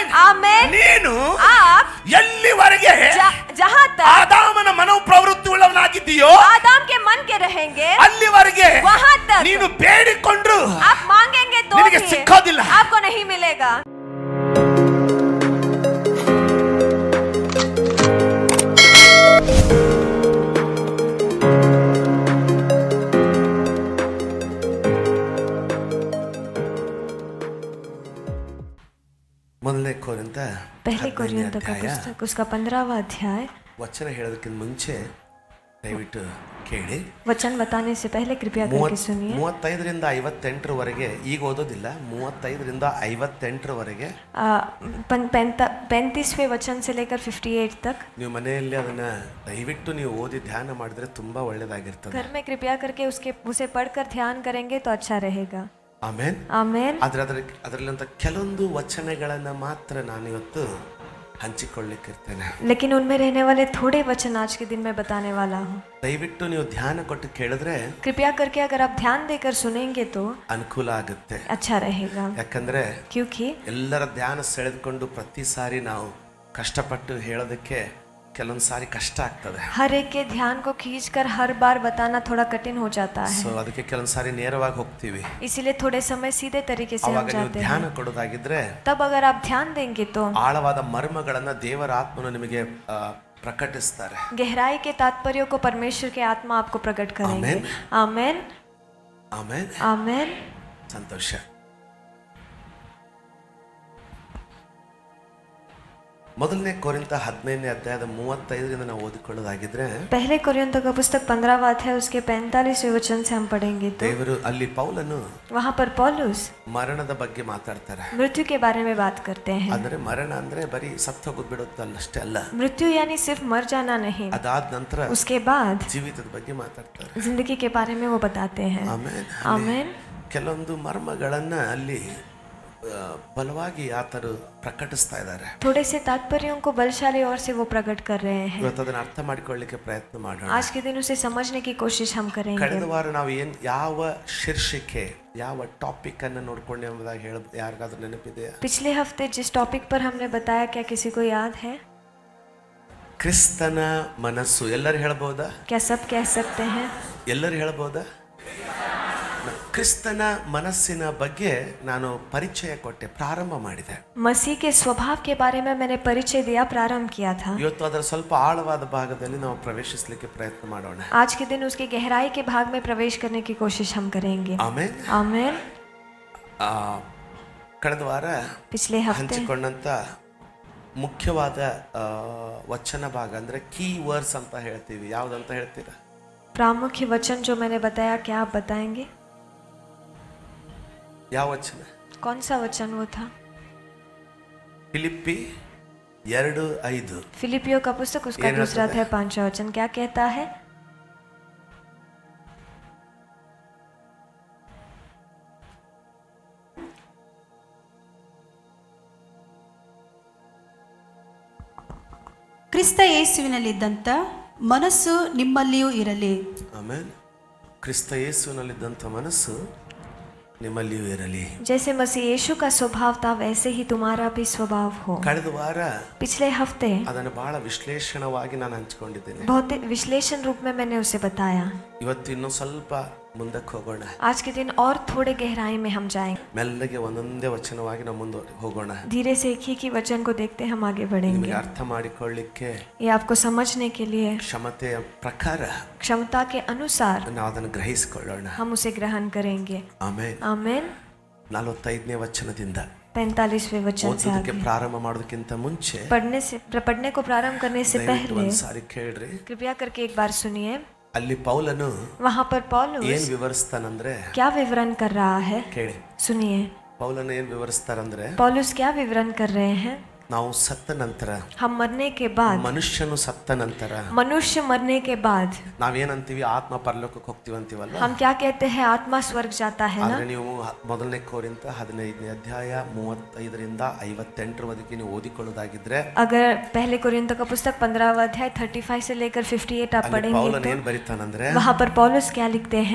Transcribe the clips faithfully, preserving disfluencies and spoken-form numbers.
Amen. ನೀನು आप ಎಲ್ಲಿವರೆಗೆ जहाँ तक ಆದಾಮನ ಮನೋಪ್ರವೃತ್ತಿ ಉಳ್ಳವನಾಗಿದ್ದೀಯೋ आदम के मन के रहेंगे ಅಲ್ಲಿವರೆಗೆ वहाँ तक ನೀನು ಬೇಡಿಕೊಂಡ್ರು आप मांगेंगे तो ನಿನಗೆ ಸಿಕ್ಕೋದಿಲ್ಲ. आपको नहीं मिलेगा. ಮೊದಲನೇ ಕೊರಿಂಥ पहले कोरिन्थ का पुस्तक उसका पंद्रहवां अध्याय. ವಚನ ಹೇಳೋದಕ್ಕಿಂತ ಮುಂಚೆ ದಯವಿಟ್ಟು ಕೇಳಿ. वचन बताने से पहले कृपया करके सुनिए. ಮೂವತ್ತೈದರಿಂದ ಐವತ್ತೆಂಟರವರೆಗೆ ಈಗ ಓದೋದಿಲ್ಲ. ಮೂವತ್ತೈದರಿಂದ ಐವತ್ತೆಂಟರವರೆಗೆ पैंतीसवें वचन से लेकर अट्ठावन तक ನೀವು ಮನೆಯಲ್ಲಿ ಅದನ್ನ ದಯವಿಟ್ಟು ನೀವು ಓದಿ ಧ್ಯಾನ ಮಾಡಿದ್ರೆ ತುಂಬಾ ಒಳ್ಳೆಯದಾಗಿರ್ತದೆ. घर में कृपया करके उसके उसे पढ़कर ध्यान करेंगे तो अच्छा रहेगा. ಆಮೆನ್. ಆಮೆನ್. ಆದ್ರೆ ಅದರ ಅದರಲ್ಲಂತ ಕೆಲವೊಂದು ವಚನಗಳನ್ನ ಮಾತ್ರ ನಾನು ಇವತ್ತು ಹಂಚಿಕೊಳ್ಳಿಕ್ಕಿರ್ತೇನೆ. लेकिन उनमें रहने वाले थोड़े वचन आज के दिन में बताने वाला हूँ. ದಯವಿಟ್ಟು ನೀವು ಧ್ಯಾನ ಕೊಟ್ಟು ಕೇಳಿದ್ರೆ कृपया करके अगर आप ध्यान देकर सुनेंगे तो ಅನುಕೂಲ ಆಗುತ್ತೆ. अच्छा रहेगा. ಯಾಕಂದ್ರೆ क्योंकि ಎಲ್ಲರ ಧ್ಯಾನ ಸೆಳೆದುಕೊಂಡು ಪ್ರತಿ ಸಾರಿ ನಾವು ಕಷ್ಟಪಟ್ಟು ಹೇಳೋದಕ್ಕೆ ಕೆಲವೊಂದು ಸಾರಿ ಕಷ್ಟ ಆಗ್ತದೆ. हर एक के ध्यान को खींचकर हर बार बताना थोड़ा कठिन हो जाता है. ಸೊ ಅದಕ್ಕೆ ಕೆಲವೊಂದು ಸಾರಿ ನೇರವಾಗಿ ಹೋಗ್ತೀವಿ. इसीलिए थोड़े समय सीधे तरीके से हम जाते हैं. ಧ್ಯಾನ ಕೊಡೋದಾಗಿದ್ರೆ तब अगर आप ध्यान देंगे तो ಆಳವಾದ ಮರ್ಮಗಳನ್ನ ದೇವರ ಆತ್ಮನು ನಿಮಗೆ ಪ್ರಕಟಿಸ್ತಾರೆ. गहराई के तात्पर्यों को परमेश्वर के आत्मा आपको प्रकट करेंगे. आमेन. ಆಮೆನ್. आमेन. ಸಂತೋಷ. ಮೊದಲನೇ ಕೊರಿಂಥ ಹದಿನೈದನೇ ಅಧ್ಯಾಯದ ಮೂವತ್ತೈದರಿಂದ ನಾವು ಓದಿಕೊಳ್ಳೋದಾಗಿದ್ರೆ पहले कोरिन्थियों का पुस्तक पंद्रहवां अध्याय उसके पैंतालीसवें वचन से हम पढ़ेंगे तो ದೇವರು ಅಲ್ಲಿ ಪೌಲನು वहाँ पर पौलुस ಮರಣದ ಬಗ್ಗೆ ಮಾತಾಡ್ತಾರೆ. मृत्यु के बारे में बात करते हैं. ಅಂದ್ರೆ ಮರಣ ಅಂದ್ರೆ ಬರೀ ಸತ್ತು ಹೋಗ್ಬಿಡೋದಲ್ಲ ಅಷ್ಟೇ ಅಲ್ಲ. मृत्यु यानी सिर्फ मर जाना नहीं. ಅದಾದ ನಂತರ उसके बाद ಜೀವಿತದ ಬಗ್ಗೆ ಮಾತಾಡ್ತಾರೆ. जिंदगी के बारे में वो बताते हैं. ಆಮೆನ್. ಆಮೆನ್. ಕೆಲವೊಂದು ಮರ್ಮಗಳನ್ನ ಅಲ್ಲಿ ಬಲವಾಗಿ ಆತರು ಪ್ರಕಟಿಸ್ತಾ ಇದ್ದಾರೆ. थोड़े से तात्पर्यों को बलशाली और से वो प्रकट कर रहे हैं. ಇವತ್ತು ಅದನ್ನ ಅರ್ಥ ಮಾಡಿಕೊಳ್ಳಿಕ್ಕೆ ಪ್ರಯತ್ನ ಮಾಡೋಣ. आज के दिन उसे समझने की कोशिश हम करेंगे. ಕಳೆದ ವಾರ ನಾವು ಏನ್ ಯಾವ ಶೀರ್ಷಿಕೆ ಯಾವ ಟಾಪಿಕ್ ಅನ್ನು ನೋಡ್ಕೊಂಡು ಎಂಬುದಾಗಿ ಹೇಳ ಯಾರಿಗಾದ್ರೂ ನೆನಪಿದೆಯಾ? पिछले हफ्ते जिस टॉपिक पर हमने बताया क्या किसी को याद है? ಕ್ರಿಸ್ತನ ಮನಸ್ಸು. ಎಲ್ಲರೂ ಹೇಳಬಹುದಾ? क्या सब कह सकते हैं? ಎಲ್ಲರೂ ಹೇಳಬಹುದಾ? ಕ್ರಿಸ್ತನ ಮನಸ್ಸಿನ ಬಗ್ಗೆ ನಾನು ಪರಿಚಯ ಕೊಟ್ಟೆ, ಪ್ರಾರಂಭ ಮಾಡಿದೆ. मसीह के स्वभाव के बारे में मैंने परिचय दिया, प्रारंभ किया था. ಇವತ್ತು ಅದರ ಸ್ವಲ್ಪ ಆಳವಾದ ಭಾಗದಲ್ಲಿ ನಾವು ಪ್ರವೇಶಿಸಲಿಕ್ಕೆ ಪ್ರಯತ್ನ ಮಾಡೋಣ. आज के दिन उसके गहराई के भाग में प्रवेश करने की कोशिश हम करेंगे. ಆಮೆನ್. आमेन. ಆ ಕಳೆದ ವಾರ पिछले हफ्ते ಹಂಚಿಕೊಂಡಂತ ಮುಖ್ಯವಾದ ವಚನ ಭಾಗ ಅಂದ್ರೆ ಕೀ ವರ್ಡ್ಸ್ ಅಂತ ಹೇಳ್ತೀವಿ. ಯಾವ್ದಂತ ಹೇಳ್ತೀರಾ? प्रामुख्य वचन जो मैंने बताया, क्या आप बताएंगे? ಯಾವ ವಚನ? कौन सा वचन वो था? ಫಿಲಿಪ್ಪಿ ಎರಡು ಐದು. फिलिपियों का पुस्तक उसका दूसरा अध्याय पांचवा वचन क्या कहता है? ಕ್ರಿಸ್ತ ಯೇಸುವಿನಲ್ಲಿದ್ದಂಥ ಮನಸ್ಸು ನಿಮ್ಮಲ್ಲಿಯೂ ಇರಲಿ. ಆಮೆನ್. ಕ್ರಿಸ್ತ ಯೇಸುವಿನಲ್ಲಿದ್ದಂಥ ಮನಸ್ಸು ನಿಮ್ಮಲ್ಲಿಯೂ ಇರಲಿ. जैसे मसीह यीशु का स्वभाव था वैसे ही तुम्हारा भी स्वभाव हो. ಕಳೆದ ವಾರ पिछले हफ्ते ಅದನ್ನು ಬಹಳ ವಿಶ್ಲೇಷಣವಾಗಿ ನಾನು ಹಂಚಿಕೊಂಡಿದ್ದೇನೆ. बहुत विश्लेषण रूप में मैंने उसे बताया. ಇವತ್ತು ಇನ್ನೂ ಸ್ವಲ್ಪ ಮುಂದಕ್ಕೆ ಹೋಗೋಣ. आज के दिन और थोड़े गहराई में हम जाएंगे. ಮೆಲ್ಲಗೆ ಒಂದೊಂದೇ ವಚನವಾಗಿ ನಾವು ಮುಂದೆ ಹೋಗೋಣ. धीरे से एक ही की वचन को देखते हम आगे बढ़ेंगे. ನಿಮಗೆ ಅರ್ಥ ಮಾಡಿಕೊಳ್ಳಿಕ್ಕೆ ये आपको समझने के लिए ಕ್ಷಮತೆಯ ಪ್ರಕಾರ क्षमता के अनुसार ನಾವು ಅದನ್ನು ಗ್ರಹಿಸಿಕೊಳ್ಳೋಣ. हम उसे ग्रहण करेंगे. ಆಮೆನ್. आमेन. ನಲವತ್ತೈದನೇ ವಚನದಿಂದ पैंतालीसवें वचन से ಓದೋದಕ್ಕೆ आगे ಪ್ರಾರಂಭ ಮಾಡೋದಕ್ಕಿಂತ ಮುಂಚೆ पढ़ने से पढ़ने को प्रारंभ करने से ದಯವಿಟ್ಟು पहले ಒಂದು ಸಾರಿ ಕೇಳ್ರಿ. कृपया करके एक बार सुनिए. ಅಲ್ಲಿ ಪೌಲನು वहाँ पर पौलुस ಏನ್ ವಿವರಿಸ್ತಾನಂದ್ರೆ क्या विवरण कर रहा है? ಕೇಳಿ. सुनिए. ಪೌಲನು ಏನ್ ವಿವರಿಸ್ತಾರಂದ್ರೆ पौलुस क्या विवरण कर रहे हैं? ನಾವು ಸತ್ತ ನಂತರ, हम मरने के बाद, ಮನುಷ್ಯನು ಸತ್ತ ನಂತರ मनुष्य मरने के बाद ನಾವೇನಂತೀವಿ? ಆತ್ಮ ಪರಲೋಕಕ್ಕೆ ಹೋಗ್ತೀವಿ ಅಂತೀವಲ್ಲ. हम क्या कहते हैं? आत्मा स्वर्ग जाता है ना. ಆದ್ರೆ ನೀವು ಮೊದಲನೇ ಕೊರಿಂಥ ಹದಿನೈದನೇ ಅಧ್ಯಾಯ ಮೂವತ್ತೈದರಿಂದ ಐವತ್ತೆಂಟರವರೆಗೆ ನೀವು ಓದಿಕೊಳ್ಳೋದಾಗಿದ್ರೆ, अगर पहले कोरिन्थियों का पुस्तक पंद्रहवां अध्याय पैंतीस से लेकर अट्ठावन आप ಪೌಲನು पढ़ेंगे ಏನ್ ಬರೀತಾನಂದ್ರೆ, तो वहाँ पर पौलुस क्या लिखते हैं?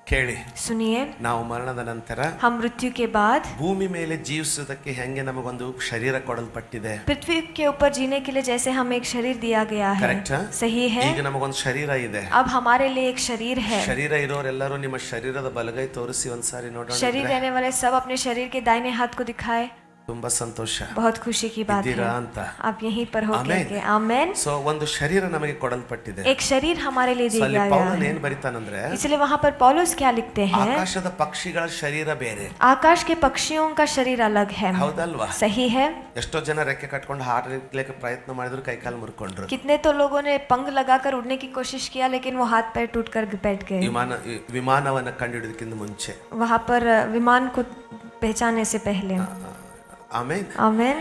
ಕೇಳಿ, सुनिए, ನಾವು ಮರಣದ ನಂತರ हम मृत्यु के बाद ಭೂಮಿ ಮೇಲೆ ಜೀವಿಸುವುದಕ್ಕೆ ಹೆಂಗೆ ನಮಗೊಂದು ಶರೀರ ಕೊಡಲ್ಪಟ್ಟಿದೆ, पृथ्वी के ऊपर जीने के लिए जैसे हमें एक शरीर दिया गया है, ಕರೆಕ್ಟ್? सही है। ಈಗ ನಮಗೊಂದು ಶರೀರ ಇದೆ. अब हमारे लिए एक शरीर है। ಶರೀರ ಇರೋರೆಲ್ಲರೂ ನಿಮ್ಮ ಶರೀರದ ಬಲಗೈ ತೋರಿಸಿ ಒಂದ್ಸಾರಿ ನೋಡೋಣ. शरीर रहने वाले सब अपने शरीर के दाहिने हाथ को दिखाए। ತುಂಬಾ ಸಂತೋಷ. बहुत खुशी की बात है, ಇದ್ದೀರಾ ಅಂತ. आप यहीं पर हो के आमेन। ಸೊ ಒಂದು ಶರೀರ ನಮಗೆ ಕೊಡಲ್ಪಟ್ಟಿದೆ. एक शरीर हमारे लिए दिया गया ಪೌಲನು है। ಏನು ಬರೀತಾನಂದ್ರೆ, इसलिए वहाँ पर पौलुस क्या लिखते हैं, ಆಕಾಶದ ಪಕ್ಷಿಗಳ ಶರೀರ ಬೇರೆ, आकाश के पक्षियों का शरीर अलग है। ಹೌದಲ್ವಾ? सही है। ಎಷ್ಟೋ ಜನ ರೆಕ್ಕೆ ಕಟ್ಕೊಂಡು ಹಾರಲಿಕ್ಕೆ ಪ್ರಯತ್ನ ಮಾಡಿದ್ರು, ಕೈಕಾಲು ಮುರ್ಕೊಂಡ್ರು. कितने तो लोगों ने पंख लगाकर उड़ने की कोशिश किया, लेकिन वो हाथ पैर टूट कर बैठ गए। ವಿಮಾನ ವಿಮಾನವನ್ನ ಕಂಡುಹಿಡಿದಕ್ಕಿಂತ ಮುಂಚೆ, वहाँ पर विमान को पहचानने से पहले। ಆಮೇನ್. आमेन।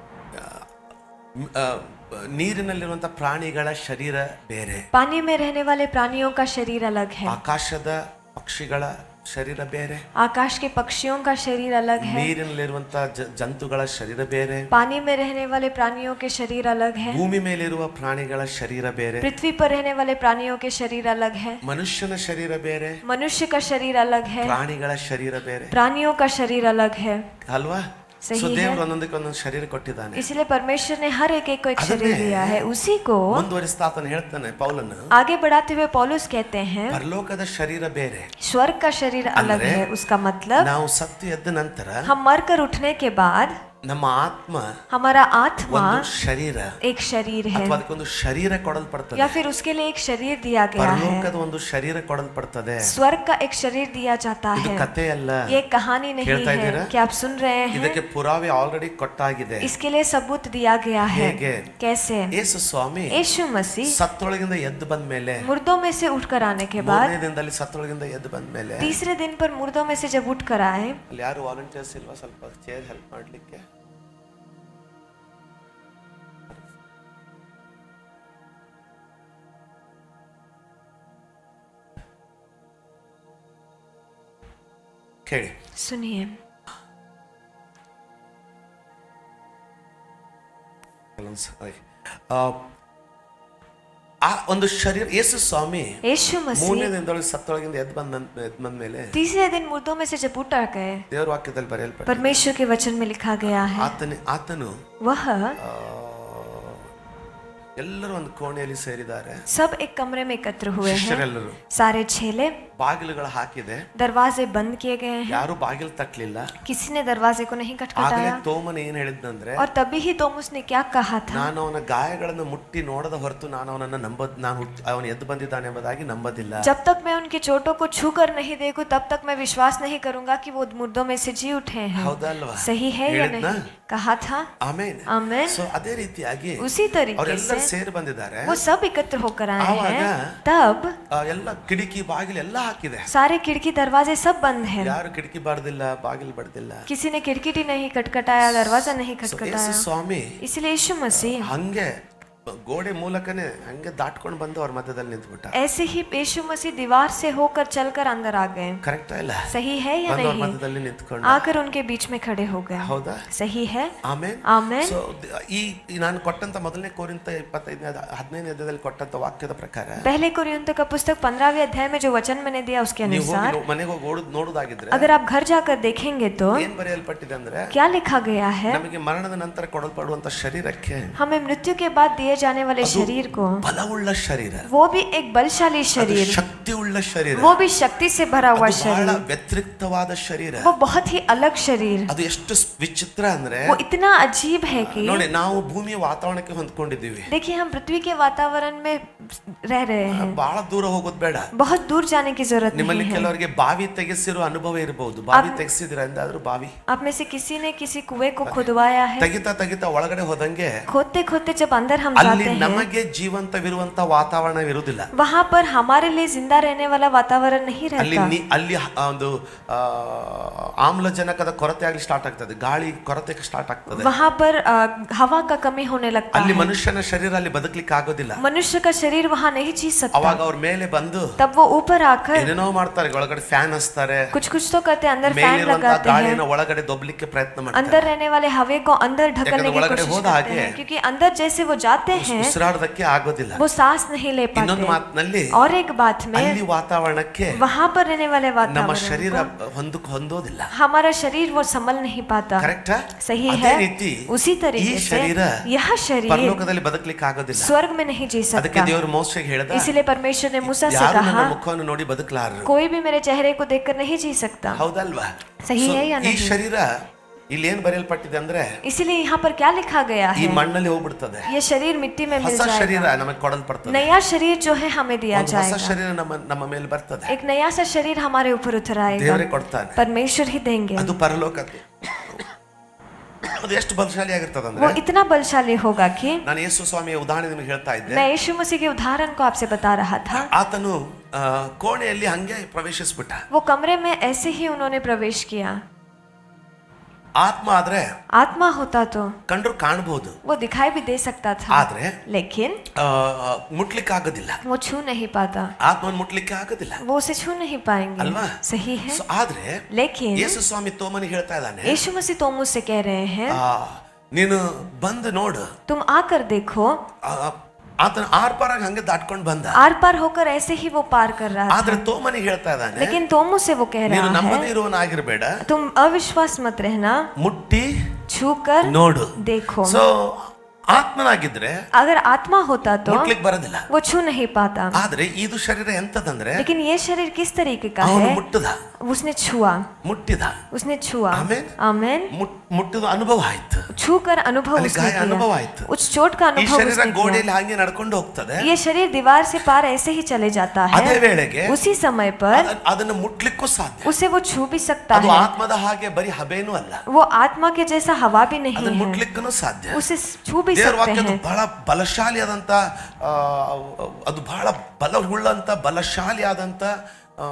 ನೀರಿನಲ್ಲಿರುವಂತ ಪ್ರಾಣಿಗಳ ಶರೀರ ಬೇರೆ, पानी में रहने वाले प्राणियों का शरीर अलग है। ಆಕಾಶದ ಪಕ್ಷಿಗಳ ಶರೀರ ಬೇರೆ, आकाश के पक्षियों का शरीर अलग है। ನೀರಿನಲ್ಲಿರುವಂತ ಜಂತುಗಳ ಶರೀರ ಬೇರೆ, पानी में रहने वाले प्राणियों के शरीर अलग है। ಭೂಮಿ ಮೇಲಿರುವ ಪ್ರಾಣಿಗಳ ಶರೀರ ಬೇರೆ, पृथ्वी पर रहने वाले प्राणियों के शरीर अलग है। ಮನುಷ್ಯನ ಶರೀರ ಬೇರೆ, मनुष्य का शरीर अलग है। ಪ್ರಾಣಿಗಳ ಶರೀರ ಬೇರೆ, प्राणियों का शरीर अलग है। ಅಲ್ವಾ? सही ಸೊ है। ದೇವರು ಒಂದೊಂದಕ್ಕೆ ಒಂದೊಂದು ಶರೀರ ಕೊಟ್ಟಿದ್ದಾನೆ. इसलिए परमेश्वर ने हर एक एक को एक शरीर दिया है। उसी को ಮುಂದುವರಿಸ್ತಾ ಆತನು ಹೇಳ್ತಾನೆ, ಪೌಲನು, आगे बढ़ाते हुए पौलुस कहते हैं, ಪರಲೋಕದ ಶರೀರ ಬೇರೆ, स्वर्ग का शरीर अलग है। उसका मतलब ನಾವು ಸತ್ತು ಎದ್ದ ನಂತರ हम मरकर उठने के बाद ನಮ್ಮ ಆತ್ಮ हमारा आत्मा ಒಂದು ಶರೀರ एक शरीर है, ಅಥವಾ ಅದಕ್ಕೊಂದು ಶರೀರ ಕೊಡಲ್ಪಡ್ತದೆ. या फिर उसके लिए एक शरीर दिया गया है। ಪರಲೋಕದ ಒಂದು ಶರೀರ ಕೊಡಲ್ಪಡ್ತದೆ. स्वर्ग का एक शरीर दिया जाता ಇದು है। ಕಥೆ ಅಲ್ಲ, ये कहानी नहीं ಕೇಳ್ತಾ है। ಇದ್ದೀರಾ? क्या आप सुन रहे हैं? ಇದಕ್ಕೆ ಪುರಾವೆ ಆಲ್ರೆಡಿ ಕೊಟ್ಟಾಗಿದೆ. इसके लिए सबूत दिया गया है। ಹೇಗೆ? कैसे? ಯೇಸು ಸ್ವಾಮಿ यीशु मसीह ಸತ್ತೊಳಗಿಂದ ಎದ್ದು ಬಂದ ಮೇಲೆ, मुर्दों में से उठकर आने के बाद, ಮೂರನೇ ದಿನದಲ್ಲಿ ಸತ್ತೊಳಗಿಂದ ಎದ್ದು ಬಂದ ಮೇಲೆ, तीसरे दिन पर मुर्दों में से जब उठकर आए, ಅಲ್ಲಿ ಯಾರು ವಾಲಂಟಿಯರ್ಸ್ ಇಲ್ವಾ ಸ್ವಲ್ಪ ಚೇರ್ ಹೆಲ್ಪ್ ಮಾಡ್ಲಿಕ್ಕೆ? ಕೇಳಿ, सुनिए, ಆ ಒಂದು ಶರೀರ ಯೇಸು ಸ್ವಾಮಿ यीशु मसीह ಮೂರನೇ ದಿನದೊಳಗೆ ಸತ್ತೊಳಗಿಂದ ಎದ್ದು ಬಂದ ಎದ್ದು ಬಂದ ಮೇಲೆ, तीसरे दिन मुर्दों में से जब उठ गए, ದೇವರ ವಾಕ್ಯದಲ್ಲಿ ಬರೆಯಲ್ಪಟ್ಟ परमेश्वर के वचन में लिखा गया है, ಆತನ ಆತನು वह ಆ, ಎಲ್ಲರೂ ಒಂದು ಕೋಣೆಯಲ್ಲಿ ಸೇರಿದ್ದಾರೆ. सब एक कमरे में एकत्र हुए हैं। ಶಿಷ್ಯರೆಲ್ಲರೂ सारे चेले, ಬಾಗಿಲುಗಳು ಹಾಕಿದೆ, दरवाजे बंद किए गए हैं। ಯಾರು ಬಾಗಿಲು ತಟ್ಟಲಿಲ್ಲ. किसी ने दरवाजे को नहीं ಆಗಲೇ खटखटाया। ತೋಮನ ಏನ್ ಹೇಳಿದ್ನಂದ್ರೆ, और तभी ही तोमुस ने क्या कहा था, ನಾನು ಅವನ ಗಾಯಗಳನ್ನು ಮುಟ್ಟಿ ನೋಡದ ಹೊರತು ನಾನು ಅವನನ್ನ ನಂಬ ನಾನು ಅವನು ಎದ್ದು ಬಂದಿದ್ದಾನೆ ಎಂಬುದಾಗಿ ನಂಬದಿಲ್ಲ. जब तक मैं उनके चोटों को छू कर नहीं देखूं, तब तक मैं विश्वास नहीं करूंगा कि वो मुर्दों में से जी उठे हैं। ಹೌದಲ್ವಾ? सही है या ಹೇಳಿದ್ನಾ? नहीं? कहा था। ಆಮೇನ್. आमेन। ಸೊ ಅದೇ ರೀತಿಯಾಗಿ उसी तरीके ಅವರೆಲ್ಲರೂ से ಸೇರಿ ಬಂದಿದ್ದಾರೆ. वो सब एकत्र होकर आए ಆವಾಗ हैं। तब ಆ, ಎಲ್ಲ ಕಿಟಕಿ ಬಾಗಿಲು ಎಲ್ಲ ಹಾಕಿದೆ. सारे खिड़की दरवाजे सब बंद हैं। ಯಾರು ಕಿಟಕಿ ಬಾರ್ದಿಲ್ಲ, ಬಾಗಿಲು ಬಡ್ದಿಲ್ಲ. किसी ने खिड़की नहीं खटखटाया, दरवाजा नहीं ಸೊ ಯೇಸು खटखटाया। ಸ್ವಾಮಿ इसलिए यीशु मसीह ಹಂಗೆ ಗೋಡೆ ಮೂಲಕನೇ ಹಂಗೆ ದಾಟ್ಕೊಂಡು ಬಂದು ಅವ್ರ ಮಧ್ಯದಲ್ಲಿ ನಿಂತ್ಬಿಟ್ಟ. ऐसे ही यीशु मसीह दीवार से होकर चलकर अंदर आ गए। ಕರೆಕ್ಟ್ ಇಲ್ಲ? सही है या ಬಂದು ಅವ್ರ नहीं? ಮಧ್ಯದಲ್ಲಿ ನಿಂತ್ಕೊಂಡು, आकर उनके बीच में खड़े हो गए। ಹೌದಾ? सही है। ಆಮೇನ್. आमेन। ಸೊ ಈ ಈ ನಾನು ಕೊಟ್ಟಂತ ಮೊದಲನೇ ಕೋರಿಂಥ ಇಪ್ಪತ್ತೈದನೇ ಹದಿನೈದನೇ ಅಧ್ಯಾಯದಲ್ಲಿ ಕೊಟ್ಟಂತ ವಾಕ್ಯದ ಪ್ರಕಾರ, पहले कोरिन्थियों का पुस्तक पंद्रहवें अध्याय में जो वचन मैंने दिया उसके ನೀವು अनुसार, ಹೋಗಿ ಮನೆಗೆ ಹೋಗಿ ಓಡ್ ನೋಡುದಾಗಿದ್ರೆ अगर आप घर जाकर देखेंगे तो ಏನ್ ಬರೆಯಲ್ಪಟ್ಟಿದೆ ಅಂದ್ರೆ, क्या लिखा गया है, ನಮಗೆ ಮರಣದ ನಂತರ ಕೊಡಲ್ಪಡುವಂತ ಶರೀರಕ್ಕೆ हमें मृत्यु के बाद दिए जाने वाले शरीर को, ಬಲವುಳ್ಳ ಶರೀರ, वो भी एक बलशाली शरीर, ಶಕ್ತಿ ಉಳ್ಳ ಶರೀರ, वो भी शक्ति से भरा हुआ ಅದು ಬಹಳ शरीर, ವ್ಯತಿರಿಕ್ತವಾದ ಶರೀರ. वो बहुत ही अलग शरीर, ಅದು ಎಷ್ಟು ವಿಚಿತ್ರ ಅಂದ್ರೆ, वो इतना अजीब है कि ನೋಡಿ ನಾವು ಭೂಮಿಯ ವಾತಾವರಣಕ್ಕೆ ಹೊಂದ್ಕೊಂಡಿದ್ದೀವಿ. देखिए हम पृथ्वी के वातावरण में रह रहे हैं, ಬಹಳ ದೂರ ಹೋಗೋದು ಬೇಡ. बहुत दूर जाने की जरूरत ನಿಮ್ಮಲ್ಲಿ नहीं है। ಕೆಲವರಿಗೆ ಬಾವಿ ತೆಗೆಸಿರೋ ಅನುಭವ ಇರಬಹುದು. ಬಾವಿ ತೆಗೆಸಿದ್ರ ಎಂದಾದ್ರೂ ಬಾವಿ आप में से किसी ने किसी कुएं को खुदवाया है, ತೆಗಿತಾ ತೆಗಿತಾ ಒಳಗಡೆ ಹೋದಂಗೆ खोदते खोदते जब अंदर हम ಅಲ್ಲಿ जाते हैं, ನಮಗೆ ಜೀವಂತವಿರುವಂತ ವಾತಾವರಣ ಇರುವುದಿಲ್ಲ. वहां पर हमारे लिए जिंदा रहने वाला वातावरण नहीं ಅಲ್ಲಿ रहता। ನಿ- ಅಲ್ಲಿ ಆ ಒಂದು ಆ, ಆಮ್ಲಜನಕದ ಕೊರತೆ ಆಗಲಿ ಸ್ಟಾರ್ಟ್ ಆಗ್ತದೆ, ಗಾಳಿ ಕೊರತೆ ಸ್ಟಾರ್ಟ್ ಆಗ್ತದೆ. वहां पर अ, हवा का कमी होने लगता ಅಲ್ಲಿ है, ಮನುಷ್ಯನ ಶರೀರ ಅಲ್ಲಿ ಬದುಕಲಿಕ್ಕೆ ಆಗೋದಿಲ್ಲ. मनुष्य का शरीर वहां नहीं जी सकता। ಅವಾಗ ಅವ್ರ ಮೇಲೆ ಬಂದು तब वो ऊपर आकर ಏನೇನೋ ಮಾಡ್ತಾರೆ, ಒಳಗಡೆ ಫ್ಯಾನ್ ಹಚ್ತಾರೆ, कुछ कुछ तो करते हैं, अंदर फैन ಮೇಲಿರುವಂತ लगाते हैं, ಗಾಳಿನ ಒಳಗಡೆ ದೊಬ್ಲಿಕ್ಕೆ ಪ್ರಯತ್ನ ಮಾಡ್ತಾರೆ. अंदर रहने वाले हवे को अंदर ढकने की ಒಳಗಡೆ कोशिश ಹೋದ करते ಹಾಗೆ हैं, क्योंकि अंदर जैसे वो जाते हैं ಉಸಿರಾಡೋದಕ್ಕೆ ಆಗೋದಿಲ್ಲ. वो सांस नहीं ले ಇನ್ನೊಂದು पाते। ಮಾತಿನಲ್ಲಿ और एक बात में ಅಲ್ಲಿ ವಾತಾವರಣಕ್ಕೆ वहाँ पर रहने वाले ನಮ್ಮ वातावरण ಶರೀರ को ಹೊಂದಕ್ಕೆ ಹೊಂದೋದಿಲ್ಲ. हमारा शरीर वो संभल नहीं पाता. ಕರೆಕ್ಟ್? सही ಅದೇ है. ರೀತಿ उसी ಈ तरीके से ಶರೀರ यह शरीर ಪರಲೋಕದಲ್ಲಿ ಬದುಕಲಿಕ್ಕೆ ಆಗೋದಿಲ್ಲ. स्वर्ग में नहीं जी ಅದಕ್ಕೆ सकता. ದೇವರು ಮೋಶೆಗೆ ಹೇಳಿದ, इसीलिए परमेश्वर ने मूसा से ಯಾರು ನನ್ನ कहा ಮುಖವನ್ನು ನೋಡಿ ಬದುಕಲಾರರು. कोई भी मेरे चेहरे को देखकर नहीं जी सकता. ಹೌದಲ್ವಾ? सही है या ಈ नहीं? ಶರೀರ ಇಲ್ಲಿ ಏನು ಬರೆಯಲ್ಪಟ್ಟಿದೆ ಅಂದ್ರೆ इसीलिए यहाँ पर क्या लिखा गया ಈ है? ಮಣ್ಣಲ್ಲಿ ಹೋಗ್ಬಿಡ್ತದೆ. ये शरीर मिट्टी में मिल ಹೊಸ ಶರೀರ जाएगा. ನಮಗೆ ಕೊಡಲ್ಪಡ್ತದೆ. नया शरीर जो है हमें दिया ಒಂದು ಹೊಸ जाएगा. ಶರೀರ ನಮ್ಮ ನಮ್ಮ ಮೇಲೆ ಬರ್ತದೆ. एक नया सा शरीर हमारे ऊपर उतर आएगा. ದೇವರೇ ಕೊಡ್ತಾನೆ. परमेश्वर ही देंगे. ಅದು ಪರಲೋಕದ್ದು. ಅದು ಎಷ್ಟು ಬಲಶಾಲಿ ಆಗಿರ್ತದೆ वो ಅಂದ್ರೆ, इतना बलशाली होगा कि ನಾನು ಯೇಸು ಸ್ವಾಮಿಯ ಉದಾಹರಣೆ ನಿಮಗೆ ಹೇಳ್ತಾ ಇದ್ದೆ. मैं यीशु मसीह के उदाहरण को आपसे बता रहा था. ಆತನು ಆ, ಕೋಣೆಯಲ್ಲಿ ಹಂಗೆ ಪ್ರವೇಶಿಸ್ಬಿಟ್ಟ. वो कमरे में ऐसे ही उन्होंने प्रवेश किया. ಆತ್ಮ ಆದ್ರೆ आत्मा होता तो ಕಂಡ್ರು ಕಾಣಬಹುದು, वो दिखाई भी दे सकता था, ಆದ್ರೆ लेकिन ಮುಟ್ಲಿಕ್ಕೆ ಆಗೋದಿಲ್ಲ. वो छू नहीं पाता. ಆತ್ಮನ್ ಮುಟ್ಲಿಕ್ಕೆ ಆಗೋದಿಲ್ಲ वो उसे छू नहीं पाएंगे. ಅಲ್ವಾ? सही है. So, ಆದ್ರೆ लेकिन ಯೇಸು ಸ್ವಾಮಿ ತೋಮನಿಗೆ ಹೇಳ್ತಾ ಇದ್ದಾನೆ, यीशु मसीह तो मुझसे कह रहे हैं ಆ, ನೀನು ಬಂದು ನೋಡು. तुम आकर देखो. ಆ, ಆತನ ಆರ್ ಪಾರಾಗ ಹಂಗೆ ದಾಟ್ಕೊಂಡು ಬಂದ. आर पार होकर ऐसे ही वो पार कर रहा ಆದ್ರೆ था. ತೋಮನಿಗೆ ಹೇಳ್ತಾ ಇದ್ದಾನೆ, लेकिन तोमू से वो कह ನೀನು रहा ನಂಬದೇ है ಇರುವನಾಗಿರ್ಬೇಡ, तुम अविश्वास मत रहना, ಮುಟ್ಟಿ छूकर ನೋಡು. देखो. ಸೊ ಆತ್ಮನಾಗಿದ್ರೆ अगर आत्मा होता तो ಮುಟ್ಲಿಕ್ಕೆ ಬರೋದಿಲ್ಲ. वो छू नहीं पाता. ಆದ್ರೆ ಇದು ಶರೀರ ಎಂತದಂದ್ರೆ, लेकिन ये शरीर किस तरीके का ಅವನು है? ಮುಟ್ಟದ, उसने छुआ, ಮುಟ್ಟಿದ, उसने छुआ. आमेन. आमेन. ಮುಟ್- ಮುಟ್ಟಿದ ಅನುಭವ ಆಯ್ತು. छू कर अनुभव ಅಲ್ಲಿ उसने ಗಾಯ ಅನುಭವ ಆಯ್ತು. किया. उस चोट का ಈ अनुभव ಶರೀರ उसने ಗೋಡೆಯಲ್ಲಿ किया. ಹಾಗೆ ನಡ್ಕೊಂಡು ಹೋಗ್ತದೆ. ये शरीर दीवार से पार ऐसे ही चले जाता ಅದೇ है. ವೇಳೆಗೆ उसी समय पर ಅದ- ಅದನ್ನು ಮುಟ್ಲಿಕ್ಕೂ ಸಾಧ್ಯ. उसे वो छू भी सकता ಅದು है. ಆತ್ಮದ ಹಾಗೆ ಬರೀ ಹಬೇನೂ ಅಲ್ಲ, वो आत्मा के जैसा हवा भी नहीं ಅದನ್ನ है. ಮುಟ್ಲಿಕ್ಕೂ ಸಾಧ್ಯ. उसे छू भी ದೇವರ सकते ವಾಕ್ಯದು हैं. ಬಹಳ ಬಲಶಾಲಿಯಾದಂತ ಆ, ಅದು ಬಹಳ ಬಲವುಳ್ಳಂತ ಬಲಶಾಲಿಯಾದಂತ ಆ,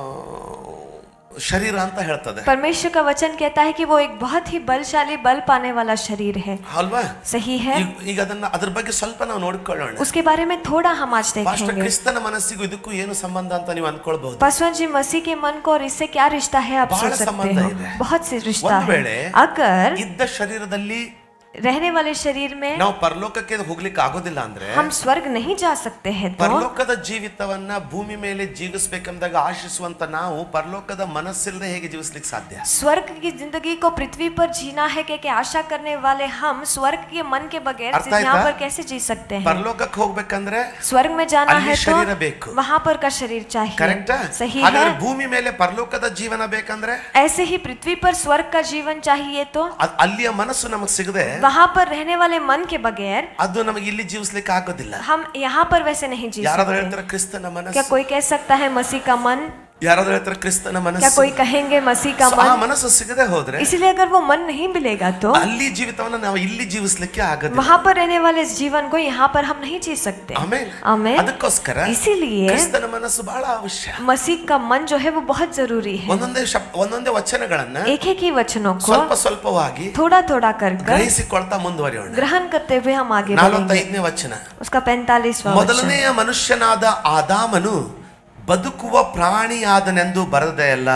ಶರೀರ ಅಂತ ಹೇಳ್ತದೆ. परमेश्वर का वचन कहता है कि वो एक बहुत ही बलशाली बल पाने वाला शरीर है. ಅಲ್ವಾ? सही है. ಈಗ- ಈಗ ಅದನ್ನ ಅದ್ರ ಬಗ್ಗೆ ಸ್ವಲ್ಪ ನಾವು ನೋಡ್ಕೊಳ್ಳೋಣ. उसके बारे में थोड़ा हम आज ಪಾಸ್ಟರ್ देखेंगे. ಕ್ರಿಸ್ತನ ಮನಸ್ಸಿಗೂ ಇದಕ್ಕೂ ಏನು ಸಂಬಂಧ ಅಂತ ನೀವು ಅನ್ಕೊಳ್ಬಹುದು. पासवान जी, मसीह के मन को और इससे क्या रिश्ता है आप बड़ा सोच सकते संबंध हो. है। बहुत से रिश्ता ಒಂದು है. ವೇಳೆ अगर ಇದ್ದ ಶರೀರದಲ್ಲಿ रहने वाले शरीर में ನಾವು ಪರಲೋಕಕ್ಕೆ ಹೋಗ್ಲಿಕ್ಕೆ ಆಗೋದಿಲ್ಲ ಅಂದ್ರೆ, हम स्वर्ग नहीं जा सकते हैं तो ಪರಲೋಕದ ಜೀವಿತವನ್ನ ಭೂಮಿ ಮೇಲೆ ಜೀವಿಸಬೇಕೆಂದಾಗ ಆಶಿಸುವಂತ ನಾವು ಪರಲೋಕದ ಮನಸ್ಸಿಲ್ಲದೆ ಹೇಗೆ ಜೀವಿಸ್ಲಿಕ್ಕೆ ಸಾಧ್ಯ? स्वर्ग की जिंदगी को पृथ्वी पर जीना है कि आशा करने वाले हम स्वर्ग के मन के बगैर अर्थ यहाँ आयता? पर कैसे जी सकते हैं? ಪರಲೋಕಕ್ಕೆ ಹೋಗ್ಬೇಕಂದ್ರೆ स्वर्ग में जाना ಅಲ್ಲಿ है ಶರೀರ तो ಬೇಕು. वहां पर का शरीर चाहिए. ಕರೆಕ್ಟಾ? सही ಹಾಗಾದ್ರೆ है. ಭೂಮಿ ಮೇಲೆ ಪರಲೋಕದ ಜೀವನ ಬೇಕಂದ್ರೆ ऐसे ही पृथ्वी पर स्वर्ग का जीवन चाहिए तो ಅದ್- ಅಲ್ಲಿಯ ಮನಸ್ಸು ನಮಗೆ ಸಿಗದೆ वहां पर रहने वाले मन के बगैर ಅದು ನಮಗೆ ಇಲ್ಲಿ ಜೀವಿಸ್ಲಿಕ್ಕೆ ಆಗೋದಿಲ್ಲ. हम यहाँ पर वैसे नहीं जी ಯಾರಾದ್ರೂ सकते. ಹೇಳ್ತಾರೆ ಕ್ರಿಸ್ತನ क्या ಮನಸ್ಸು, कोई कह सकता है मसीह का मन? ಯಾರಾದ್ರೂ ಹೇಳ್ತಾರೆ ಕ್ರಿಸ್ತನ क्या ಮನಸ್ಸು. कोई कहेंगे मसीह का So, ಆ मन? ಮನಸ್ಸು ಸಿಗದೆ ಹೋದ್ರೆ इसलिए अगर वो मन नहीं मिलेगा तो ಅಲ್ಲಿ ಜೀವಿತವನ್ನ ನಾವು ಇಲ್ಲಿ ಜೀವಿಸ್ಲಿಕ್ಕೆ ಆಗೋದಿಲ್ಲ. वहां पर रहने वाले इस जीवन को यहाँ पर हम नहीं जी सकते. ಆಮೇನ್. आमेन. ಅದಕ್ಕೋಸ್ಕರ इसीलिए ಕ್ರಿಸ್ತನ ಮನಸ್ಸು ಬಹಳ ಅವಶ್ಯ. मसीह का मन जो है वो बहुत जरूरी है. ಒಂದೊಂದೇ ಶಬ್- ಒಂದೊಂದೇ ವಚನಗಳನ್ನ एक एक ही वचनों को ಸ್ವಲ್ಪ ಸ್ವಲ್ಪವಾಗಿ थोड़ा थोड़ा कर कर ಗ್ರಹಿಸಿಕೊಳ್ತಾ ಮುಂದುವರಿಯೋಣ. ग्रहण करते हुए हम आगे बढ़ेंगे. ನಲವತ್ತೈದನೇ ವಚನ. उसका पैंतालीसवां वचन. ಮೊದಲನೆಯ ಮನುಷ್ಯನಾದ ಆದಾಮನು ಬದುಕುವ ಪ್ರಾಣಿಯಾದನೆಂದು ಬರೆದೆಯಲ್ಲ,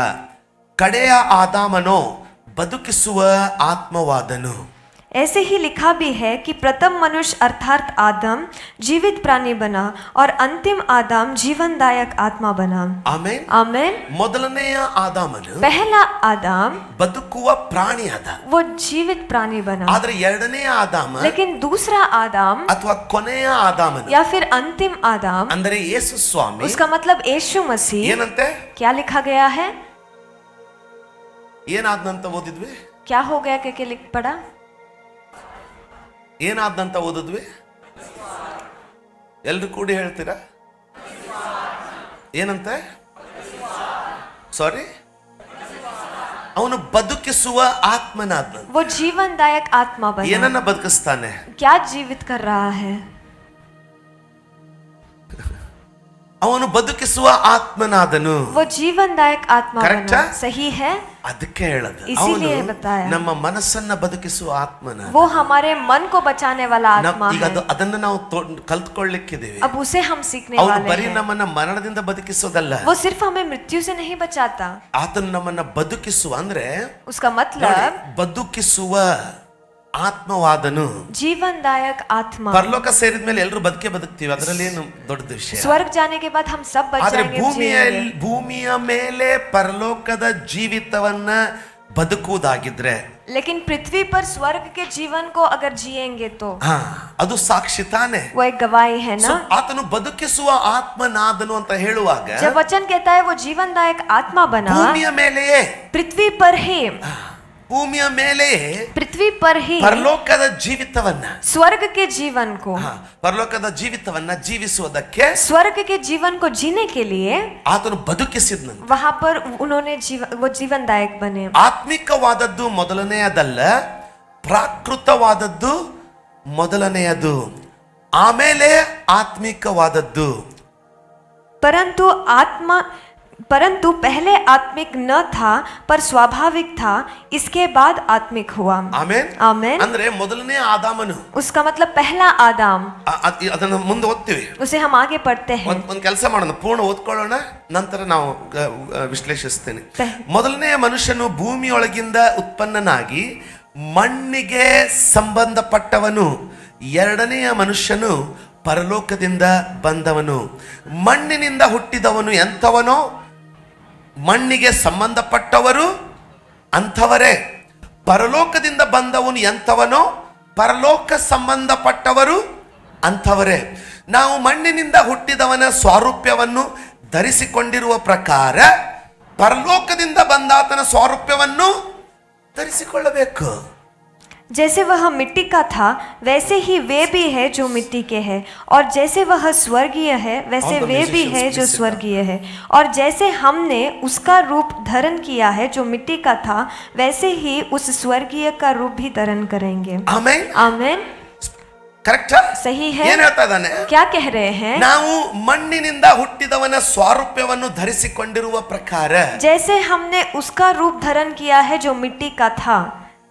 ಕಡೆಯ ಆದಾಮನೋ ಬದುಕಿಸುವ ಆತ್ಮವಾದನು. ऐसे ही लिखा भी है कि प्रथम मनुष्य अर्थात आदम जीवित प्राणी बना और अंतिम आदम जीवनदायक आत्मा बना. ಆಮೇನ್. आमेन. ಮೊದಲನೆಯ ಆದಾಮನು पहला आदम ಬದುಕುವ ಪ್ರಾಣಿಯಾದ, वो जीवित प्राणी बना, ಆದ್ರೆ ಎರಡನೆಯ ಆದಾಮ लेकिन दूसरा आदम ಅಥವಾ ಕೊನೆಯ ಆದಾಮನು या फिर अंतिम आदम, ಅಂದರೆ ಯೇಸು ಸ್ವಾಮಿ उसका मतलब यीशु मसीह, ಏನಂತೆ क्या लिखा गया है? ಏನಾದ್ನಂತ ಓದಿದ್ವಿ? क्या हो गया के, के लिख पड़ा? ಏನಾದ್ನಂತ ಓದಿದ್ವಿ? ಎಲ್ರು ಕೂಡಿ ಹೇಳ್ತೀರಾ? ಏನಂತೆ? ಸಾರಿ, ಅವನು ಬದುಕಿಸುವ ಆತ್ಮನಾದ್ನ. वो जीवनदायक आत्मा बना. ಏನನ್ನ ಬದುಕಿಸ್ತಾನೆ? क्या जीवित कर रहा है? ಅವನು ಬದುಕಿಸುವ ಆತ್ಮನಾದನು. वो जीवनदायक आत्मा Correct बना. है? सही है. ಅದಕ್ಕೆ ಹೇಳದು इसीलिए ಅವನು बताया. ನಮ್ಮ ಮನಸ್ಸನ್ನ ಬದುಕಿಸುವ ಆತ್ಮನ. वो हमारे मन को बचाने वाला आत्मा ಈಗ है. ಅದು ಅದನ್ನ ನಾವು ಕಲ್ತ್ಕೊಳ್ಳಿಕ್ಕಿದ್ದೀವಿ. अब उसे हम सीखने ಅವನು वाले ಬರೀ हैं. ನಮ್ಮನ್ನ ಮರಣದಿಂದ ಬದುಕಿಸೋದಲ್ಲ, वो सिर्फ हमें मृत्यु से नहीं बचाता. ಆತನು ನಮ್ಮನ್ನ ಬದುಕಿಸುವ ಅಂದ್ರೆ उसका ನೋಡಿ, मतलब ಬದುಕಿಸುವ ಆತ್ಮವಾದನು, जीवनदायक आत्मा। ಪರಲೋಕ ಸೇರಿದ ಮೇಲೆ ಎಲ್ಲರೂ ಬದುಕೆ ಬದುಕ್ತೀವಿ, ಅದರಲ್ಲಿ ಏನು ದೊಡ್ಡ ವಿಷಯ. स्वर्ग जाने के बाद हम सब बच ಆದ್ರೆ जाएंगे, ಭೂಮಿಯ जिएंगे। ಭೂಮಿಯ ಮೇಲೆ ಪರಲೋಕದ ಜೀವಿತವನ್ನ ಬದುಕುವುದಾಗಿದ್ರೆ, लेकिन पृथ्वी पर स्वर्ग के जीवन को अगर जिएंगे तो ಹಾ ಅದು ಸಾಕ್ಷಿ ತಾನೆ. वो एक गवाही है So, ना। ಆತನು ಬದುಕಿಸುವ ಆತ್ಮನಾದನು ಅಂತ ಹೇಳುವಾಗ जब वचन कहता है वो जीवनदायक आत्मा बना, ಭೂಮಿಯ ಮೇಲೆಯೇ पृथ्वी पर ही ಭೂಮಿಯ ಮೇಲೆಯೇ पृथ्वी पर ही ಪರಲೋಕದ ಜೀವಿತವನ್ನ, स्वर्ग के जीवन को ಹಾ, ಪರಲೋಕದ ಜೀವಿತವನ್ನ ಜೀವಿಸುವುದಕ್ಕೆ स्वर्ग के जीवन को जीने के लिए ಆತನು ಬದುಕಿಸಿದ್ನಂತೆ. वहां पर उन्होंने जीव, वो जीवनदायक बने। ಆತ್ಮಿಕವಾದದ್ದು ಮೊದಲನೆಯದಲ್ಲ, ಪ್ರಾಕೃತವಾದದ್ದು ಮೊದಲನೆಯದು, ಆಮೇಲೆ ಆತ್ಮಿಕವಾದದ್ದು. परंतु आत्मा परंतु पहले आत्मिक न था पर स्वाभाविक था, इसके बाद आत्मिक हुआ। ಆಮೆನ್. आमेन। ಅಂದ್ರೆ ಮೊದಲನೇ ಆದಾಮನು, उसका मतलब पहला आदाम, ಅ- ಅ- ಅದನ್ನ ಮುಂದೆ ಓದ್ತೀವಿ. उसे हम आगे पढ़ते हैं। ಒಂದ್ ಒಂದ್ ಕೆಲಸ ಮಾಡೋಣ, ಪೂರ್ಣ ಓದ್ಕೊಳ್ಳೋಣ, ನಂತರ ನಾವು ಅ, ಅ, ವಿಶ್ಲೇಷಿಸ್ತೇನೆ. ತೆ- ಮೊದಲನೆಯ ಮನುಷ್ಯನು ಭೂಮಿಯೊಳಗಿಂದ ಉತ್ಪನ್ನನಾಗಿ ಮಣ್ಣಿಗೆ ಸಂಬಂಧಪಟ್ಟವನು, ಎರಡನೆಯ ಮನುಷ್ಯನು ಪರಲೋಕದಿಂದ ಬಂದವನು. ಮಣ್ಣಿನಿಂದ ಹುಟ್ಟಿದವನು ಎಂಥವನೋ, ಮಣ್ಣಿಗೆ ಸಂಬಂಧಪಟ್ಟವರು ಅಂಥವರೇ. ಪರಲೋಕದಿಂದ ಬಂದವನು ಎಂಥವನೋ, ಪರಲೋಕ ಸಂಬಂಧಪಟ್ಟವರು ಅಂಥವರೇ. ನಾವು ಮಣ್ಣಿನಿಂದ ಹುಟ್ಟಿದವನ ಸ್ವಾರೂಪ್ಯವನ್ನು ಧರಿಸಿಕೊಂಡಿರುವ ಪ್ರಕಾರ ಪರಲೋಕದಿಂದ ಬಂದಾತನ ಸ್ವಾರೂಪ್ಯವನ್ನು ಧರಿಸಿಕೊಳ್ಳಬೇಕು. जैसे वह मिट्टी का था वैसे ही वे भी है जो मिट्टी के हैं, और जैसे वह स्वर्गीय है वैसे All the वे भी musicians है जो please sit स्वर्गीय है, और जैसे हमने उसका रूप धारण किया है जो मिट्टी का था, वैसे ही उस स्वर्गीय का रूप भी धारण करेंगे। ಆಮೆನ್. आमेन। ಕರೆಕ್ಟ್. सही है। ಏನ್ ಹೇಳ್ತಾ ಇದ್ದಾನೆ? क्या कह रहे हैं? ನಾವು ಮಣ್ಣಿನಿಂದ ಹುಟ್ಟಿದವನ ಸ್ವಾರೂಪ್ಯವನ್ನು ಧರಿಸಿಕೊಂಡಿರುವ ಪ್ರಕಾರ जैसे हमने उसका रूप धारण किया है जो मिट्टी का था,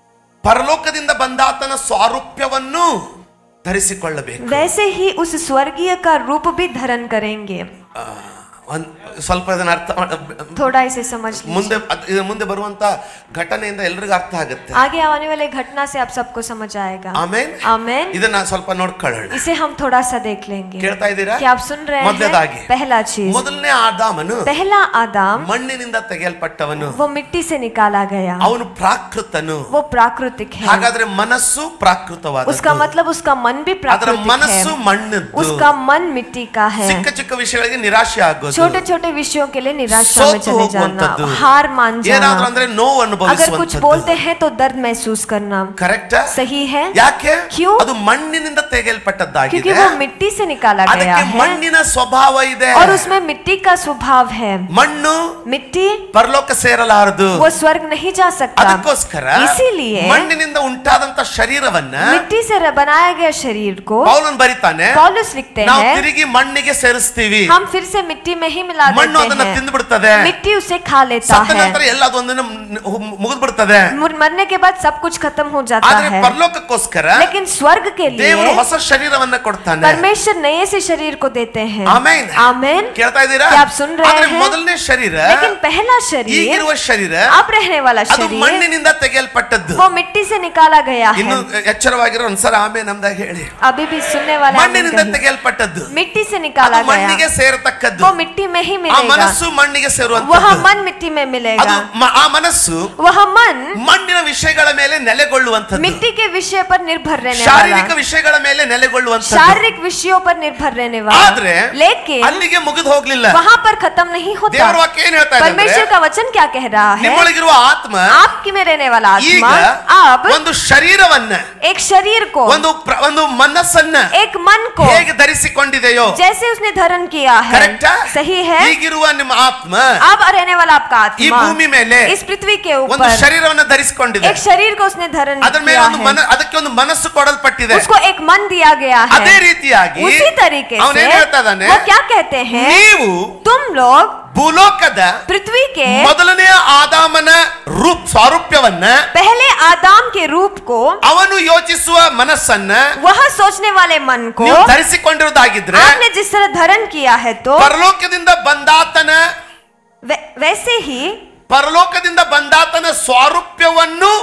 ಪರಲೋಕದಿಂದ ಬಂದಾತನ ಸ್ವಾರೂಪ್ಯವನ್ನು ಧರಿಸಿಕೊಳ್ಳಬೇಕು. वैसे ही उस स्वर्गीय का रूप भी धारण करेंगे। ಆ, ಒಂದ್ ಸ್ವಲ್ಪ ಇದನ್ನ ಅರ್ಥ ಮಾಡ- थोड़ा इसे समझ लीजिए। ಮುಂದೆ ಅದ್- ಇದ್ರ ಮುಂದೆ ಬರುವಂತ ಘಟನೆಯಿಂದ ಎಲ್ರಿಗೂ ಅರ್ಥ ಆಗುತ್ತೆ. आगे आने वाले घटना से आप सबको समझ आएगा। ಆಮೇನ್. आमेन। ಇದನ್ನ ಸ್ವಲ್ಪ ನೋಡ್ಕೊಳ್ಳೋಣ. इसे हम थोड़ा सा देख लेंगे। ಕೇಳ್ತಾ ಇದ್ದೀರಾ? क्या आप सुन रहे ಮೊದಲನೇದಾಗಿ हैं? पहला चीज, ಮೊದಲನೇ ಆದಾಮನು पहला आदाम ಮಣ್ಣಿನಿಂದ ತೆಗೆಯಲ್ಪಟ್ಟವನು, वो मिट्टी से निकाला गया, ಅವನು ಪ್ರಾಕೃತನು. वो प्राकृतिक है। ಹಾಗಾದ್ರೆ ಮನಸ್ಸು ಪ್ರಾಕೃತವಾದ, उसका मतलब उसका मन भी ಅದರ प्राकृतिक ಮನಸ್ಸು है, ಮಣ್ಣದ್ದು. उसका मन मिट्टी का है। ಚಿಕ್ಕ ಚಿಕ್ಕ ವಿಷಯಗಳಿಗೆ ನಿರಾಶೆ ಆಗೋದು, छोटे छोटे विषयों के लिए निराशा में ಸೋತು चले जाना, ಹೋಗುವಂತದ್ದು, हार मान ಏನಾದ್ರೂ जाना, ಅಂದ್ರೆ ನೋವು अगर कुछ ಅನುಭವಿಸುವಂತದ್ದು. बोलते हैं तो दर्द महसूस करना। ಕರೆಕ್ಟ್. सही है। ಯಾಕೆ? क्यों? ಅದು ಮಣ್ಣಿನಿಂದ क्योंकि ತೆಗೆಯಲ್ಪಟ್ಟದ್ದಾಗಿದೆ. वो मिट्टी से निकाला गया ಅದಕ್ಕೆ है, ಮಣ್ಣಿನ ಸ್ವಭಾವ ಇದೆ. और उसमें मिट्टी का स्वभाव है। ಮಣ್ಣು मिट्टी ಪರಲೋಕ ಸೇರಲಾರದು. वो स्वर्ग नहीं जा सकता, ಅದಕ್ಕೋಸ್ಕರ इसीलिए ಮಣ್ಣಿನಿಂದ ಉಂಟಾದಂತ ಶರೀರವನ್ನ मिट्टी से बनाया गया शरीर को ಪೌಲನ್ ಬರಿತಾನೆ, पौलुस लिखते ನಾವು हैं, ತಿರುಗಿ ಮಣ್ಣಿಗೆ ಸೇರಿಸ್ತೀವಿ. हम फिर से मिट्टी में ही मिला ಮಣ್ಣು देते ಅದನ್ನ हैं, ತಿಂದು ಬಿಡ್ತದೆ. मिट्टी उसे खा लेता ಸತ್ತ है, ನಂತರ ಎಲ್ಲ ಅದೊಂದಿನ ಮುಗಿದು ಬಿಡ್ತದೆ. मुर- मरने के बाद सब कुछ खत्म हो जाता ಆದ್ರೆ है। ಪರಲೋಕಕ್ಕೋಸ್ಕರ लेकिन स्वर्ग के ದೇವರು लिए ಹೊಸ ಶರೀರವನ್ನ ಕೊಡ್ತಾನೆ. परमेश्वर नए से शरीर को देते हैं। ಆಮೆನ್. आमेन। ಕೇಳ್ತಾ ಇದ್ದೀರಾ? क्या आप सुन रहे ಆದ್ರೆ हैं? ಮೊದಲನೇ ಶರೀರ, लेकिन पहला शरीर, ಈಗಿರುವ ಶರೀರ, अब रहने वाला ಅದು शरीर, ಮಣ್ಣಿನಿಂದ ತೆಗೆಯಲ್ಪಟ್ಟದ್ದು. वो मिट्टी से निकाला गया है। ಇನ್ನು ಎಚ್ಚರವಾಗಿರೋ ಒಂದ್ಸಲ ಆಮೇಲೆ ನಮ್ದಾಗ ಹೇಳಿ, अभी भी सुनने वाले आमीन ಮಣ್ಣಿನಿಂದ कहिए। ತೆಗೆಯಲ್ಪಟ್ಟದ್ದು, मिट्टी से ಅದು निकाला गया, ಮಣ್ಣಿಗೆ ಸೇರತಕ್ಕದ್ದು. वो मिट्टी में ही ಆ मिलेगा, ಮನಸ್ಸು ಮಣ್ಣಿಗೆ वह ಸೇರುವಂತದ್ದು. मन मिट्टी में ಅದು मिलेगा, ಮ- ಆ ಮನಸ್ಸು वह मन ಮಣ್ಣಿನ ವಿಷಯಗಳ ಮೇಲೆ ನೆಲೆಗೊಳ್ಳುವಂತದ್ದು, मिट्टी के विषय पर निर्भर रहने ಶಾರೀರಿಕ वाला, ವಿಷಯಗಳ ಮೇಲೆ ನೆಲೆಗೊಳ್ಳುವಂತದ್ದು. शारीरिक विषयों पर निर्भर रहने वाला। ಆದ್ರೆ लेकिन ಅಲ್ಲಿಗೆ ಮುಗಿದು ಹೋಗ್ಲಿಲ್ಲ. वहां पर खत्म नहीं होता। ದೇವರ ವಾಕ್ಯ ಏನ್ ಹೇಳ್ತಾ ಇದೆ ಅಂದ್ರೆ, परमेश्वर का वचन क्या कह रहा है? ನಿಮ್ಮೊಳಗಿರುವ ಆತ್ಮ आपकी में रहने वाला ಈಗ आत्मा अब ಒಂದು ಶರೀರವನ್ನ, एक शरीर को, ಒಂದು ಪ್ರ- ಒಂದು ಮನಸ್ಸನ್ನ एक मन को ಹೇಗೆ ಧರಿಸಿಕೊಂಡಿದೆಯೋ, जैसे उसने धारण किया है। ಕರೆಕ್ಟಾ? सही है। ಈಗಿರುವ ನಿಮ್ಮ ಆತ್ಮ अब रहने वाला आपका ಈ आत्मा ಭೂಮಿ ಮೇಲೆ इस पृथ्वी के ಒಂದು ऊपर ಶರೀರವನ್ನ ಧರಿಸಿಕೊಂಡಿದೆ. एक शरीर को उसने धारण ಅದರ ಮೇಲೆ किया ಒಂದು है, ಮನ ಅದಕ್ಕೆ ಒಂದು ಮನಸ್ಸು ಕೊಡಲ್ಪಟ್ಟಿದೆ. उसको एक मन दिया गया ಅದೇ है। ರೀತಿಯಾಗಿ उसी तरीके से ಅವನೇನ್ ಹೇಳ್ತಾ ಇದ್ದಾನೆ, वो क्या कहते हैं? ನೀವು तुम लोग ಭೂಲೋಕದ पृथ्वी के ಮೊದಲನೆಯ ಆದಾಮನ ರೂಪ ಸ್ವಾರೂಪ್ಯವನ್ನ, पहले आदाम के रूप को, ಅವನು ಯೋಚಿಸುವ ಮನಸ್ಸನ್ನ वह सोचने वाले मन को ನೀವು ಧರಿಸಿಕೊಂಡಿರುವುದಾಗಿದ್ರೆ, आपने जिस तरह धारण किया है, तो ಪರಲೋಕದಿಂದ ಬಂದಾತನ वै- वैसे ही ಪರಲೋಕದಿಂದ ಬಂದಾತನ ಸ್ವಾರೂಪ್ಯವನ್ನು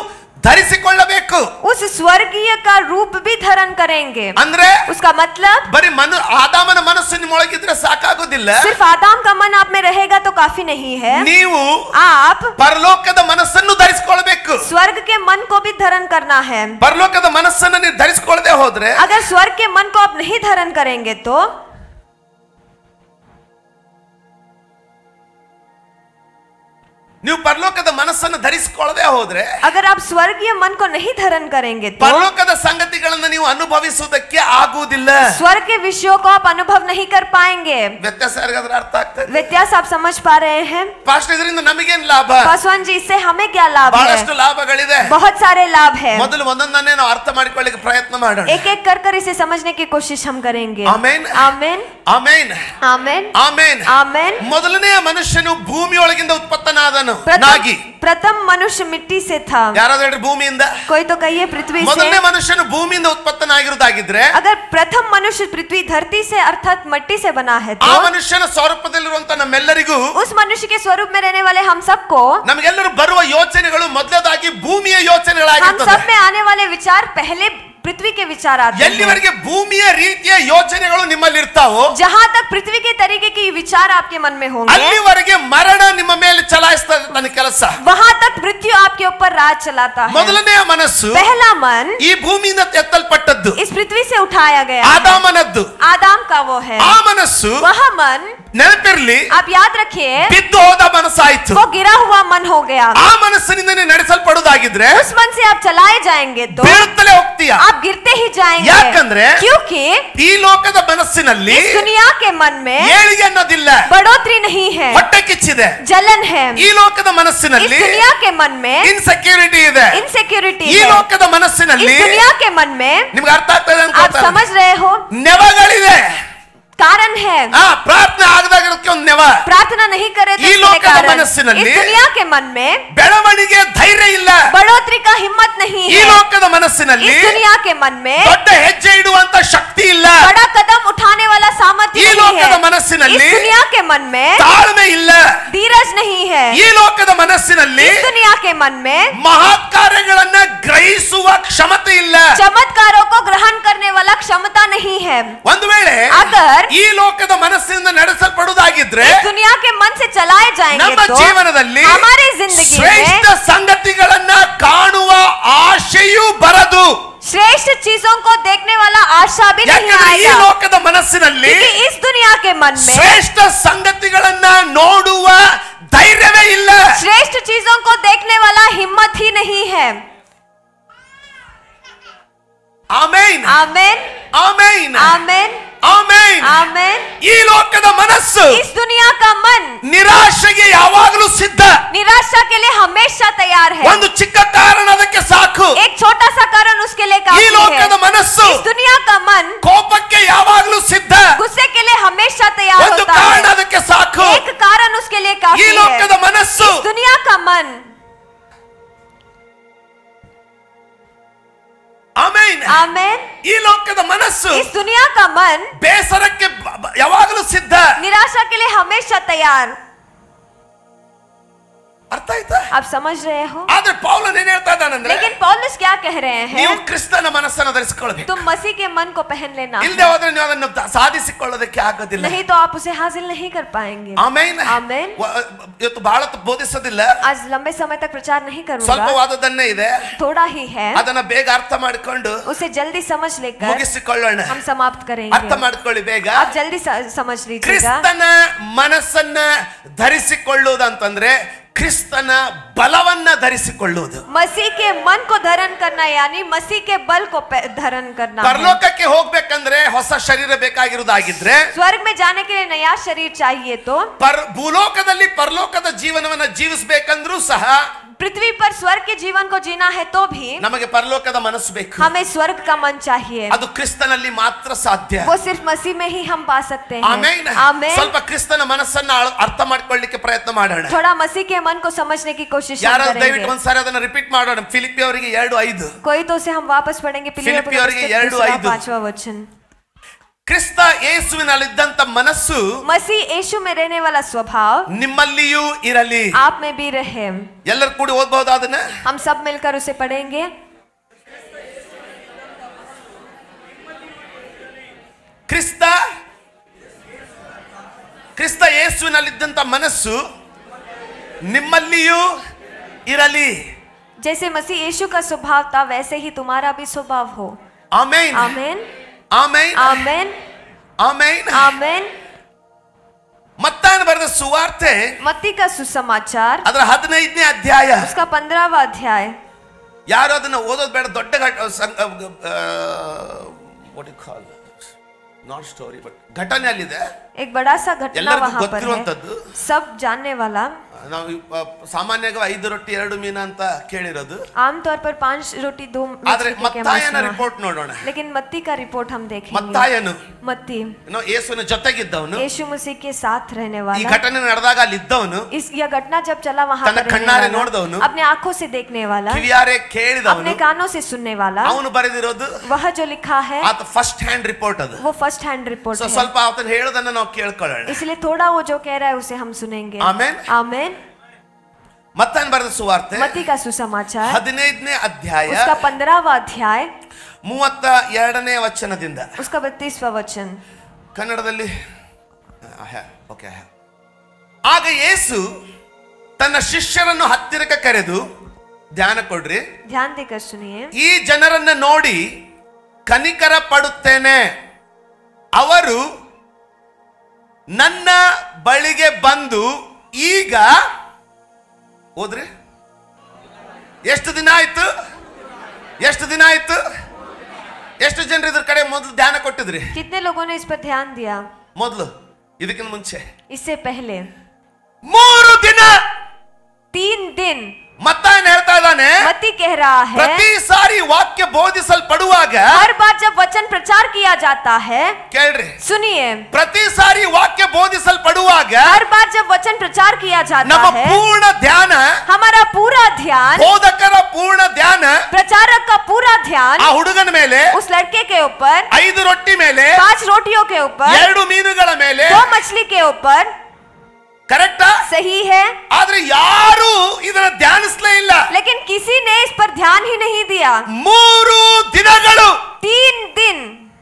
ಧರಿಸಿಕೊಳ್ಳಬೇಕು. उस स्वर्गीय का रूप भी धारण करेंगे. ಅಂದ್ರೆ उसका मतलब ಬರೀ ಮನು ಆದಾಮನ ಮನಸ್ಸು ನಿಮ್ಮೊಳಗಿದ್ರೆ ಸಾಕಾಗೋದಿಲ್ಲ. सिर्फ आदम का मन आप में रहेगा तो काफी नहीं है. ನೀವು आप ಪರಲೋಕದ ಮನಸ್ಸನ್ನು ಧರಿಸಿಕೊಳ್ಳಬೇಕು. स्वर्ग के मन को भी धारण करना है. ಪರಲೋಕದ ಮನಸ್ಸನ್ನು ನೀವು ಧರಿಸಿಕೊಳ್ಳದೆ ಹೋದ್ರೆ, अगर स्वर्ग के मन को आप नहीं धारण करेंगे तो ನೀವು ಪರಲೋಕದ ಮನಸ್ಸನ್ನು ಧರಿಸಿಕೊಳ್ಳದೆ ಹೋದ್ರೆ, अगर आप स्वर्गीय मन को नहीं धारण करेंगे तो ಪರಲೋಕದ ಸಂಗತಿಗಳನ್ನು ನೀವು ಅನುಭವಿಸುವುದಕ್ಕೆ ಆಗುವುದಿಲ್ಲ. स्वर्ग के विषयों को आप अनुभव नहीं कर पाएंगे. ವ್ಯತ್ಯಾಸ ಯಾರಿಗಾದ್ರೂ ಅರ್ಥ ಆಗ್ತದೆ? व्यत्यास आप समझ पा रहे हैं? ಪಾಸ್ಟರ್, ಇದರಿಂದ ನಮಗೇನ್ ಲಾಭ? पासवान जी, इससे हमें क्या लाभ है? ಬಹಳಷ್ಟು ಲಾಭಗಳಿದೆ. बहुत सारे लाभ है. ಮೊದಲು ಒಂದೊಂದನ್ನೇ ನಾವು ಅರ್ಥ ಮಾಡಿಕೊಳ್ಳಿಕ್ಕೆ ಪ್ರಯತ್ನ ಮಾಡೋಣ. एक एक कर कर इसे समझने की कोशिश हम करेंगे. Amen, amen, amen, amen, amen, amen. ಮೊದಲನೆಯ ಮನುಷ್ಯನು ಭೂಮಿಯೊಳಗಿಂದ ಉತ್ಪತ್ತನಾದನು. प्रथम ನಾಗಿ प्रथम मनुष्य मिट्टी से था. ಯಾರಾದ್ರೂ ಹೇಳ್ರಿ ಭೂಮಿಯಿಂದ? कोई तो कहिए पृथ्वी से. ಮೊದಲನೇ ಮನುಷ್ಯನು ಭೂಮಿಯಿಂದ ಉತ್ಪತ್ತನಾಗಿರುವುದಾಗಿದ್ರೆ, अगर प्रथम मनुष्य पृथ्वी धरती से अर्थात मिट्टी से बना है ಆ तो ಮನುಷ್ಯನ ಸ್ವರೂಪದಲ್ಲಿರುವಂತ ನಮ್ಮೆಲ್ಲರಿಗೂ, उस मनुष्य के स्वरूप में रहने वाले हम सबको, ನಮಗೆಲ್ಲರೂ ಬರುವ ಯೋಚನೆಗಳು ಮೊದಲದಾಗಿ ಭೂಮಿಯ हम ಯೋಚನೆಗಳಾಗಿರ್ತದೆ. सब में आने वाले विचार पहले पृथ्वी के विचार आते हैं. ಎಲ್ಲಿವರೆಗೆ ಭೂಮಿಯ ರೀತಿಯ ಯೋಚನೆಗಳು ನಿಮ್ಮಲ್ಲಿ ಇರ್ತಾವೋ, जहाँ तक पृथ्वी के तरीके के विचार आपके मन में होंगे, ಅಲ್ಲಿವರೆಗೆ ಮರಣ ನಿಮ್ಮ ಮೇಲೆ ಚಲಾಯಿಸ್ತದೆ ತನ್ನ ಕೆಲಸ. वहाँ तक मृत्यु आपके ऊपर राज चलाता है. ಮೊದಲನೆಯ ಮನಸ್ಸು पहला मन ಈ ಭೂಮಿಯಿಂದ ಎತ್ತಲ್ಪಟ್ಟದ್ದು, इस पृथ्वी से उठाया गया है. ಆದಾಮನದ್ದು. आदाम का वो है. ಆ ಮನಸ್ಸು वह मन, ನೆನಪಿರ್ಲಿ, आप याद रखिए, ಬಿದ್ದು ಹೋದ ಮನಸ್ಸಾಯ್ತು. वो गिरा हुआ मन हो गया. ಆ ಮನಸ್ಸಿನಿಂದ ನಡೆಸಲ್ಪಡುವುದಾಗಿದ್ರೆ उस मन से आप चलाए जाएंगे तो ಬೀಳುತ್ತಲೇ ಹೋಗ್ತೀಯ. आप गिरते ही जाएंगे. ಯಾಕಂದ್ರೆ क्योंकि ಈ ಲೋಕದ ಮನಸ್ಸಿನಲ್ಲಿ इस दुनिया के मन में ಏಳಿಗೆ ಅನ್ನೋದಿಲ್ಲ, बढ़ोतरी नहीं है, ಹೊಟ್ಟೆ ಕಿಚ್ಚಿದೆ. जलन है. ಈ ಲೋಕದ इस ಮನಸ್ಸಿನಲ್ಲಿ दुनिया के मन में ಇನ್ಸೆಕ್ಯೂರಿಟಿ ಇದೆ. इनसिक्योरिटी ಈ है. ಲೋಕದ इस ಮನಸ್ಸಿನಲ್ಲಿ दुनिया के मन में, ನಿಮ್ಗೆ ಅರ್ಥ ಆಗ್ತದೆ आप ಅಂತ समझ रहे हो, ನೆವಗಳಿದೆ. कारण है. ಆ ಪ್ರಾರ್ಥನೆ ಆಗದಾಗಿರೋದಕ್ಕೆ ಒಂದು ನೆವ. प्रार्थना नहीं करे तो ಈ इसके ಲೋಕದ कारण, ಮನಸ್ಸಿನಲ್ಲಿ इस दुनिया के मन में ಬೆಳವಣಿಗೆ ಧೈರ್ಯ ಇಲ್ಲ. बढ़ोतरी का हिम्मत नहीं ಈ है. ಲೋಕದ ಮನಸ್ಸಿನಲ್ಲಿ इस दुनिया के मन में ದೊಡ್ಡ ಹೆಜ್ಜೆ ಇಡುವಂತ ಶಕ್ತಿ ಇಲ್ಲ. बड़ा कदम उठाने वाला सामर्थ्य ಈ नहीं ಲೋಕದ है. ಮನಸ್ಸಿನಲ್ಲಿ इस दुनिया के मन में ತಾಳ್ಮೆ ಇಲ್ಲ. धीरज नहीं है. ಈ ಲೋಕದ ಮನಸ್ಸಿನಲ್ಲಿ इस दुनिया के मन में ಮಹತ್ ಕಾರ್ಯಗಳನ್ನ ಗ್ರಹಿಸುವ ಕ್ಷಮತೆ ಇಲ್ಲ. चमत्कारों को ग्रहण करने वाला क्षमता नहीं है. ಒಂದು ವೇಳೆ अगर ಈ ಲೋಕದ ಮನಸ್ಸಿನಿಂದ ನಡೆಸಲ್ಪಡುವುದಾಗಿದ್ರೆ, इस दुनिया के मन से चलाए जाएंगे ನಮ್ಮ तो ಜೀವನದಲ್ಲಿ हमारी जिंदगी ಶ್ರೇಷ್ಠ में ಸಂಗತಿಗಳನ್ನ ಕಾಣುವ ಆಶೆಯೂ ಬರದು. श्रेष्ठ चीजों को देखने वाला आशा भी नहीं ಯಾಕಂದ್ರೆ ಈ आएगा. ಲೋಕದ ಮನಸ್ಸಿನಲ್ಲಿ क्योंकि इस दुनिया के मन में ಶ್ರೇಷ್ಠ ಸಂಗತಿಗಳನ್ನ ನೋಡುವ ಧೈರ್ಯವೇ ಇಲ್ಲ. श्रेष्ठ चीजों को देखने वाला हिम्मत ही नहीं है. Amen, amen, amen, amen, amen. Amen. ಈ ಲೋಕದ ಮನಸ್ಸು इस दुनिया का मन ನಿರಾಶೆಗೆ ಯಾವಾಗಲೂ ಸಿದ್ಧ. निराशा के लिए हमेशा तैयार है. ಒಂದು ಚಿಕ್ಕ ಕಾರಣ ಅದಕ್ಕೆ ಸಾಕು. एक छोटा सा कारण उसके लिए ಈ काफी ಲೋಕದ है. ಮನಸ್ಸು इस दुनिया का मन ಕೋಪಕ್ಕೆ ಯಾವಾಗಲೂ ಸಿದ್ಧ. गुस्से के लिए हमेशा तैयार ಒಂದು होता ಕಾರಣ है. ಅದಕ್ಕೆ ಸಾಕು. एक कारण उसके लिए ಈ काफी ಲೋಕದ है. ಮನಸ್ಸು इस दुनिया का मन, ಆಮೆನ್, आमेन. ಈ ಲೋಕದ ಮನಸ್ಸು इस दुनिया का मन ಬೇಸರಕ್ಕೆ ಬ- ಬ- ಯಾವಾಗಲೂ ಸಿದ್ಧ. निराशा के लिए हमेशा तैयार. ಅರ್ಥ ಆಯ್ತಾ? आप समझ रहे हो? ಆದ್ರೆ ಪೌಲನ್ ಏನ್ ಹೇಳ್ತಾ ಇದ್ದಾನಂದ್ರೆ, लेकिन पौलुस क्या कह रहे ನೀವು हैं? ಕ್ರಿಸ್ತನ ಮನಸ್ಸನ್ನು ಧರಿಸಿಕೊಳ್ಳಬೇಕು. तुम मसीह के मन को पहन लेना. ಇಲ್ಲದೆ ಹೋದ್ರೆ ನೀವು ಅದನ್ನು ದ- ಸಾಧಿಸಿಕೊಳ್ಳೋದಕ್ಕೆ ಆಗೋದಿಲ್ಲ. नहीं तो आप उसे हासिल नहीं कर पाएंगे. ಆಮೆನ್. ಆಮೆನ್. ವ- ಇವತ್ತು ಬಹಳ ಹೊತ್ತು ಬೋಧಿಸೋದಿಲ್ಲ, आज लंबे समय तक प्रचार नहीं करूंगा. ಸ್ವಲ್ಪವಾದದನ್ನೇ ಇದೆ. थोड़ा ही है, ಅದನ್ನ ಬೇಗ ಅರ್ಥ ಮಾಡಿಕೊಂಡು उसे जल्दी समझ लेकर ಮುಗಿಸಿಕೊಳ್ಳೋಣ. हम समाप्त ಅರ್ಥ करेंगे. ಮಾಡ್ಕೊಳ್ಳಿ ಬೇಗ. आप जल्दी स- समझ लीजिएगा. ಕ್ರಿಸ್ತನ ಮನಸ್ಸನ್ನ ಧರಿಸಿಕೊಳ್ಳುವುದಂತಂದ್ರೆ ಕ್ರಿಸ್ತನ ಬಲವನ್ನ ಧರಿಸಿಕೊಳ್ಳುವುದು. मसीह के मन को धारण करना यानी मसीह के बल को पे- धारण करना है. ಪರಲೋಕಕ್ಕೆ ಹೋಗ್ಬೇಕಂದ್ರೆ ಹೊಸ ಶರೀರ ಬೇಕಾಗಿರುವುದಾಗಿದ್ರೆ, स्वर्ग में जाने के लिए नया शरीर चाहिए तो ಪರ್ ಭೂಲೋಕದಲ್ಲಿ ಪರಲೋಕದ ಜೀವನವನ್ನ ಜೀವಿಸಬೇಕಂದ್ರೂ ಸಹ पृथ्वी पर स्वर्ग के जीवन को जीना है तो भी ನಮಗೆ ಪರಲೋಕದ ಮನಸ್ಸು ಬೇಕು. हमें स्वर्ग का मन चाहिए. ಅದು ಕ್ರಿಸ್ತನಲ್ಲಿ ಮಾತ್ರ ಸಾಧ್ಯ. वो सिर्फ मसीह में ही हम पा सकते हैं. ಆಮೆನ್. आमेन. ಸ್ವಲ್ಪ ಕ್ರಿಸ್ತನ ಮನಸ್ಸನ್ನ ಅಳ- ಅರ್ಥ ಮಾಡ್ಕೊಳ್ಳಿಕ್ಕೆ ಪ್ರಯತ್ನ ಮಾಡೋಣ. थोड़ा मसीह के मन को समझने की कोशिश हम ಯಾರಾದ್ರೂ ದಯವಿಟ್ಟು करेंगे. ಒಂದ್ಸಾರಿ ಅದನ್ನ ರಿಪೀಟ್ ಮಾಡೋಣ. ಫಿಲಿಪ್ಪಿ ಅವರಿಗೆ ಎರಡು ಐದು. कोई तो उसे हम वापस पढ़ेंगे. फिलिप्पियों फिलिप्पियों की के ಎರಡು पुस्तक, ಐದು. पांचवा वचन. ಕ್ರಿಸ್ತ ಯೇಸುವಿನಲ್ಲಿದ್ದಂತ ಮನಸ್ಸು मसीह यीशु में रहने वाला स्वभाव ನಿಮ್ಮಲ್ಲಿಯೂ ಇರಲಿ. आप में भी रहे. ಎಲ್ಲರೂ ಕೂಡಿ ಓದಬಹುದು ಅದನ್ನ. हम सब मिलकर उसे पढ़ेंगे. ಕ್ರಿಸ್ತ ಕ್ರಿಸ್ತ ಯೇಸುವಿನಲ್ಲಿದ್ದಂತ ಮನಸ್ಸು ನಿಮ್ಮಲ್ಲಿಯೂ ಇರಲಿ. जैसे मसीह यीशु का स्वभाव था वैसे ही तुम्हारा भी स्वभाव हो. Amen amen amen amen amen. Amen. ಮತ್ತಾಯನ ಬರೆದ ಸುವಾರ್ತೆ मत्ती का सुसमाचार ಅದರ ಹದಿನೈದನೇ ಅಧ್ಯಾಯ. उसका पंद्रहवां अध्याय. ಯಾರು ಅದನ್ನ ಓದೋದು ಬೇಡ. ದೊಡ್ಡ what you call not story but ಘಟನೆ ಅಲ್ಲಿದೆ. एक बड़ा सा घटना ಎಲ್ಲರಿಗೂ वहां पर है. ಗೊತ್ತಿರುವಂತದ್ದು. सब जानने वाला. ನಾವು ಸಾಮಾನ್ಯವಾಗಿ ಐದು ರೊಟ್ಟಿ ಎರಡು ಮೀನು ಅಂತ ಕೇಳಿರೋದು. आमतौर पर पांच रोटी दो ಆದ್ರೆ मछली के ಮತ್ತಾಯನ मांस ರಿಪೋರ್ಟ್ ನೋಡೋಣ. लेकिन मत्ती का रिपोर्ट हम देखेंगे. ಮತ್ತಾಯನು मत्ती ಏನೋ ಯೇಸುವಿನ ಜೊತೆಗಿದ್ದವನು. यीशु मसीह के साथ रहने ಈ वाला. ಘಟನೆ ನಡೆದಾಗ ಅಲ್ಲಿ ಇದ್ದವನು. इस यह घटना जब चला वहां ತನ್ನ पर रहने ಕಣ್ಣಾರೆ वाला, ನೋಡಿದವನು. अपने आंखों से देखने वाला, ಕಿವಿಯಾರೆ ಕೇಳಿದವನು. अपने कानों से सुनने वाला. ಅವನು ಬರೆದಿರೋದು वह जो लिखा है ಆತ ಫಸ್ಟ್ ಹ್ಯಾಂಡ್ ರಿಪೋರ್ಟ್ ಅದು. वो फर्स्ट हैंड रिपोर्ट ಸೊ है. ಸ್ವಲ್ಪ ಆತನ ಹೇಳೋದನ್ನ ನಾವು ಕೇಳ್ಕೊಳ್ಳೋಣ. इसलिए थोड़ा वो जो कह रहा है उसे हम सुनेंगे. Amen amen. ಮತ್ತಾಯನ ಬರೆದ ಸುವಾರ್ತೆ मत्ती का सुसमाचार ಹದಿನೈದನೇ ಅಧ್ಯಾಯ उसका पंद्रहवां अध्याय ಮೂವತ್ತ ಎರಡನೇ ವಚನದಿಂದ. उसका बत्तीसवां वचन. ಕನ್ನಡದಲ್ಲಿ ಓಕೆ. ಆಗ ಯೇಸು ತನ್ನ ಶಿಷ್ಯರನ್ನು ಹತ್ತಿರಕ್ಕೆ ಕರೆದು, ಧ್ಯಾನ ಕೊಡ್ರಿ, ध्यान देकर सुनिए. ಈ ಜನರನ್ನ ನೋಡಿ ಕನಿಕರ ಪಡುತ್ತೇನೆ. ಅವರು ನನ್ನ ಬಳಿಗೆ ಬಂದು ಈಗ ಹೋದ್ರಿ. ಎಷ್ಟು ದಿನ ಆಯ್ತು? ಎಷ್ಟು ದಿನ ಆಯ್ತು? ಎಷ್ಟು ಜನರು ಇದ್ರ ಕಡೆ ಮೊದಲು ಧ್ಯಾನ ಕೊಟ್ಟಿದ್ರಿ? कितने लोगों ने इस पर ध्यान दिया? ಮೊದಲು ಇದಕ್ಕಿಂತ ಮುಂಚೆ इससे पहले ಮೂರು ದಿನ. तीन दिन. ಮತ್ತಾಯನ ಹೇಳ್ತಾ ಇದ್ದಾನೆ, मत्ती कह रहा है ಪ್ರತಿ ಸಾರಿ ವಾಕ್ಯ ಬೋಧಿಸಲ್ಪಡುವಾಗ, हर बार जब वचन प्रचार किया जाता है, ಕೇಳ್ರಿ, सुनिए, ಪ್ರತಿ ಸಾರಿ ವಾಕ್ಯ ಬೋಧಿಸಲ್ಪಡುವಾಗ हर बार जब वचन प्रचार किया जाता ನಮ್ಮ है, ಪೂರ್ಣ ಧ್ಯಾನ, हमारा पूरा ध्यान, ಬೋಧಕರ ಪೂರ್ಣ ಧ್ಯಾನ प्रचारक का पूरा ध्यान ಆ ಹುಡುಗನ ಮೇಲೆ, उस लड़के के ऊपर, ಐದು ರೊಟ್ಟಿ ಮೇಲೆ, पांच रोटियों के ऊपर, ಎರಡು ಮೀನುಗಳ ಮೇಲೆ, दो मछली के ऊपर. ಕರೆಕ್ಟಾ? सही है. ಆದ್ರೆ ಯಾರು ಇದನ್ನ ಧ್ಯಾನಿಸಲೇ ಇಲ್ಲ. लेकिन किसी ने इस पर ध्यान ही नहीं दिया. ಮೂರು ದಿನಗಳು. तीन दिन.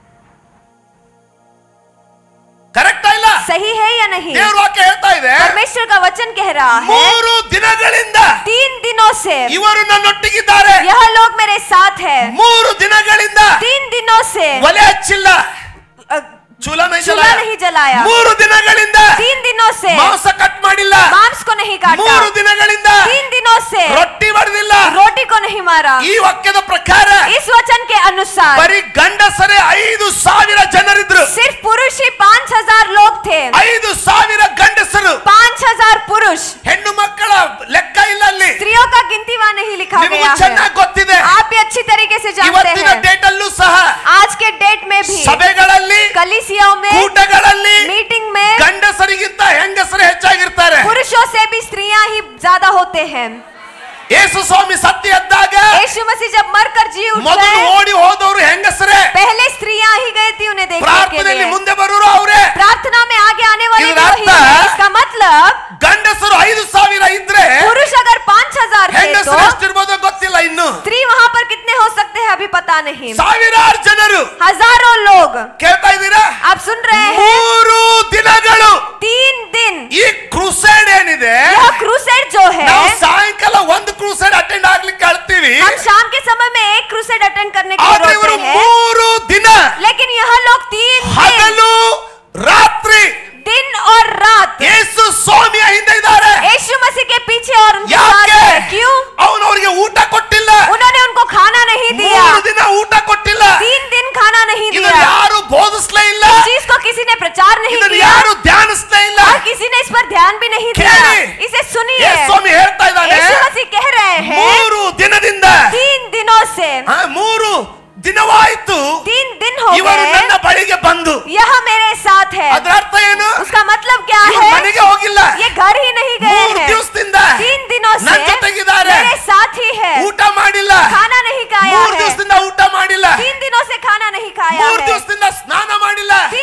ಕರೆಕ್ಟಾ ಇಲ್ಲ? सही है या नहीं? ದೇವರ ವಾಕ್ಯ ಹೇಳ್ತಾ ಇದೆ, परमेश्वर का वचन कह रहा है ಮೂರು ದಿನಗಳಿಂದ तीन दिनों से ಇವರು ನನ್ನೊಟ್ಟಿಗಿದ್ದಾರೆ. यह लोग मेरे साथ है. ಮೂರು ದಿನಗಳಿಂದ तीन दिनों से ಒಲೆ ಹಚ್ಚಿಲ್ಲ, अ, ಚೂಲ चूल्हा नहीं जलाया. ಮೂರು ದಿನಗಳಿಂದ तीन दिनों से ಮಾಂಸ ಕಟ್ ಮಾಡಿಲ್ಲ. मांस को नहीं काटा. ಮೂರು ದಿನಗಳಿಂದ तीन दिनों से ರೊಟ್ಟಿ ಬಡಿದಿಲ್ಲ. रोटी को नहीं मारा. ಈ ವಾಕ್ಯದ ಪ್ರಕಾರ इस वचन के अनुसार ಬರೀ ಗಂಡಸರೇ ಐದು ಸಾವಿರ ಜನರಿದ್ರು. सिर्फ पुरुष ही पांच हजार लोग थे. ಐದು ಸಾವಿರ ಗಂಡಸರು. पांच हजार पुरुष. ಹೆಣ್ಣು ಮಕ್ಕಳ ಲೆಕ್ಕ ಇಲ್ಲ ಅಲ್ಲಿ. स्त्रियों का गिनती वहां नहीं लिखा ನಿಮಗೂ गया है. ಚೆನ್ನಾಗಿ ಗೊತ್ತಿದೆ. आप भी अच्छी तरीके से जानते ಇವತ್ತಿನ हैं. ಡೇಟ್ ಅಲ್ಲೂ ಸಹ आज के डेट में भी ಸಭೆಗಳಲ್ಲಿ, कलीसियाओं में, ಕೂಟಗಳಲ್ಲಿ मीटिंग में ಗಂಡಸರಿಗಿಂತ ಹೆಂಗಸರು ಹೆಚ್ಚಾಗಿರ್ತಾರೆ. पुरुषों से भी स्त्रियां ही ज्यादा होते हैं. ಯೇಸು ಸ್ವಾಮಿ ಸತ್ಯ ಎದ್ದಾಗ यीशु मसीह जब मरकर जी उठ ಮೊದಲು गए, ಓಡಿ ಹೋದವರು ಹೆಂಗಸರೇ. पहले स्त्रियां ही गई थी उन्हें देखने के ಪ್ರಾರ್ಥನೆಯಲ್ಲಿ लिए. ಮುಂದೆ ಬರೋರು ಅವರೇ. प्रार्थना में आगे आने वाले ಇದರ भी वही ಅರ್ಥ, हैं. इसका मतलब ಗಂಡಸರು ಐದು ಸಾವಿರ ಇದ್ರೆ पुरुष अगर पांच हजार थे तो ಹೆಂಗಸರು ಎಷ್ಟಿರ್ಬೋದೋ ಗೊತ್ತಿಲ್ಲ ಇನ್ನು. स्त्री वहां पर कितने हो सकते हैं अभी पता नहीं. ಸಾವಿರಾರು ಜನರು. हजारों लोग. ಕೇಳ್ತಾ ಇದ್ದೀರಾ? आप सुन रहे हैं? ಮೂರು ದಿನಗಳು. तीन दिन. ಈ ಕ್ರೂಸೇಡ್ ಏನಿದೆ, यह क्रूसेड जो है, ನಾವು ಸಾಯಂಕಾಲ ಒಂದು ಕ್ರೂಸೇಡ್ ಅಟೆಂಡ್ ಆಗ್ಲಿಕ್ಕೆ ಅಳ್ತೀವಿ. हम शाम के समय में एक क्रूसेड अटेंड करने के ಆದ್ರೆ लिए ಇವರು रोते हैं. ಮೂರು ದಿನ लेकिन यह लोग तीन दिन, ಹಗಲು ರಾತ್ರಿ दिन और रात ಯೇಸು ಸ್ವಾಮಿಯ ಹಿಂದೆ ಇದ್ದಾರೆ. यीशु मसीह के पीछे और उनके साथ ಯಾಕೆ? है. क्यों? ಅವನು ಅವರಿಗೆ ಊಟ ಕೊಟ್ಟಿಲ್ಲ. उन्होंने उनको खाना नहीं दिया. ಮೂರು ದಿನ ಊಟ ಕೊಟ್ಟಿಲ್ಲ. तीन दिन खाना नहीं ಇದನ್ನು दिया. ಯಾರು ಬೋಧಿಸಲೇ ಇಲ್ಲ. इस चीज को किसी ने प्रचार नहीं ಇದನ್ನು किया ಯಾರು ಧ್ಯಾನಿಸಲೇ ಇಲ್ಲ. और किसी ने इस पर ध्यान भी नहीं दिया. ಕೇಳಿ. इसे सुनिए. ಯೇಸು ಸ್ವಾಮಿ ಹೇಳ್ತಾ ಇದ್ದಾನೆ, यीशु मसीह कह रहे हैं ಮೂರು ದಿನದಿಂದ तीन दिनों से, ಆ, ಮೂರು ದಿನವಾಯಿತು तीन दिन हो ಇವರು गए ನನ್ನ ಬಳಿಗೆ ಬಂದು. यह मेरे साथ है. ಅದರ ಅರ್ಥ ಏನು? उसका मतलब क्या ಇವರು है? ಮನೆಗೆ ಹೋಗಿಲ್ಲ. ये घर ही नहीं गए ಮೂರು हैं. ದಿವಸದಿಂದ तीन दिनों से ನನ್ನ ಜೊತೆಗಿದ್ದಾರೆ. मेरे साथ ही है. ಊಟ ಮಾಡಿಲ್ಲ. खाना नहीं खाया ಮೂರು है. ದಿವಸದಿಂದ ಊಟ ಮಾಡಿಲ್ಲ. तीन दिनों से खाना नहीं खाया ಮೂರು है. ದಿವಸದಿಂದ ಸ್ನಾನ ಮಾಡಿಲ್ಲ. तीन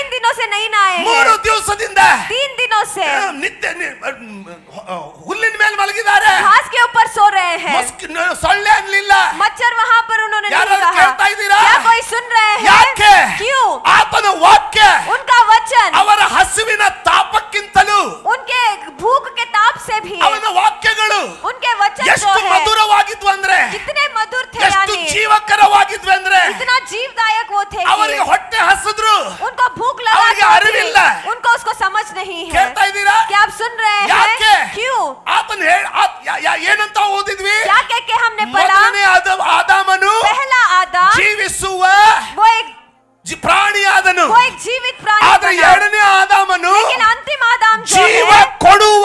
ಸೊಳ್ಳೆ ಅನ್ಲಿಲ್ಲ. मच्छर वहाँ पर उन्होंने नहीं ಯಾರಾದ್ರೂ कहा। ಕೇಳ್ತಾ ಇದ್ದೀರಾ? क्या कोई सुन रहे हैं? ಯಾಕೆ? क्यों? ಆತನ ವಾಕ್ಯ उनका वचन ಅವರ ಹಸುವಿನ ತಾಪಕ್ಕಿಂತಲೂ उनके भूख के ताप से भी ಅವನ ವಾಕ್ಯಗಳು उनके वचन जो ಎಷ್ಟು है ಮಧುರವಾಗಿದ್ವು ಅಂದ್ರೆ, कितने मधुर थे, ಎಷ್ಟು यानी ಜೀವಕರವಾಗಿದ್ವು ಅಂದ್ರೆ कितना जीवदायक वो थे ಅವರಿಗೆ कि ಹೊಟ್ಟೆ ಹಸಿದ್ರು. उनको भूख लगा ಅವರಿಗೆ तो ಅರಿವಿಲ್ಲ. भी उनको उसको समझ नहीं है। ಕೇಳ್ತಾ ಇದ್ದೀರಾ? क्या आप सुन रहे ಯಾಕೆ? हैं? क्यों? ಆತನ ಹೇಳ ಏನಂತ ಓದಿದ್ವಿ? क्या कह के हमने पढ़ा? ಮೊದಲನೇ ಆದ- ಆದಾಮನು पहला आदम ಜೀವಿಸುವ वो एक ಜಿ- ಪ್ರಾಣಿಯಾದನು. वो एक जीवित प्राणी ಆದ್ರೆ बना। ಎರಡನೇ ಆದಾಮನು लेकिन अंतिम आदम जो ಜೀವ है ಕೊಡುವ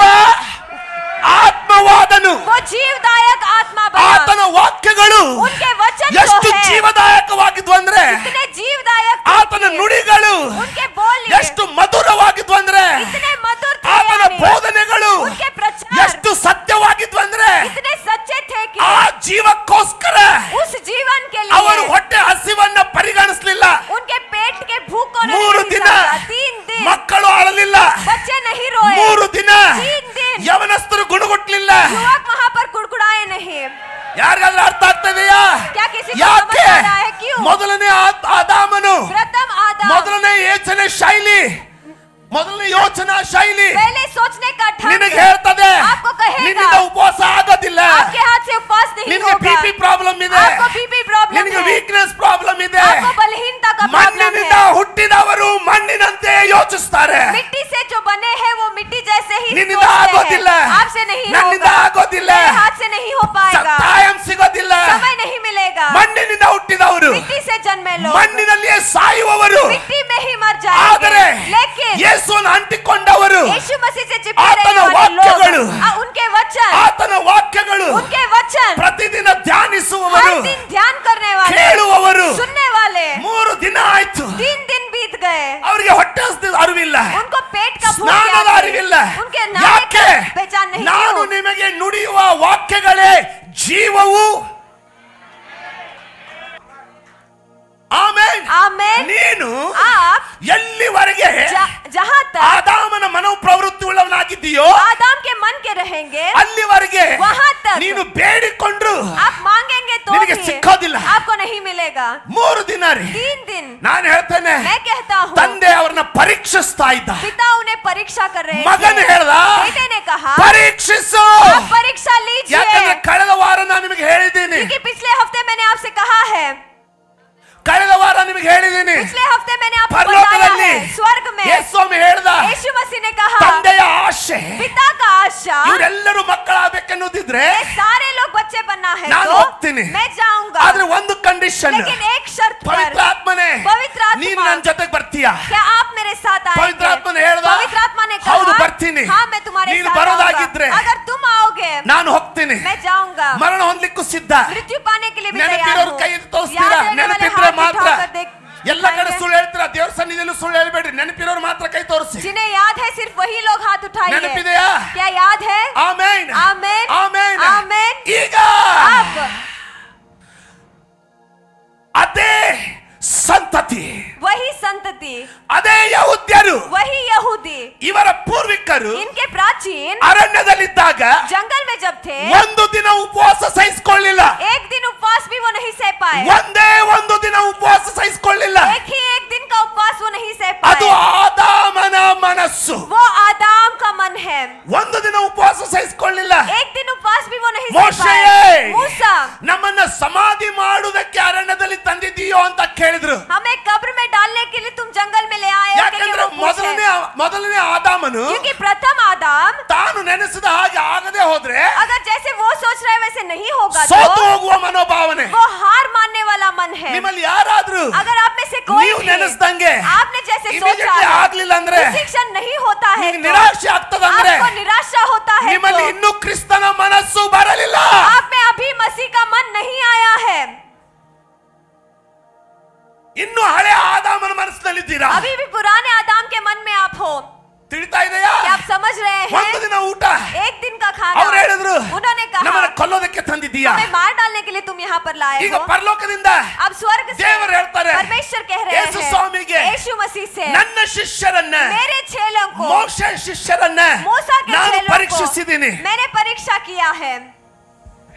ಆತ್ಮವಾದನು. वो जीवदायक आत्मा ಆತನ बना। ವಾಕ್ಯಗಳು उनके वचन ಎಷ್ಟು जो है ಜೀವದಾಯಕವಾಗಿದ್ವು ಅಂದ್ರೆ, इतने जीवदायक थे ಆತನ कि ನುಡಿಗಳು उनके बोल ಎಷ್ಟು ಮಧುರವಾಗಿದ್ವು ಅಂದ್ರೆ, इतने मधुर थे, ಆತನ यानी ಬೋಧನೆಗಳು उनके प्रचार ಎಷ್ಟು ಸತ್ಯವಾಗಿದ್ವು ಅಂದ್ರೆ, इतने सच्चे थे कि ಆ ಜೀವಕ್ಕೋಸ್ಕರ उस जीवन के ಅವರು लिए ಹೊಟ್ಟೆ ಹಸಿವನ್ನ ಪರಿಗಣಿಸಲಿಲ್ಲ. उनके पेट के भूख को ಮೂರು नहीं ದಿನ समझा। तीन दिन ಮಕ್ಕಳು ಅಳಲಿಲ್ಲ. बच्चे नहीं रोए। ಮೂರು ದಿನ तीन दिन ಯವನಸ್ಥರು ಗುಣಗುಟ್ಲಿಲ್ಲ. युवक वहाँ पर कुड़कुड़ाए नहीं। ಯಾರಿಗಾದ್ರೂ ಅರ್ಥ ಆಗ್ತದೆಯಾ? क्या किसी को ಯಾಕೆ? समझ आ रहा है? क्यों? ಮೊದಲನೇ ಆ- ಆದಾಮನು प्रथम आदम ಮೊದಲನೇ ಯೋಚನೆ ಶೈಲಿ, ಮೊದಲನೇ ಯೋಚನಾ ಶೈಲಿ पहले सोचने का ढंग ನಿನಗೆ ಹೇಳ್ತದೆ, आपको कहेगा ನಿನ್ನಿಂದ ಉಪವಾಸ ಆಗೋದಿಲ್ಲ. आपके हाथ से उपवास नहीं ನಿನಗೆ होगा। ಬಿಪಿ ಪ್ರಾಬ್ಲಮ್ ಇದೆ, आपको बीपी प्रॉब्लम ನಿನಗೆ है, ವೀಕ್ನೆಸ್ ಪ್ರಾಬ್ಲಮ್ ಇದೆ. आपको बलहीनता का प्रॉब्लम ಮಣ್ಣಿನಿಂದ है। ಹುಟ್ಟಿದವರು ಮಣ್ಣಿನಂತೆ ಯೋಚಿಸ್ತಾರೆ. मिट्टी से जो बने हैं वो मिट्टी जैसे ही ನಿನ್ನಿಂದ सोचते ಆಗೋದಿಲ್ಲ, हैं। आपसे नहीं ನನ್ನಿಂದ होगा, ಆಗೋದಿಲ್ಲ, मेरे हाथ से नहीं हो पाएगा, ಟೈಮ್ ಸಿಗೋದಿಲ್ಲ. समय नहीं मिलेगा। ಮಣ್ಣಿನಿಂದ ಹುಟ್ಟಿದವರು मिट्टी से जन्मे लोग ಮಣ್ಣಿನಲ್ಲಿಯೇ ಸಾಯುವವರು. मिट्टी में ही मर ಆದರೆ जाएंगे। लेकिन ಯೇಸುವನ್ನು ಅಂಟಿಕೊಂಡವರು यीशु मसीह से चिपके ಆತನ रहने वाले ವಾಕ್ಯಗಳು, लोग, आ, उनके वचन ಆತನ ವಾಕ್ಯಗಳು उनके वचन ಪ್ರತಿದಿನ ಧ್ಯಾನಿಸುವವರು, हर दिन ध्यान करने वाले, ಕೇಳುವವರು. सुनने वाले। ಮೂರು ದಿನ ಆಯ್ತು, तीन दिन बीत गए, ಅವರಿಗೆ ಹೊಟ್ಟೆ ಹಸಿದ ಅರಿವಿಲ್ಲ, उनको पेट का भूख ಸ್ನಾನದ क्या थी, ಅರಿವಿಲ್ಲ. उनके नहाने ಯಾಕೆ? का पहचान नहीं। ನಾನು क्यों? ನಿಮಗೆ ನುಡಿಯುವ ವಾಕ್ಯಗಳೇ ಜೀವವು. ಆಮೆನ್. आमेन। ನೀನು आप ಎಲ್ಲಿವರೆಗೆ ज- जहाँ तक ಆದಾಮನ ಮನೋಪ್ರವೃತ್ತಿ ಉಳ್ಳವನಾಗಿದ್ದೀಯೋ आदम के मन के रहेंगे, ಅಲ್ಲಿವರೆಗೆ वहाँ तक ನೀನು ಬೇಡಿಕೊಂಡ್ರು आप मांगेंगे तो ನಿನಗೆ भी ಸಿಕ್ಕೋದಿಲ್ಲ. आपको नहीं मिलेगा। ಮೂರು ದಿನ ರೀ. तीन दिन ನಾನು ಹೇಳ್ತೇನೆ, मैं कहता हूँ, ತಂದೆ ಅವ್ರನ್ನ ಪರೀಕ್ಷಿಸ್ತಾ ಇದ್ದ. पिता उन्हें परीक्षा कर रहे ಮಗನ थे। ಹೇಳ್ದ, बेटे ने कहा ಪರೀಕ್ಷಿಸು. आप परीक्षा लीजिए, ಯಾಕಂದ್ರೆ ಕಳೆದ ವಾರ ನಾನು ನಿಮಗೆ ಹೇಳಿದ್ದೀನಿ, क्योंकि पिछले हफ्ते मैंने आपसे कहा है, ಕಳೆದ ವಾರ ನಿಮಗೆ ಹೇಳಿದ್ದೀನಿ, पिछले हफ्ते मैंने आपको बताया ಪರಲೋಕದಲ್ಲಿ है, स्वर्ग में ಯೇಸುಸ್ವಾಮಿ ಹೇಳ್ದ, यीशु मसीह ने कहा ತಂದೆಯ ಆಶೆ पिता का आशा ಇವರೆಲ್ಲರೂ ಮಕ್ಕಳಾಗಬೇಕೆನ್ನುವುದಿದ್ರೆ ये सारे लोग बच्चे बनना है ನಾನು तो ಹೋಗ್ತೀನಿ. मैं जाऊंगा, ಆದ್ರೆ ಒಂದು ಕಂಡೀಷನ್, लेकिन एक शर्त पर, ಪವಿತ್ರ ಆತ್ಮನೇ पवित्र ನೀನು आत्मा ನನ್ನ ಜೊತೆಗೆ ಬರ್ತೀಯಾ? क्या आप मेरे साथ ಪವಿತ್ರ आएंगे? ಆತ್ಮನೇ ಹೇಳ್ದ, पवित्र आत्मा ने ಹೌದು कहा ಬರ್ತೀನಿ. हाँ मैं तुम्हारे ನೀನು साथ ಬರೋದಾಗಿದ್ರೆ आऊंगा। अगर तुम आओगे ನಾನು ಹೋಗ್ತೀನಿ. मैं जाऊंगा। ಮರಣ ಹೊಂದಲಿಕ್ಕೂ ಸಿದ್ಧ. मृत्यु पाने के लिए भी तैयार ನೆನಪಿರೋರು हूँ। ಕೈ ಎತ್ತಿ ತೋರಿಸ್ತೀರಾ? याद रहने वाले ನೆನಪಿದ್ರೆ हाथ ಮಾತ್ರ. उठाकर देख- ಎಲ್ಲ ಕಡೆ ಸುಳ್ಳು ಹೇಳ್ತೀರಾ, ದೇವ್ರ ಸನ್ನಿಧಿಯಲ್ಲೂ ಸುಳ್ಳು ಹೇಳ್ಬೇಡ್ರಿ. ನೆನಪಿರೋರು ಮಾತ್ರ ಕೈ ತೋರಿಸಿ. जिन्हें याद है सिर्फ वही लोग हाथ उठाइए। ನೆನಪಿದೆಯಾ? क्या याद है? ಆಮೆನ್. Amen amen. आमेन। ಈಗ अब ಅದೇ ಸಂತತಿ, वही संतति, ಅದೇ ಯಹೂದ್ಯರು, वही यहूदी, ಇವರ ಪೂರ್ವಿಕರು इनके प्राचीन ಅರಣ್ಯದಲ್ಲಿದ್ದಾಗ जंगल में जब थे ಒಂದು ದಿನ ಉಪವಾಸ ಸಹಿಸಿಕೊಳ್ಳಿಲ್ಲ. एक दिन उपवास भी वो नहीं सह पाए। ಒಂದೇ ಒಂದು ದಿನ ಉಪವಾಸ ಸಹಿಸಿಕೊಳ್ಳಿಲ್ಲ. एक ही एक दिन का उपवास वो नहीं सह ಅದು पाए। ಆದಾಮನ ಮನಸ್ಸು. वो आदाम का मन है। ಒಂದು ದಿನ ಉಪವಾಸ ಸಹಿಸಿಕೊಳ್ಳಿಲ್ಲ. एक दिन उपवास भी वो नहीं सह ಮೋಶೆಯೇ, पाए। मूसा, ನಮ್ಮನ್ನ ಸಮಾಧಿ ಮಾಡುವುದಕ್ಕೆ ಅರಣ್ಯದಲ್ಲಿ ತಂದಿದ್ದೀಯೋ ಅಂತ ಕೇಳಿದ್ರು. हमें कब्र में डालने के लिए तुम जंगल में ले आए हो के लिए ಯಾಕಂದ್ರೆ वो पूछे। ಮೊದಲನೇ ಮೊದಲನೇ ಆದಾಮನು क्योंकि प्रथम आदम ತಾನು ನೆನೆಸಿದ ಹಾಗೆ ಆಗದೆ ಹೋದ್ರೆ अगर जैसे वो सोच रहा है वैसे नहीं होगा ಸೋತು तो ಹೋಗುವ ಮನೋಭಾವನೆ. वो हार मानने वाला मन है। ನಿಮ್ಮಲ್ಲಿ ಯಾರಾದ್ರೂ अगर आप में से कोई ನೀವು भी ನೆನೆಸ್ದಂಗೆ आपने जैसे सोचा immediately ಆಗ್ಲಿಲ್ಲ ಅಂದ್ರೆ, उसी क्षण नहीं होता है ನಿಮಗೆ तो ನಿರಾಶೆ ಆಗ್ತದಂದ್ರೆ, आपको निराशा होता है ನಿಮ್ಮಲ್ಲಿ तो ಇನ್ನೂ ಕ್ರಿಸ್ತನ ಮನಸ್ಸು ಬರಲಿಲ್ಲ. आप में अभी मसीह का मन नहीं आया है। ಇನ್ನು ಹಳೆ ಆದಾಮನ ಮನಸ್ಸಿನಲ್ಲಿದ್ದೀರಾ? अभी भी पुराने आदम के मन में आप हो। ತಿಳಿತಾ ಇದೆಯಾ? क्या आप समझ रहे ಒಂದು हैं? ದಿನ ಊಟ एक दिन का खाना ಅವ್ರು ಹೇಳಿದ್ರು, उन्होंने कहा ನಮ್ಮನ್ನ ಕೊಲ್ಲೋದಕ್ಕೆ ತಂದಿದ್ದೀಯಾ? हमें मार डालने के लिए तुम यहाँ पर लाए ಈಗ हो। ಪರಲೋಕದಿಂದ अब स्वर्ग से ದೇವರು ಹೇಳ್ತಾರೆ, परमेश्वर कह रहे ಯೇಸು ಸ್ವಾಮಿಗೆ, हैं यीशु मसीह से ನನ್ನ ಶಿಷ್ಯರನ್ನ, मेरे चेलों को, ಮೋಶೆ ಶಿಷ್ಯರನ್ನ मूसा के ನಾನು चेलों ಪರೀಕ್ಷಿಸಿದ್ದೀನಿ. को मैंने परीक्षा किया है।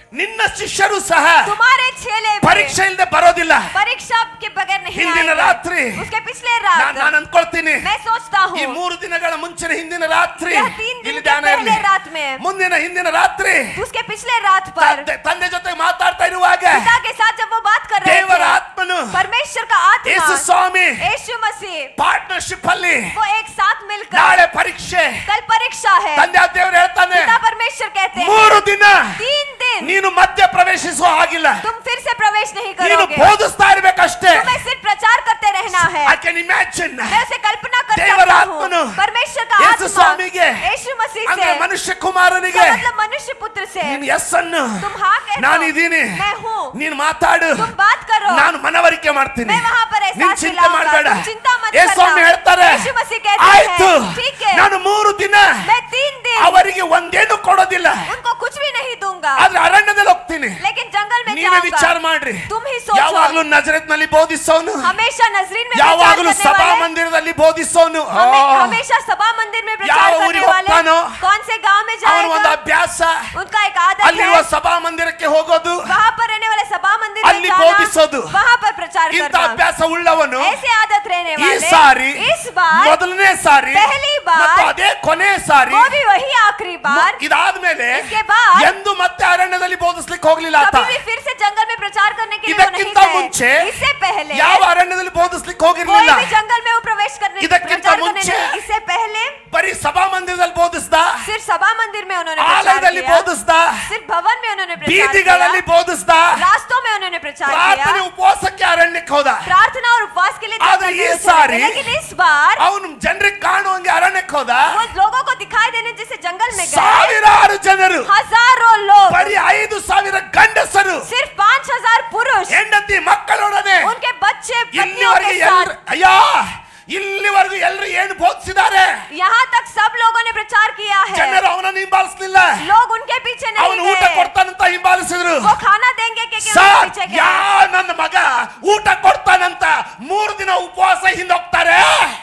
ನಿನ್ನ ಶಿಷ್ಯರು ಸಹ तुम्हारे चेले भी ಪರೀಕ್ಷೆ ಇಲ್ಲದೆ ಬರೋದಿಲ್ಲ. परीक्षा के बगैर नहीं ಹಿಂದಿನ आएंगे। ರಾತ್ರಿ उसके पिछले रात ನಾನು ಅನ್ಕೊಳ್ತೀನಿ, मैं सोचता हूँ ಈ ಮೂರು ದಿನಗಳ ಮುಂಚಿನ ಹಿಂದಿನ ರಾತ್ರಿ यह तीन दिन ಇಲ್ಲಿ के ಧ್ಯಾನ पहले ಇರಲಿ. रात में ಮುಂದಿನ ಹಿಂದಿನ ರಾತ್ರಿ उसके पिछले रात पर ತಂದೆ- ತಂದೆ ಜೊತೆ ಮಾತಾಡ್ತಾ ಇರುವಾಗ पिता के साथ जब वो बात कर रहे ದೇವರ थे, ಆತ್ಮನು परमेश्वर का ಯೇಸು आत्मा ಸ್ವಾಮಿ यीशु मसीह ಪಾರ್ಟ್ನರ್ಶಿಪ್ ಅಲ್ಲಿ वो एक साथ मिलकर ನಾಳೆ ಪರೀಕ್ಷೆ कल परीक्षा है। ತಂದೆ ದೇವರು ಹೇಳ್ತಾನೆ, पिता परमेश्वर कहते हैं ಮೂರು ದಿನ तीन दिन ನೀನು ಮಧ್ಯ ಪ್ರವೇಶಿಸುವ ಹಾಗಿಲ್ಲ, तुम फिर से प्रवेश नहीं ನೀನು करोगे, ಬೋಧಿಸ್ತಾ ಇರ್ಬೇಕಷ್ಟೇ. तुम्हें सिर्फ प्रचार करते रहना है। I can imagine मैं उसे कल्पना कर ದೇವರ सकता ಆತ್ಮನು हूँ परमेश्वर का ಯೇಸು आत्मा ಸ್ವಾಮಿಗೆ यीशु मसीह ಅಂದ್ರೆ से ಮನುಷ್ಯ ಕುಮಾರನಿಗೆ इसका मतलब मनुष्य पुत्र से ನೀನು ಎಸ್ ಅನ್ನು तुम हाँ कहते ನಾನು हो, ಇದ್ದೀನಿ, मैं हूँ, ನೀನು ಮಾತಾಡು, तुम बात करो, ನಾನು ಮನವರಿಕೆ ಮಾಡ್ತೀನಿ, मैं वहाँ पर एहसास ನೀನು ಚಿಂತೆ दिलाऊंगा, ಮಾಡಬೇಡ. तुम चिंता मत ಯೇಸು ಸ್ವಾಮಿ करना। ಹೇಳ್ತಾರೆ, यीशु मसीह कहते ಆಯ್ತು हैं ठीक है, ನಾನು ಮೂರು ದಿನ मैं तीन दिन ಅವರಿಗೆ ಒಂದೇನು ಕೊಡೋದಿಲ್ಲ, उनको कुछ भी नहीं दूंगा, ಆದ್ರೆ ಅರಣ್ಯದಲ್ಲಿ ಹೋಗ್ತೀನಿ. लेकिन जंगल में ನೀವೇ ವಿಚಾರ जाऊंगा। ಮಾಡ್ರಿ, तुम ही सोचो, ಯಾವಾಗ್ಲೂ ನಜರೇತ್ ನಲ್ಲಿ ಬೋಧಿಸೋನು, हमेशा नजरीन में प्रचार ಯಾವಾಗ್ಲೂ करने ಸಭಾ वाले, ಮಂದಿರದಲ್ಲಿ ಬೋಧಿಸೋನು, हमें- हमेशा सभा मंदिर में प्रचार ಯಾವ करने ಊರಿಗೆ वाले, ಹೋಗ್ತಾನೋ, कौन से गांव में ಅವನ ಒಂದು जाएगा, ಅಭ್ಯಾಸ उनका एक आदत ಅಲ್ಲಿರುವ है ಸಭಾ ಮಂದಿರಕ್ಕೆ ಹೋಗೋದು, वहाँ पर रहने वाले सभा मंदिर में ಅಲ್ಲಿ जाना, ಬೋಧಿಸೋದು. वहाँ पर प्रचार ಇಂಥ करना। ಅಭ್ಯಾಸ ಉಳ್ಳವನು ऐसे आदत रहने ಈ वाले ಸಾರಿ इस बार ಮೊದಲನೇ ಸಾರಿ पहली बार ಮತ್ತು ಅದೇ ಕೊನೆ ಸಾರಿ वो भी वही आखिरी बार ಇದಾದ್ಮೇಲೆ इसके बाद ಎಂದು ಮತ್ತೆ ಅರಣ್ಯದಲ್ಲಿ ಬೋಧಿಸ್ಲಿಕ್ಕೆ ಹೋಗ್ಲಿಲ್ಲ ಆತ. कभी भी फिर से जंगल में प्रचार करने के लिए वो नहीं ಇದಕ್ಕಿಂತ ಮುಂಚೆ गए। इससे पहले ಯಾವ ಅರಣ್ಯದಲ್ಲಿ ಬೋಧಿಸ್ಲಿಕ್ಕೆ कोई ಹೋಗಿರ್ಲಿಲ್ಲ. भी जंगल में वो प्रवेश करने ಇದಕ್ಕಿಂತ प्रचार करने ಮುಂಚೆ नहीं। इससे पहले ಬರೀ ಸಭಾ ಮಂದಿರದಲ್ಲಿ ಬೋಧಿಸ್ದ, सिर्फ सभा मंदिर में उन्होंने प्रचार ಆಲಯದಲ್ಲಿ किया, ಬೋಧಿಸ್ದ, सिर्फ भवन में उन्होंने प्रचार ಬೀದಿಗಳಲ್ಲಿ किया, ಬೋಧಿಸ್ದ, रास्तों में उन्होंने प्रचार ಪ್ರಾರ್ಥನೆ किया, ಉಪವಾಸಕ್ಕೆ ಅರಣ್ಯಕ್ಕೆ ಹೋದ. प्रार्थना और उपवास के लिए आदर जंगल ये में चले सारी- गए। लेकिन इस बार ಅವನು ಜನರಿಗೆ ಕಾಣುವಂಗೆ ಅರಣ್ಯಕ್ಕೆ ಹೋದ. वो लोगों को दिखाई देने जैसे जंगल में गए, ಸಾವಿರಾರು ಜನರು, हजारों लोग, ಬರೀ ಐದು ಸಾವಿರ ಗಂಡಸರು, सिर्फ पांच हजार पुरुष, ಹೆಂಡತಿ ಮಕ್ಕಳೊಡನೆ उनके बच्चे पत्नियों ಇಲ್ಲಿವರೆಗೆ के साथ, ಎಲ್ರು ಅಯ್ಯೋ ಇಲ್ಲಿವರೆಗೂ ಎಲ್ಲರೂ ಏನು ಬೋಧಿಸಿದ್ದಾರೆ. यहाँ तक सब लोगों ने प्रचार किया है, ಜನರು ಅವನನ್ನು ಹಿಂಬಾಲಿಸಲಿಲ್ಲ, लोग उनके पीछे नहीं ಅವನು ಊಟ गए, ಕೊಡ್ತಾನಂತ ಹಿಂಬಾಲಿಸಿದ್ರು. वो खाना देंगे कि कि ಸರ್, उनके पीछे ಯಾ गए। ನನ್ನ ಮಗ ಊಟ ಕೊಡ್ತಾನಂತ ಮೂರು ದಿನ ಉಪವಾಸ ಹಿಂದೋಗ್ತಾರೆ.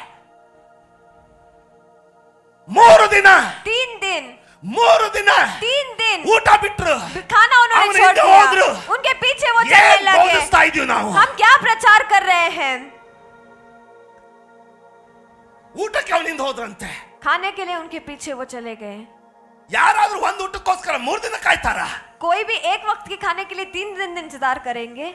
ಮೂರು ದಿನ तीन दिन ಮೂರು ದಿನ तीन दिन ಊಟ ಬಿಟ್ರು. खाना उन्होंने ಅವನು छोड़ ಹಿಂದೆ दिया, ಹೋದ್ರು. उनके पीछे वो चलने ಏನ್ लगे। ಬೋಧಿಸ್ತಾ ಇದೀವಿ ನಾವು? हम क्या प्रचार कर रहे हैं? ಊಟಕ್ಕೆ ಅವನಿಂದ ಹೋದ್ರಂತೆ. खाने के लिए उनके पीछे वो चले गए। ಯಾರಾದ್ರೂ ಒಂದು ಊಟಕ್ಕೋಸ್ಕರ ಮೂರು ದಿನ ಕಾಯ್ತಾರ? कोई भी एक वक्त के खाने के लिए तीन दिन इंतजार करेंगे?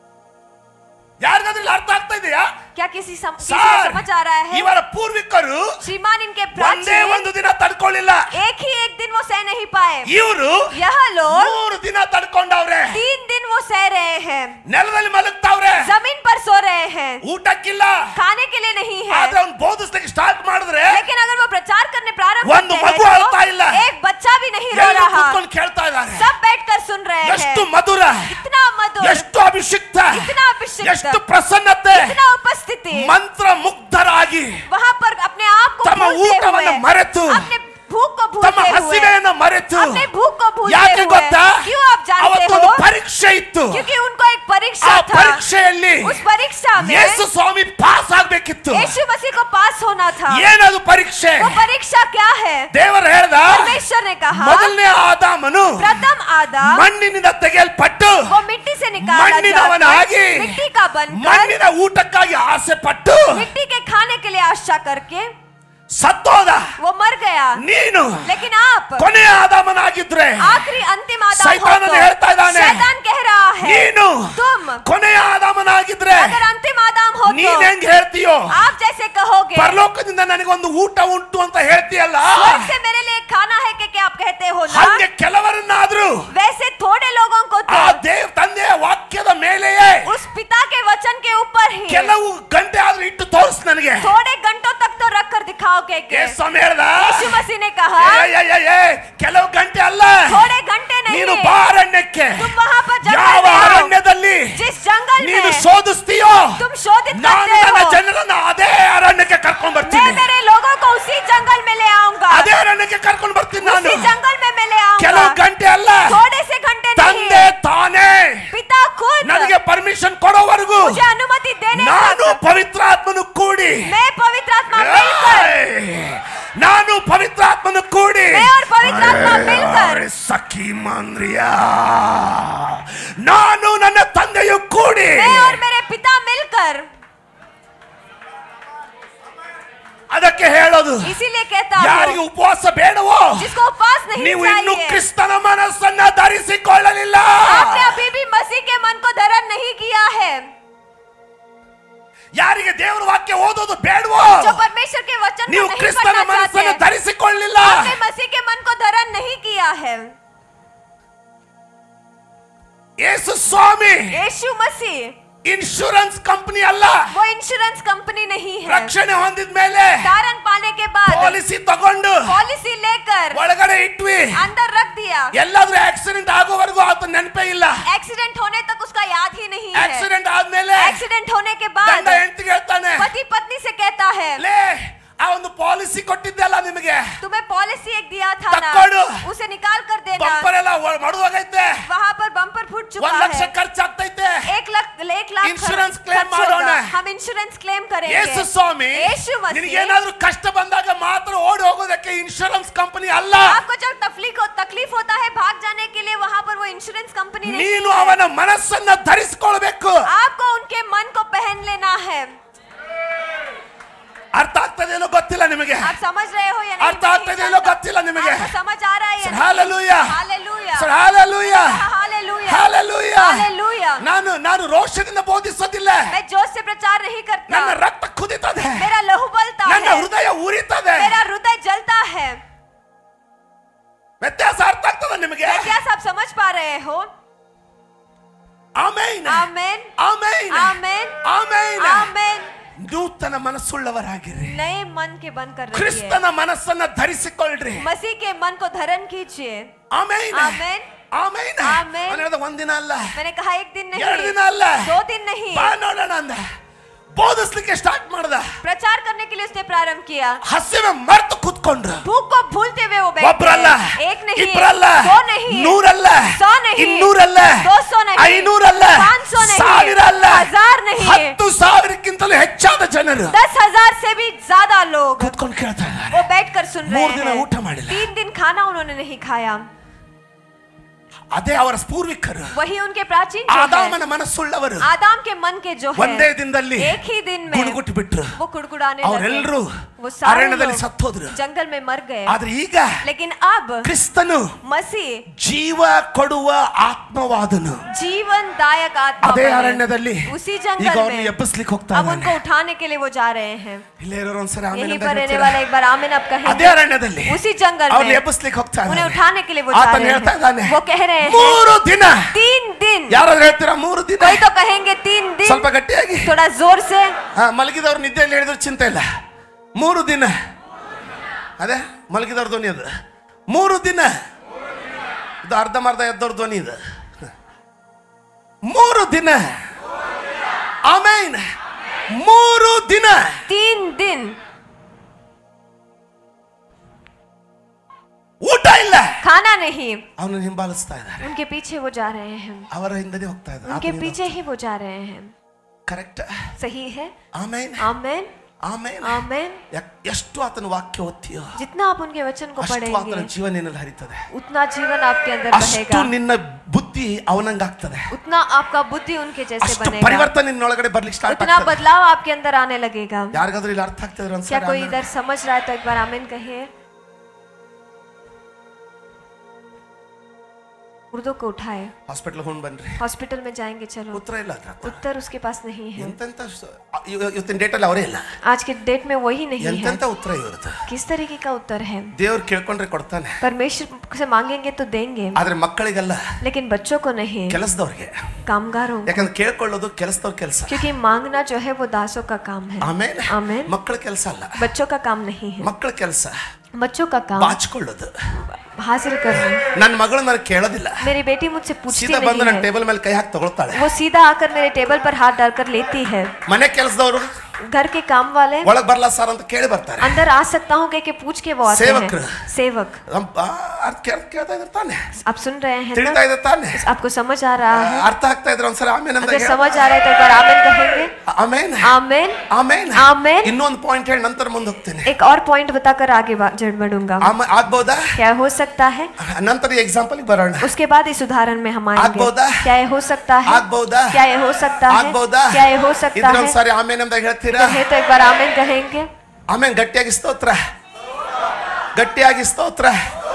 ಯಾರಿಗಾದ್ರೂ ಅರ್ಥ ಆಗ್ತಾ ಇದೆಯಾ? क्या किसी सम, किसी को ಸರ್, समझ आ रहा है? ಇವರ ಪೂರ್ವಿಕರು श्रीमान इनके ಒಂದೇ प्राचीन ಒಂದು ದಿನ ತಡ್ಕೊಳ್ಳಿಲ್ಲ. एक ही एक दिन वो सह नहीं पाए, ಇವರು यह लोग ಮೂರು ದಿನ ತಡ್ಕೊಂಡವ್ರೆ. तीन दिन वो सह रहे हैं, ನೆಲದಲ್ಲಿ ಮಲಗ್ತಾವ್ರೆ, जमीन पर सो रहे हैं, ಊಟಕ್ಕಿಲ್ಲ. खाने के लिए नहीं है। ಆದ್ರೆ ಅವ್ನು ಬೋಧಿಸ್ಲಿಕ್ಕೆ ಸ್ಟಾರ್ಟ್ ಮಾಡಿದ್ರೆ लेकिन अगर वो प्रचार करने प्रारंभ ಒಂದು करते ಮಗು हैं ಅಳ್ತಾ ಇಲ್ಲ. तो एक बच्चा भी नहीं रो ಎಲ್ಲರೂ रहा, ಕೂತ್ಕೊಂಡು ಕೇಳ್ತಾ ಇದ್ದಾರೆ. सब बैठकर सुन रहे ಎಷ್ಟು हैं। ಮಧುರ, इतना मधुर, ಎಷ್ಟು ಅಭಿಷಿಕ್ತ, इतना अभिषिक्त, ಎಷ್ಟು ಪ್ರಸನ್ನತೆ, इतना उपस्थिति, ಮಂತ್ರ ಮುಗ್ಧರಾಗಿ वहाँ पर अपने आप को ತಮ್ಮ भूलते ಊಟವನ್ನು हुए, ಮರೆತು, अपने भूख को ತಮ್ಮ भूलते हुए, ಹಸಿವೆಯನ್ನು ಮರೆತು, अपने भूख को भूलते ಯಾಕೆ हुए, ಗೊತ್ತಾ? क्यों आप जानते ಅವತ್ತೊಂದು हो? ಪರೀಕ್ಷೆ ಇತ್ತು. क्योंकि उनको एक ಆ परीक्षा था, ಪರೀಕ್ಷೆಯಲ್ಲಿ उस परीक्षा में ಯೇಸು ಸ್ವಾಮಿ ಪಾಸ್ ಆಗ್ಬೇಕಿತ್ತು. यीशु मसीह को पास होना था। ಏನದು ಪರೀಕ್ಷೆ? वो परीक्षा क्या है? ದೇವರು ಹೇಳ್ದ, परमेश्वर ने कहा ಮೊದಲನೇ ಆದಾಮನು प्रथम आदम ಮಣ್ಣಿನಿಂದ ತೆಗೆಯಲ್ಪಟ್ಟು वो मिट्टी से निकाला ಮಣ್ಣಿನವನಾಗಿ जाकर, मिट्टी का बनकर, ಮಣ್ಣಿನ ಊಟಕ್ಕಾಗಿ ಆಸೆ ಪಟ್ಟು मिट्टी के खाने के लिए आशा करके ಸತ್ತೋದ. वो मर गया। ನೀನು लेकिन आप ಕೊನೆಯ ಆದಾಮನಾಗಿದ್ರೆ आखिरी अंतिम आदम हो ಸೈತಾನನು तो, ಹೇಳ್ತಾ ಇದ್ದಾನೆ, शैतान कह रहा है ನೀನು तुम ಕೊನೆಯ ಆದಾಮನಾಗಿದ್ರೆ अगर अंतिम आदम हो ನೀನ್ तो ಹೆಂಗ್ ಹೇಳ್ತೀಯೋ? आप जैसे कहोगे ಪರಲೋಕದಿಂದ ನನಗೊಂದು ಊಟ ಉಂಟು ಅಂತ ಹೇಳ್ತೀಯಲ್ಲ, स्वर्ग से मेरे लिए खाना है कि क्या आप कहते हो ना, ಹಂಗೆ ಕೆಲವರನ್ನಾದ್ರೂ वैसे थोड़े लोगों को ಆ तो ದೇವ್ ತಂದೆಯ ವಾಕ್ಯದ ಮೇಲೆಯೇ उस पिता के वचन के ऊपर ही ಕೆಲವು ಗಂಟೆ ಆದ್ರೂ ಇಟ್ಟು ತೋರಿಸ್ ನನಗೆ. थोड़े घंटों तक तो रख कर दिखाओ के के ಯೇಸು ಹೇಳ್ದ, यीशु मसीह ने कहा ಏ, ಏ, ಏ, ಏ, ಕೆಲವು ಗಂಟೆ ಅಲ್ಲ, थोड़े घंटे ನೀನು नहीं, ಬಾ ಅರಣ್ಯಕ್ಕೆ. तुम वहाँ पर जंगल ಯಾವ में आओ, ಅರಣ್ಯದಲ್ಲಿ जिस जंगल ನೀನು में ಶೋಧಿಸ್ತೀಯೋ तुम शोधित ನಾನು करते ನನ್ನ हो, ಜನರನ್ನ ಅದೇ ಅರಣ್ಯಕ್ಕೆ ಕರ್ಕೊಂಡ್ मैं ಬರ್ತೀನಿ. मेरे लोगों को उसी जंगल में ले आऊंगा, ಅದೇ ಅರಣ್ಯಕ್ಕೆ ಕರ್ಕೊಂಡ್ ಬರ್ತೀನಿ ನಾನು. उसी जंगल में मैं ले ಕೆಲವು आऊंगा, ಗಂಟೆ ಅಲ್ಲ, थोड़े से घंटे ತಂದೆ नहीं, ತಾನೇ पिता खुद ನನಗೆ ಪರ್ಮಿಷನ್ ಕೊಡೋವರೆಗೂ मुझे अनुमति देने ನಾನು तक ಪವಿತ್ರಾತ್ಮನು ಕೂಡಿ मैं पवित्र आत्मा मिलकर ಏಯ್, ನಾನು ಪವಿತ್ರಾತ್ಮನ ಕೂಡಿ मैं और पवित्र आत्मा मिलकर ಸಖಿ ಮಾಂದ್ರಿಯಾ ನಾನು ನನ್ನ ತಂದೆಯು ಕೂಡಿ मैं और मेरे पिता मिलकर ಅದಕ್ಕೆ ಹೇಳೋದು इसीलिए कहता हूँ ಯಾರಿಗೆ ಉಪವಾಸ ಬೇಡವೋ जिसको उपवास नहीं ನೀವು ಇನ್ನು चाहिए ಕ್ರಿಸ್ತನ ಮನಸ್ಸನ್ನ ಧರಿಸಿಕೊಳ್ಳಲಿಲ್ಲ आपने अभी भी मसीह के मन को धारण नहीं किया है ಯಾರಿಗೆ ದೇವರ ವಾಕ್ಯ ಓದೋದು ಬೇಡವೋ जो परमेश्वर के वचन को ನೀವು नहीं ಕ್ರಿಸ್ತನ पढ़ना चाहते ಮನಸ್ಸನ್ನು हैं ಧರಿಸಿಕೊಳ್ಳಲಿಲ್ಲ आपने मसीह के मन को धारण नहीं किया है ಯೇಸು ಸ್ವಾಮಿ यीशु मसीह ಇನ್ಶೂರೆನ್ಸ್ ಕಂಪನಿ ಅಲ್ಲ वो इंश्योरेंस कंपनी नहीं है ರಕ್ಷಣೆ ಹೊಂದಿದ ಮೇಲೆ धारण पाने के बाद ಪಾಲಿಸಿ ತಗೊಂಡು पॉलिसी लेकर ಒಳಗಡೆ ಇಟ್ವಿ अंदर रख दिया ಎಲ್ಲಾದ್ರೂ ಆಕ್ಸಿಡೆಂಟ್ ಆಗೋವರೆಗೂ ಆತ ನೆನಪೇ ಇಲ್ಲ एक्सीडेंट होने तक उसका याद ही नहीं है ಆಕ್ಸಿಡೆಂಟ್ ಆದ್ಮೇಲೆ एक्सीडेंट होने के ಗಂಡ बाद ಹೆಂಡತಿಗೆ ಹೇಳ್ತಾನೆ पति पत्नी से कहता है ಲೇ ಆ ಒಂದು ಪಾಲಿಸಿ ಕೊಟ್ಟಿದ್ದೆಲ್ಲ ನಿಮಗೆ तुम्हें पॉलिसी एक दिया था ना ತಕ್ಕೊಡು. उसे निकाल कर देना ಬಂಪರ್ ಎಲ್ಲ ಮಡುವಾಗೈತೆ वहाँ पर बम्पर फूट चुका ಒಂದ್ ಲಕ್ಷ है ಖರ್ಚಾಗ್ತೈತೆ एक लाख एक लाख Insurance खर्च- claim खर्च होगा। ಮಾಡೋಣ। हम इंश्योरेंस क्लेम ಯೇಸು करेंगे ಸ್ವಾಮಿ यीशु मसीह ನಿನಗೇನಾದ್ರೂ ಕಷ್ಟ ಬಂದಾಗ ಮಾತ್ರ ಓಡಿ ಹೋಗೋದಕ್ಕೆ ಇನ್ಶೂರೆನ್ಸ್ ಕಂಪನಿ ಅಲ್ಲ आपको जब तकलीफ हो तकलीफ होता है भाग जाने के लिए वहाँ पर वो इंश्योरेंस कंपनी नहीं ನೀನು है ಅವನ ಮನಸ್ಸನ್ನ ಧರಿಸಿಕೊಳ್ಬೇಕು आपको उनके मन को पहन लेना है ಅರ್ಥ ಆಗ್ತದೇನೋ ಗೊತ್ತಿಲ್ಲ ನಿಮಗೆ आप समझ रहे हो या नहीं ಅರ್ಥ ಆಗ್ತದೇನೋ ಗೊತ್ತಿಲ್ಲ ನಿಮಗೆ आपको समझ आ रहा है या नहीं? Hallelujah hallelujah sir hallelujah hallelujah hallelujah hallelujah ನಾನು ನಾನು ರೋಷದಿಂದ ಬೋಧಿಸೋದಿಲ್ಲ मैं जोश से प्रचार नहीं करता ನನ್ನ ರಕ್ತ ಕುದಿತದೆ मेरा लहू बलता ನನ್ನ है ಹೃದಯ ಉರಿತದೆ मेरा हृदय जलता है ವ್ಯತ್ಯಾಸ ಅರ್ಥ ಆಗ್ತದೆ ನಿಮಗೆ क्या आप समझ पा रहे हो amen amen amen amen amen amen ನೂತನ ಮನಸ್ಸುಳ್ಳವರಾಗಿರಿ नए मन के बनकर रहिए ಕ್ರಿಸ್ತನ ಮನಸ್ಸನ್ನ ಧರಿಸಿಕೊಳ್ಳ್ರಿ मसीह के मन को धारण कीजिए ಆಮೆನ್ आमेन ಆಮೆನ್ ಆಮೆನ್. ನಾನು ಹೇಳಿದ ಒಂದಿನ ಅಲ್ಲ मैंने कहा एक दिन ಎರಡು नहीं ದಿನ ಅಲ್ಲ दो दिन नहीं ಬಾ ನೋಡೋಣ ಅಂದ ಬೋಧಿಸ್ಲಿಕ್ಕೆ ಸ್ಟಾರ್ಟ್ ಮಾಡ್ದ प्रचार करने के लिए उसने प्रारंभ किया ಹಸಿವೆ ಮರ್ತು ಕೂತ್ಕೊಂಡ್ರು भूख को भूलते हुए वो ಒಬ್ರಲ್ಲ बैठे एक नहीं ಇಬ್ರಲ್ಲ दो नहीं ನೂರಲ್ಲ सौ नहीं ಇನ್ನೂರಲ್ಲ दो सौ नहीं ಐನೂರಲ್ಲ पाँच सौ नहीं ಸಾವಿರ ಅಲ್ಲ हजार नहीं ಹತ್ತು ಸಾವಿರಕ್ಕಿಂತಲೂ ಹೆಚ್ಚಾದ ಜನರು दस हजार से भी ज्यादा लोग ಕೂತ್ಕೊಂಡು ಕೇಳ್ತಾ ಇದ್ದಾರೆ वो बैठकर सुन ಮೂರು रहे ದಿನ हैं ಊಟ ಮಾಡಿಲ್ಲ तीन दिन खाना उन्होंने नहीं खाया ಅದೇ ಅವರ ಪೂರ್ವಿಕರು वही उनके प्राचीन जो ಆದಾಮನ है ಮನಸ್ಸುಳ್ಳವರು आदाम के मन के जो ಒಂದೇ है ದಿನದಲ್ಲಿ एक ही दिन में ಗುಣಗುಟ್ಟು ಬಿಟ್ರು वो कुड़कुड़ाने ಅವರೆಲ್ಲರೂ लगे वो सारे ಅರಣ್ಯದಲ್ಲಿ लोग ಸತ್ತೋದ್ರು जंगल में मर गए ಆದ್ರೆ ಈಗ लेकिन अब ಕ್ರಿಸ್ತನು मसीह ಜೀವ ಕೊಡುವ ಆತ್ಮವಾದನು जीवनदायक आत्मा ಅದೇ बने। ಅರಣ್ಯದಲ್ಲಿ उसी ಈಗ जंगल ಅವ್ರನ್ನ में ಎಬ್ಬಿಸ್ಲಿಕ್ಕೆ ಹೋಗ್ತಾ अब उनको ಇದ್ದಾನೆ उठाने के लिए वो जा रहे हैं ಇಲ್ಲೇ ಇರೋರು ಒಂದ್ಸರಿ ಆಮೇಲೆ यहीं ಅಂತ पर रहने ಹೇಳ್ತೀರಾ? वाला एक बार आमीन अब ಅದೇ कहेंगे ಅರಣ್ಯದಲ್ಲಿ उसी जंगल ಅವ್ರನ್ನ में ಎಬ್ಬಿಸ್ಲಿಕ್ಕೆ ಹೋಗ್ತಾ उन्हें ಇದ್ದಾನೆ उठाने के लिए वो जा ಆತನ रहे ಹೇಳ್ತಾ हैं ಇದ್ದಾನೆ वो कह रहे हैं ಮೂರು ದಿನ तीन दिन ಯಾರಾದ್ರೂ ಹೇಳ್ತೀರಾ ಮೂರು ದಿನ कोई तो कहेंगे तीन दिन ಸ್ವಲ್ಪ ಗಟ್ಟಿಯಾಗಿ थोड़ा जोर से ಹಾ ಮಲಗಿದವ್ರು ನಿದ್ದೆಯಲ್ಲಿ ಹೇಳಿದ್ರು ಚಿಂತೆ ಇಲ್ಲ ಮೂರು ದಿನ ಅದೇ ಮಲಗಿದವ್ರ ಧ್ವನಿ ಅದು ಮೂರು ದಿನ ಇದು ಅರ್ಧಮರ್ಧ ಎದ್ದವ್ರ ಧ್ವನಿ ಇದು ಮೂರು ದಿನ ಆಮೇನ್ ಮೂರು ದಿನ तीन दिन ಊಟ ಇಲ್ಲ खाना नहीं ಅವನನ್ನು ಹಿಂಬಾಲಿಸ್ತಾ ಇದ್ದಾರೆ उनके पीछे वो जा रहे हैं ಅವರ ಹಿಂದೆ ಹೋಗ್ತಾ उनके ಇದ್ದಾರೆ पीछे ही वो जा रहे हैं ಕರೆಕ್ಟ್ सही है ಆಮೇನ್ आमेन ಆಮೇನ್ आमेन ಎಷ್ಟು ಆತನ ವಾಕ್ಯ ಓದ್ತೀಯೋ जितना आप उनके वचन को ಅಷ್ಟು ಆತನ पढ़ेंगे ಜೀವ ನಿನ್ನಲ್ಲಿ ಹರಿತದೆ उतना जीवन आपके अंदर ಅಷ್ಟು बहेगा ನಿನ್ನ ಬುದ್ಧಿ ಅವನಂಗಾಗ್ತದೆ उतना आपका बुद्धि उनके जैसे ಅಷ್ಟು बनेगा ಪರಿವರ್ತನೆ ನಿನ್ನೊಳಗಡೆ ಬರ್ಲಿಕ್ಕೆ ಸ್ಟಾರ್ಟ್ उतना ಆಗ್ತದೆ बदलाव आपके अंदर आने लगेगा ಯಾರಿಗಾದ್ರೂ ಇಲ್ಲಿ ಅರ್ಥ ಆಗ್ತಿದ್ರೆ क्या ಒಂದ್ಸಲ कोई इधर समझ रहा है तो एक बार आमीन कहिए मुर्दों को उठाए ಹಾಸ್ಪಿಟಲ್ ಹೋಗಿ ಬನ್ರಿ हॉस्पिटल में जाएंगे चलो ಉತ್ತರ ಇಲ್ಲ ಅದ್ರ ಹತ್ರ. उत्तर उसके पास नहीं है ಎಂತೆಂತ ಸ- ಇವ- ಇವತ್ತಿನ ಡೇಟಲ್ಲಿ ಅವರೇ ಇಲ್ಲ आज के डेट में वही नहीं है ಎಂತೆಂತ ಉತ್ತರ ಇವ್ರದ್ದು किस तरीके का उत्तर है ದೇವ್ರು ಕೇಳ್ಕೊಂಡ್ರೆ ಕೊಡ್ತಾನೆ परमेश्वर से मांगेंगे तो देंगे ಆದ್ರೆ ಮಕ್ಕಳಿಗೆಲ್ಲ लेकिन बच्चों को नहीं ಕೆಲಸದವ್ರಿಗೆ कामगारों को। ಯಾಕಂದ್ರೆ ಕೇಳ್ಕೊಳ್ಳೋದು ಕೆಲಸದವ್ರ ಕೆಲಸ क्योंकि मांगना जो है वो दासों का काम है ಆಮೇಲೆ आमेन ಮಕ್ಕಳ ಕೆಲಸ ಅಲ್ಲ बच्चों का काम नहीं है ಮಕ್ಕಳ ಕೆಲಸ बच्चों का काम ಬಾಚ್ಕೊಳ್ಳೋದು हासिल करना ನನ್ನ ಮಗಳು ನಾನು ಕೇಳೋದಿಲ್ಲ मेरी बेटी मुझसे पूछती ಸೀದಾ ಬಂದು नहीं ನನ್ನ है ಟೇಬಲ್ ಮೇಲೆ ಕೈ ಹಾಕಿ ತಗೊಳ್ತಾಳೆ वो सीधा आकर मेरे टेबल पर हाथ डालकर लेती है ಮನೆ ಕೆಲಸದವರು घर के काम वाले ಒಳಗ್ ಬರ್ಲಾ ಸರ್ ಅಂತ ಕೇಳಿ ಬರ್ತಾರೆ. अंदर आ सकता हूँ कह के पूछ के वो आते सेवक हैं. सेवक ನಮ್- ಆ, ಅರ್ಥ ಕೇಳ್- ಕೇಳ್ತಾ ಇದ್ದಾರೆ ತಾನೆ, आप सुन रहे हैं ತಿಳಿತಾ ना? ಇದೆ ತಾನೆ, आपको समझ आ रहा है? ಅರ್ಥ ಆಗ್ತಾ ಇದ್ರೆ ಒಂದ್ಸಲ ಆಮೇಲೆ अगर समझ आ रहा है तो एक बार आमेन कहेंगे. ಆಮೇನ್ आमेन ಆಮೇನ್ आमेन. ಇನ್ನೊಂದು ಪಾಯಿಂಟ್ ಹೇಳಿ ನಂತರ ಮುಂದೆ ಹೋಗ್ತೇನೆ. एक और पॉइंट बताकर आगे बा- जड़ बढ़ूंगा. ಆಮ- ಆಗ್ಬೋದಾ? क्या हो सकता है? ನಂತರ एग्जांपल ಬರೋಣ. उसके बाद इस उदाहरण में हम आएंगे. ಆಗ್ಬೋದಾ? क्या ये हो सकता है? ಆಗ್ಬೋದಾ? क्या ये हो सकता है? ಆಗ್ಬೋದಾ? क्या ये हो सकता है? ಇದೊಂದ್ಸಾರಿ ಆಮೇನ್ ಅಂತ ಹೇಳ್ತೀರಾ? कहे तो एक बार आमेन कहेंगे. ಆಮೇನ್ ಗಟ್ಟಿಯಾಗಿ ಸ್ತೋತ್ರ, ಗಟ್ಟಿಯಾಗಿ ಸ್ತೋತ್ರ.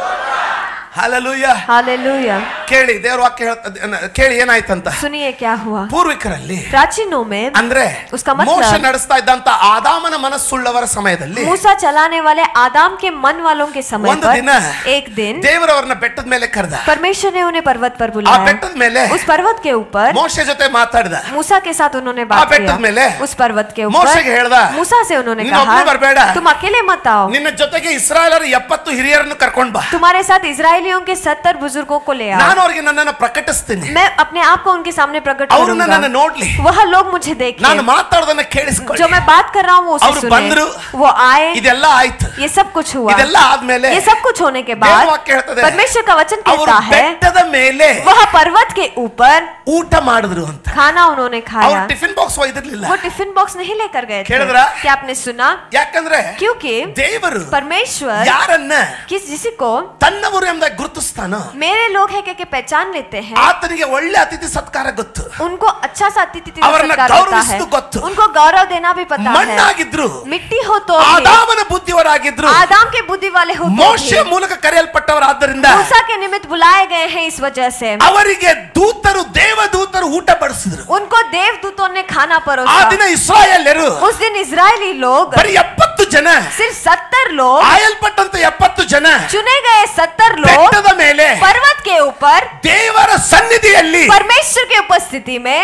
ಹಾಲೆಲೂಯಾ. हालेलुया. ಕೇಳಿ ದೇವರ ವಾಕ್ಯ ಹೇಳ್ತ- ಕೇಳಿ ಏನಾಯ್ತಂತ. सुनिए क्या हुआ. ಪೂರ್ವಿಕರಲ್ಲಿ प्राचीनों में ಅಂದ್ರೆ उसका मतलब ಮೋಶೆ ನಡೆಸ್ತಾ ಇದ್ದಂತ ಆದಾಮನ ಮನಸ್ಸುಳ್ಳವರ ಸಮಯದಲ್ಲಿ मूसा चलाने वाले आदाम के मन वालों के समय ಒಂದು पर ದಿನ एक दिन ದೇವರವರನ್ನ ಬೆಟ್ಟದ ಮೇಲೆ ಕರೆದ. परमेश्वर ने उन्हें पर्वत पर ಆ बुलाया. ಬೆಟ್ಟದ ಮೇಲೆ उस पर्वत के ऊपर ಮೋಶೆ ಜೊತೆ ಮಾತಾಡಿದ. मूसा के साथ उन्होंने ಆ बात ಬೆಟ್ಟದ ಮೇಲೆ किया. उस पर्वत के ಮೋಶೆಗೆ ऊपर ಹೇಳ್ದ, मूसा से उन्होंने ನೀನು कहा ಒಬ್ಬನೇ ಬರಬೇಡ, तुम अकेले मत आओ, ನಿನ್ನ ಜೊತೆಗೆ ಇಸ್ರಾಯೇಲರ ಎಪ್ಪತ್ತು ಹಿರಿಯರನ್ನು ಕರ್ಕೊಂಡು ಬಾ, तुम्हारे साथ इजरायलियों के सत्तर बुजुर्गों को ले आओ. ನಾನು ಅವರಿಗೆ ನನ್ನನ್ನು ಪ್ರಕಟಿಸ್ತೀನಿ, मैं अपने आप को उनके सामने प्रकट ಅವ್ರನ್ನ ನನ್ನ करूंगा. ನೋಡ್ಲಿ, वह लोग मुझे देखें, ನಾನು ಮಾತಾಡೋದನ್ನ ಕೇಳಿಸ್ಕೊಳ್ಳಿ. जो मैं बात कर रहा हूँ वो उसे ಅವ್ರು ಬಂದ್ರು, सुने. वो आए, ಇದೆಲ್ಲ ಆಯ್ತು. ये सब कुछ हुआ. ಇದೆಲ್ಲ ಆದ್ಮೇಲೆ ये सब कुछ होने के ದೇವರ बाद ವಾಕ್ಯ ಹೇಳ್ತದೆ, परमेश्वर का वचन ಅವರು कहता है ಬೆಟ್ಟದ ಮೇಲೆ वह पर्वत के ऊपर ಊಟ ಮಾಡಿದ್ರು ಅಂತ. खाना उन्होंने ಅವ್ರು खाया. ಟಿಫಿನ್ ಬಾಕ್ಸ್ ಒಯ್ದಿರ್ಲಿಲ್ಲ. वो टिफिन बॉक्स नहीं लेकर गए थे. ಕೇಳಿದ್ರಾ? क्या आपने सुना? ಯಾಕಂದ್ರೆ क्योंकि ದೇವರು परमेश्वर ಯಾರನ್ನ किस जिसी को ತನ್ನವರು ಎಂಬುದಾಗಿ ಗುರುತಿಸ್ತಾನೋ मेरे लोग है कह के पहचान लेते हैं, ಆತನಿಗೆ ಒಳ್ಳೆ ಅತಿಥಿ ಸತ್ಕಾರ ಗೊತ್ತು. उनको अच्छा सा अतिथि ಅವರನ್ನ सत्कार होता है. ಗೌರವಿಸುವುದು ಗೊತ್ತು. उनको गौरव देना भी पता है. ಮಣ್ಣಾಗಿದ್ರು, मिट्टी हो तो भी, ಆದಾಮನ ಬುದ್ಧಿಯವರಾಗಿದ್ರು, आदाम के बुद्धि वाले हो तो ಮೋಶೆ भी, ಮೂಲಕ ಕರೆಯಲ್ಪಟ್ಟವರಾದ್ದರಿಂದ मूसा के निमित्त बुलाए गए हैं. इस वजह से ಅವರಿಗೆ ದೂತರು ದೇವದೂತರು ಊಟ ಬಡಿಸಿದ್ರು. उनको देवदूतों ने खाना ಆ परोसा. ದಿನ ಇಸ್ರಾಯೇಲ್ಯರು उस दिन इजरायली लोग ಬರೀ ಎಪ್ಪತ್ತು ಜನ, सिर्फ सत्तर लोग, ಆಯಲ್ಪಟ್ಟಂತ ಎಪ್ಪತ್ತು ಜನ चुने गए सत्तर लोग ಬೆಟ್ಟದ ಮೇಲೆ पर्वत के ऊपर ದೇವರ ಸನ್ನಿಧಿಯಲ್ಲಿ परमेश्वर की उपस्थिति में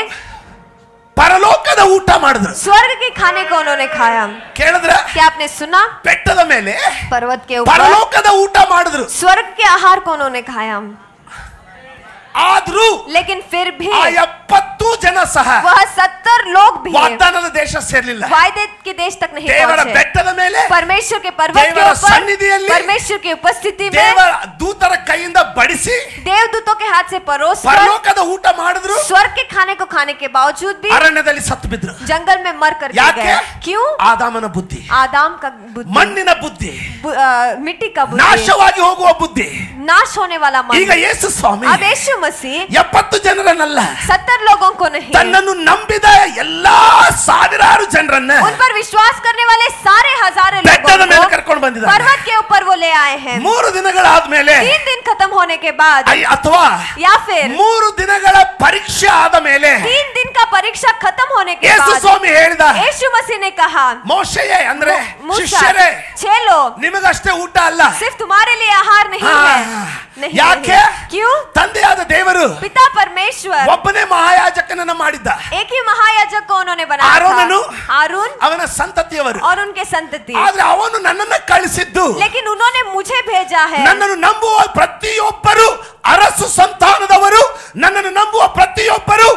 ಪರಲೋಕದ ಊಟ ಮಾಡಿದ್ರು. स्वर्ग के खाने को उन्होंने खाया. ಕೇಳಿದ್ರ? क्या आपने सुना? ಬೆಟ್ಟದ ಮೇಲೆ पर्वत के ऊपर ಪರಲೋಕದ ಊಟ ಮಾಡಿದ್ರು. स्वर्ग के आहार को उन्होंने खाया. ಆದ್ರೂ लेकिन फिर भी ಆ ಎಪ್ಪತ್ತು ಜನ ಸಹ वह सत्तर लोग भी ವಾಗ್ದಾನದ ದೇಶ ಸೇರಲಿಲ್ಲ. वायदे के देश तक नहीं ದೇವರ पहुंचे. ಬೆಟ್ಟದ ಮೇಲೆ परमेश्वर के पर्वत के ದೇವರ ऊपर ಸನ್ನಿಧಿಯಲ್ಲಿ परमेश्वर की उपस्थिति में ದೇವರ ದೂತರ ಕೈಯಿಂದ ಬಡಿಸಿ देवदूतों के हाथ से परोस कर ಪರಲೋಕದ ಊಟ ಮಾಡಿದ್ರು. स्वर्ग के खाने को खाने के बावजूद भी ಅರಣ್ಯದಲ್ಲಿ ಸತ್ತು ಬಿದ್ರು. जंगल में मर कर ಯಾಕೆ? गए. क्यों? ಆದಾಮನ ಬುದ್ಧಿ, आदाम का बुद्धि, ಮಣ್ಣಿನ ಬುದ್ಧಿ, बु- आ, मिट्टी का बुद्धि, ನಾಶವಾಗಿ ಹೋಗುವ ಬುದ್ಧಿ. नाश होने वाला मन. ಈಗ ಯೇಸು ಸ್ವಾಮಿ अब यीशु मसीह ಎಪ್ಪತ್ತು ಜನರನ್ನಲ್ಲ, सत्तर लोगों को नहीं, ತನ್ನನ್ನು ನಂಬಿದ ಎಲ್ಲಾ ಸಾವಿರಾರು ಜನರನ್ನ उन पर विश्वास करने वाले सारे हजारों ಬೆಟ್ಟದ ಮೇಲೆ लोगों को ಕರ್ಕೊಂಡು ಬಂದಿದ್ದಾನೆ. पर्वत के ऊपर वो ले आए हैं. ಮೂರು ದಿನಗಳಾದ್ಮೇಲೆ तीन दिन खत्म होने के बाद ಐ- ಅಥವಾ या फिर ಮೂರು ದಿನಗಳ ಪರೀಕ್ಷೆ ಆದ ಮೇಲೆ तीन दिन का परीक्षा खत्म होने के ಯೇಸು बाद ಸ್ವಾಮಿ ಹೇಳಿದ, यीशु मसीह ने कहा, ಮೋಶೆಯೇ ಅಂದ್ರೆ मूसा, ಶಿಷ್ಯರೇ, छह लोग ನಿಮಗಷ್ಟೇ ಊಟ ಅಲ್ಲ, सिर्फ तुम्हारे लिए आहार नहीं हाँ, है. नहीं, ಯಾಕೆ? नहीं. क्यों? ತಂದೆಯಾದ ದೇವರು पिता परमेश्वर ಒಬ್ಬನೇ ಮಹಾಯಾಜಕನನ್ನ ಮಾಡಿದ್ದ. एक ही महायाजक को उन्होंने बनाया ಆರೋನನು, था, आरून ಅವನ ಸಂತತಿಯವರು. और उनके संतति. ಆದ್ರೆ ಅವನು ನನ್ನನ್ನ ಕಳಿಸಿದ್ದು लेकिन उन्होंने मुझे भेजा है. ನನ್ನನ್ನು ನಂಬುವ ಪ್ರತಿಯೊಬ್ಬರು ಅರಸು ಸಂತಾನದವರು, ನನ್ನನ್ನು ನಂಬುವ ಪ್ರತಿಯೊಬ್ಬರು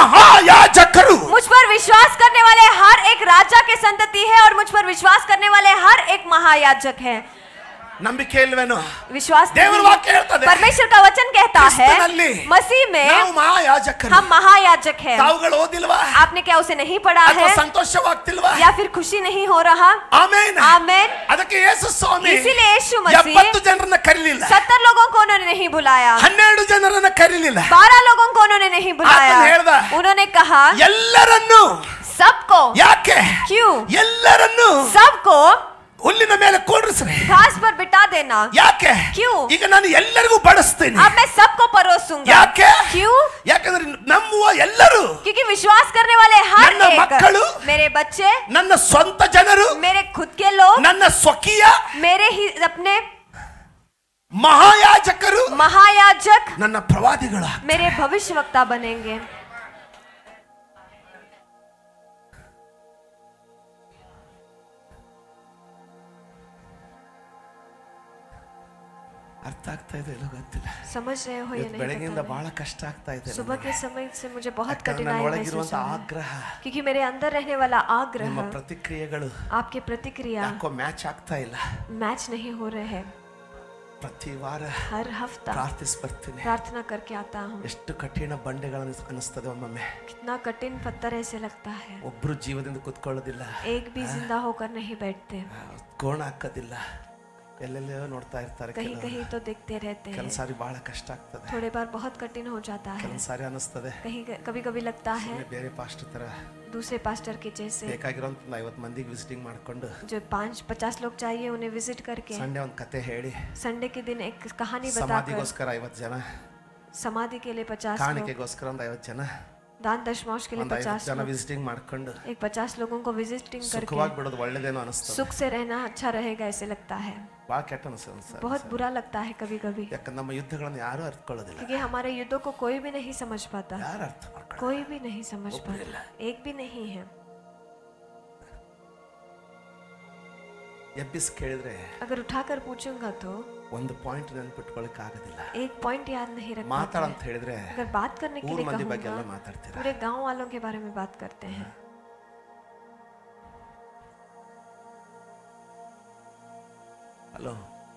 ಮಹಾಯಾಜಕರು. मुझ पर विश्वास करने वाले हर एक राजा के संतति है और मुझ पर विश्वास करने वाले हर एक महायाजक है. ನಂಬಿಕೆ ಇಲ್ವೇನೋ? विश्वास ದೇವರ नहीं ವಾಕ್ಯ है. ಹೇಳ್ತದೆ, परमेश्वर का वचन कहता है ಕ್ರಿಸ್ತನಲ್ಲಿ मसीह में ನಾವು ಮಹಾಯಾಜಕರು. हम महायाजक हैं. ತಾವುಗಳು ಓದಿಲ್ವಾ? आपने क्या उसे नहीं पढ़ा ಅಥವಾ है ಸಂತೋಷವಾಗ್ತಿಲ್ವಾ? या फिर खुशी नहीं हो रहा? ಆಮೆನ್. आमेन. ಅದಕ್ಕೆ ಯೇಸು ಸ್ವಾಮಿ इसीलिए यीशु ಎಪ್ಪತ್ತು मसीह ಜನರನ್ನ ಕರೀಲಿಲ್ಲ, सत्तर लोगों को उन्होंने नहीं बुलाया, ಹನ್ನೆರಡು ಜನರನ್ನ ಕರೀಲಿಲ್ಲ. बारह लोगों को उन्होंने नहीं बुलाया. ಆತನು ಹೇಳ್ದ, उन्होंने कहा ಎಲ್ಲರನ್ನು. सबको. ಯಾಕೆ? क्यों? ಎಲ್ಲರನ್ನು सबको ಹುಲ್ಲಿನ ಮೇಲೆ ಕೂರಿಸ್ರಿ. घास पर बिठा देना. ಯಾಕೆ? क्यों? ಈಗ ನಾನು ಎಲ್ಲರಿಗೂ ಬಡಿಸ್ತೀನಿ. अब मैं सबको परोसूंगा. ಯಾಕೆ? क्यों? ಯಾಕಂದ್ರೆ ನಂಬುವ ಎಲ್ಲರೂ, क्योंकि विश्वास करने वाले हर ನನ್ನ ಮಕ್ಕಳು, एक, मेरे बच्चे, ನನ್ನ ಸ್ವಂತ ಜನರು, मेरे खुद के लोग, ನನ್ನ ಸ್ವಕೀಯ मेरे ही अपने ಮಹಾಯಾಜಕರು, महायाजक, ನನ್ನ ಪ್ರವಾದಿಗಳು. मेरे भविष्यवक्ता बनेंगे. ಅರ್ಥ ಆಗ್ತಾ ಇದೆ ಇಲ್ಲ ಗೊತ್ತಿಲ್ಲ. समझ रहे हो या ಇವತ್ತು नहीं ಬೆಳಗ್ಗೆಯಿಂದ पता ಬಹಳ नहीं। ಕಷ್ಟ ಆಗ್ತಾ ಇದೆ. सुबह के समय से मुझे बहुत ಯಾಕಂದ್ರೆ कठिनाई ನನ್ನ महसूस ಒಳಗಿರುವಂತ हो रहा है, ಆಗ್ರಹ, क्योंकि मेरे अंदर रहने वाला आग्रह, ನಿಮ್ಮ ಪ್ರತಿಕ್ರಿಯೆಗಳು आपके प्रतिक्रिया ಯಾಕೋ ಮ್ಯಾಚ್ ಆಗ್ತಾ ಇಲ್ಲ. मैच नहीं हो रहे हैं। ಪ್ರತಿ ವಾರ हर हफ्ता ಪ್ರಾರ್ಥಿಸಿ ಬರ್ತೀನಿ. प्रार्थना करके आता हूँ। ಎಷ್ಟು ಕಠಿಣ ಬಂಡೆಗಳನ್ನು ಅನಿಸ್ತದೆ ಒಮ್ಮೊಮ್ಮೆ. कितना कठिन पत्थर ऐसे लगता है, ಒಬ್ರು ಜೀವದಿಂದ ಕುತ್ಕೊಳ್ಳೋದಿಲ್ಲ, एक भी जिंदा होकर नहीं बैठते, ಕೋಣ ಹಾಕೋದಿಲ್ಲ, ಎಲ್ಲೆಲ್ಲೋ ನೋಡ್ತಾ ಇರ್ತಾರೆ. कहीं कहीं तो देखते रहते हैं। ಕೆಲಸಾರಿ ಬಹಳ ಕಷ್ಟ ಆಗ್ತದೆ, थोड़े बार बहुत कठिन हो जाता है, ಕೆಲಸಾರಿ ಅನಿಸ್ತದೆ कहीं कभी कभी लगता है ಬೇರೆ ಪಾಸ್ಟರ್ ತರ दूसरे पास्टर के जैसे, ಬೇಕಾಗಿರೋಂತ ಐವತ್ತು ಮಂದಿಗೆ ವಿಸಿಟಿಂಗ್ ಮಾಡ್ಕೊಂಡು जो पाँच पचास लोग चाहिए उन्हें विजिट करके ಸಂಡೆ ಒಂದು ಕತೆ ಹೇಳಿ, संडे के दिन एक कहानी बताकर, ಸಮಾಧಿಗೋಸ್ಕರ ಐವತ್ತು ಜನ, समाधि के लिए पचास लोग, ಕಾಣಿಕೆಗೋಸ್ಕರ ಒಂದು ಐವತ್ತು ಜನ, दान दशमांश के लिए ಒಂದು पचास ಐವತ್ತು ಜನ लोग, ವಿಸಿಟಿಂಗ್ ಮಾಡ್ಕೊಂಡು एक पचास लोगों को विजिटिंग करके ಸುಖವಾಗಿ ಬಿಡೋದು ಒಳ್ಳೇದೇನೋ ಅನಿಸ್ತದೆ. सुख से रहना अच्छा रहेगा ऐसे लगता है, ಬಹಳ ಕೆಟ್ಟ ಅನಿಸ್ತದೆ. बहुत बुरा लगता है कभी कभी, ಯಾಕಂದ್ರೆ ನಮ್ಮ ಯುದ್ಧಗಳನ್ನು ಯಾರು ಅರ್ಥಕೊಳ್ಳೋದಿಲ್ಲ, क्योंकि हमारे युद्धों को कोई भी नहीं समझ पाता, ಯಾರು ಅರ್ಥ ಮಾಡ್ಕೊಳ್ಳೋದು. कोई भी नहीं समझ पाता, एक भी नहीं है। ಎಬ್ಬಿಸಿ ಕೇಳಿದ್ರೆ अगर उठाकर पूछूंगा तो ಒಂದು ಪಾಯಿಂಟ್ ನೆನ್ಪಿಟ್ಕೊಳ್ಳಿಕ್ ಆಗೋದಿಲ್ಲ. एक पॉइंट याद नहीं रख ಮಾತಾಡ पाते ಅಂತ ಹೇಳಿದ್ರೆ हैं। अगर बात करने के ಊರ್ लिए ಮಂದಿ ಬಗ್ಗೆ ಎಲ್ಲ कहूंगा ಮಾತಾಡ್ತೀರಾ. पूरे गांव वालों के बारे में बात करते हैं। ಹಲೋ,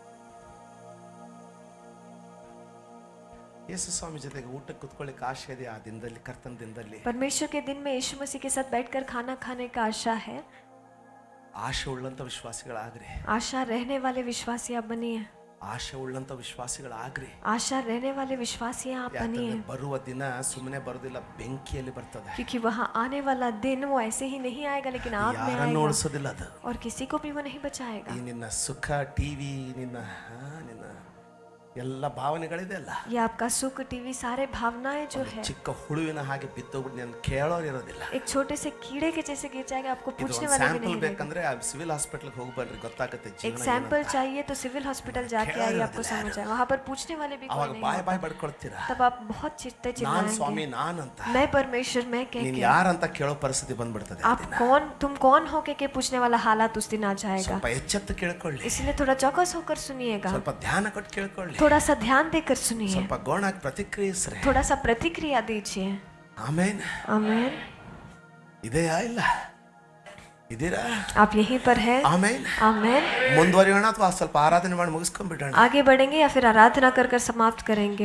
ಯೇಸು ಸ್ವಾಮಿ ಜೊತೆಗೆ ಊಟಕ್ಕೆ ಕುತ್ಕೊಳ್ಳಿಕ್ಕೆ ಆಶೆ ಇದೆ ಆ ದಿನದಲ್ಲಿ, ಕರ್ತನ ದಿನದಲ್ಲಿ. परमेश्वर के दिन में यीशु मसीह के साथ बैठकर खाना खाने का आशा है। ಆಶೆ ಉಳ್ಳಂತ ವಿಶ್ವಾಸಿಗಳಾಗ್ರಿ, आशा रहने वाले विश्वासी आप बनिए, ಆಶೆ ಉಳ್ಳಂತ ವಿಶ್ವಾಸಿಗಳಾಗ್ರಿ. आशा रहने वाले विश्वासी आप बनिए, ಯಾಕಂದ್ರೆ ಬರುವ ದಿನ ಸುಮ್ಮನೆ ಬರೋದಿಲ್ಲ, ಬೆಂಕಿಯಲ್ಲಿ ಬರ್ತದೆ. क्योंकि वहाँ आने वाला दिन वो ऐसे ही नहीं आएगा, लेकिन आग में ಯಾರನ್ನು आएगा ಉಳಿಸೋದಿಲ್ಲ ಅದು. और किसी को भी वो नहीं बचाएगा। ಈ ನಿನ್ನ ಸುಖ, ಟಿವಿ, ನಿನ್ನ ಹಾ, ನಿನ್ನ ಎಲ್ಲ ಭಾವನೆಗಳಿದೆ ಅಲ್ಲ, ये आपका सुख, टीवी, सारे भावनाएं जो है ಚಿಕ್ಕ ಹುಳುವಿನ ಹಾಗೆ ಬಿದ್ದೋಗ್ಬಿಟ್ಟು ನೀನು ಕೇಳೋರು ಇರೋದಿಲ್ಲ. एक छोटे से कीड़े के जैसे गिर जाएगा, आपको ಇದು पूछने ಒಂದು वाले भी ಸ್ಯಾಂಪಲ್ नहीं रहेंगे। ಬೇಕಂದ್ರೆ ಸಿವಿಲ್ ಹಾಸ್ಪಿಟಲ್ ಹೋಗ್ಬರ್ರಿ, ಗೊತ್ತಾಗುತ್ತೆ एक ಜೀವನ सैंपल ಏನಂತ. चाहिए तो सिविल हॉस्पिटल जाके खेला आइए, रहता आपको है समझ आए। वहाँ पर पूछने वाले भी कोई ಅವಾಗ नहीं ಬಾಯ್ होता। ಬಾಯ್ ಬಡ್ಕೊಳ್ತೀರಾ, तब आप बहुत चित्ते ನಾನ್ चिल्लाएंगे, ಸ್ವಾಮಿ ನಾನ್ ಅಂತ. मैं परमेश्वर मैं कह ನೀನ್ के। ಯಾರಂತ ಕೇಳೋ ಪರಿಸ್ಥಿತಿ ಬಂದ್ಬಿಡ್ತದೆ. ಆ आप ದಿನ कौन, तुम कौन हो के, के पूछने वाला हालात उस दिन आ जाएगा। ಸ್ವಲ್ಪ ಎಚ್ಚೆತ್ತು ಕೇಳ್ಕೊಳ್ಳಿ, इसलिए थोड़ा चौकस होकर सुनिएगा, ಸ್ವಲ್ಪ ಧ್ಯಾನ ಕೊಟ್ಟು ಕೇಳ್ಕೊಳ್ಳಿ, थोड़ा सा ध्यान देकर सुनिए, ಸ್ವಲ್ಪ ಗೋಣಾಗಿ ಪ್ರತಿಕ್ರಿಯಿಸ್ರಿ. थोड़ा सा प्रतिक्रिया दीजिए। ಆಮೇನ್. आमीन। ಇದೆಯಾ ಇಲ್ಲ ಇದೀರಾ? आप यहीं पर है? ಆಮೇನ್. आमीन। ಮುಂದುವರಿಯೋಣ ಅಥವಾ ಸ್ವಲ್ಪ ಆರಾಧನೆ ಮಾಡಿ ಮುಗಿಸ್ಕೊಂಡ್ಬಿಡೋಣ? आगे बढ़ेंगे या फिर आराधना कर कर समाप्त करेंगे?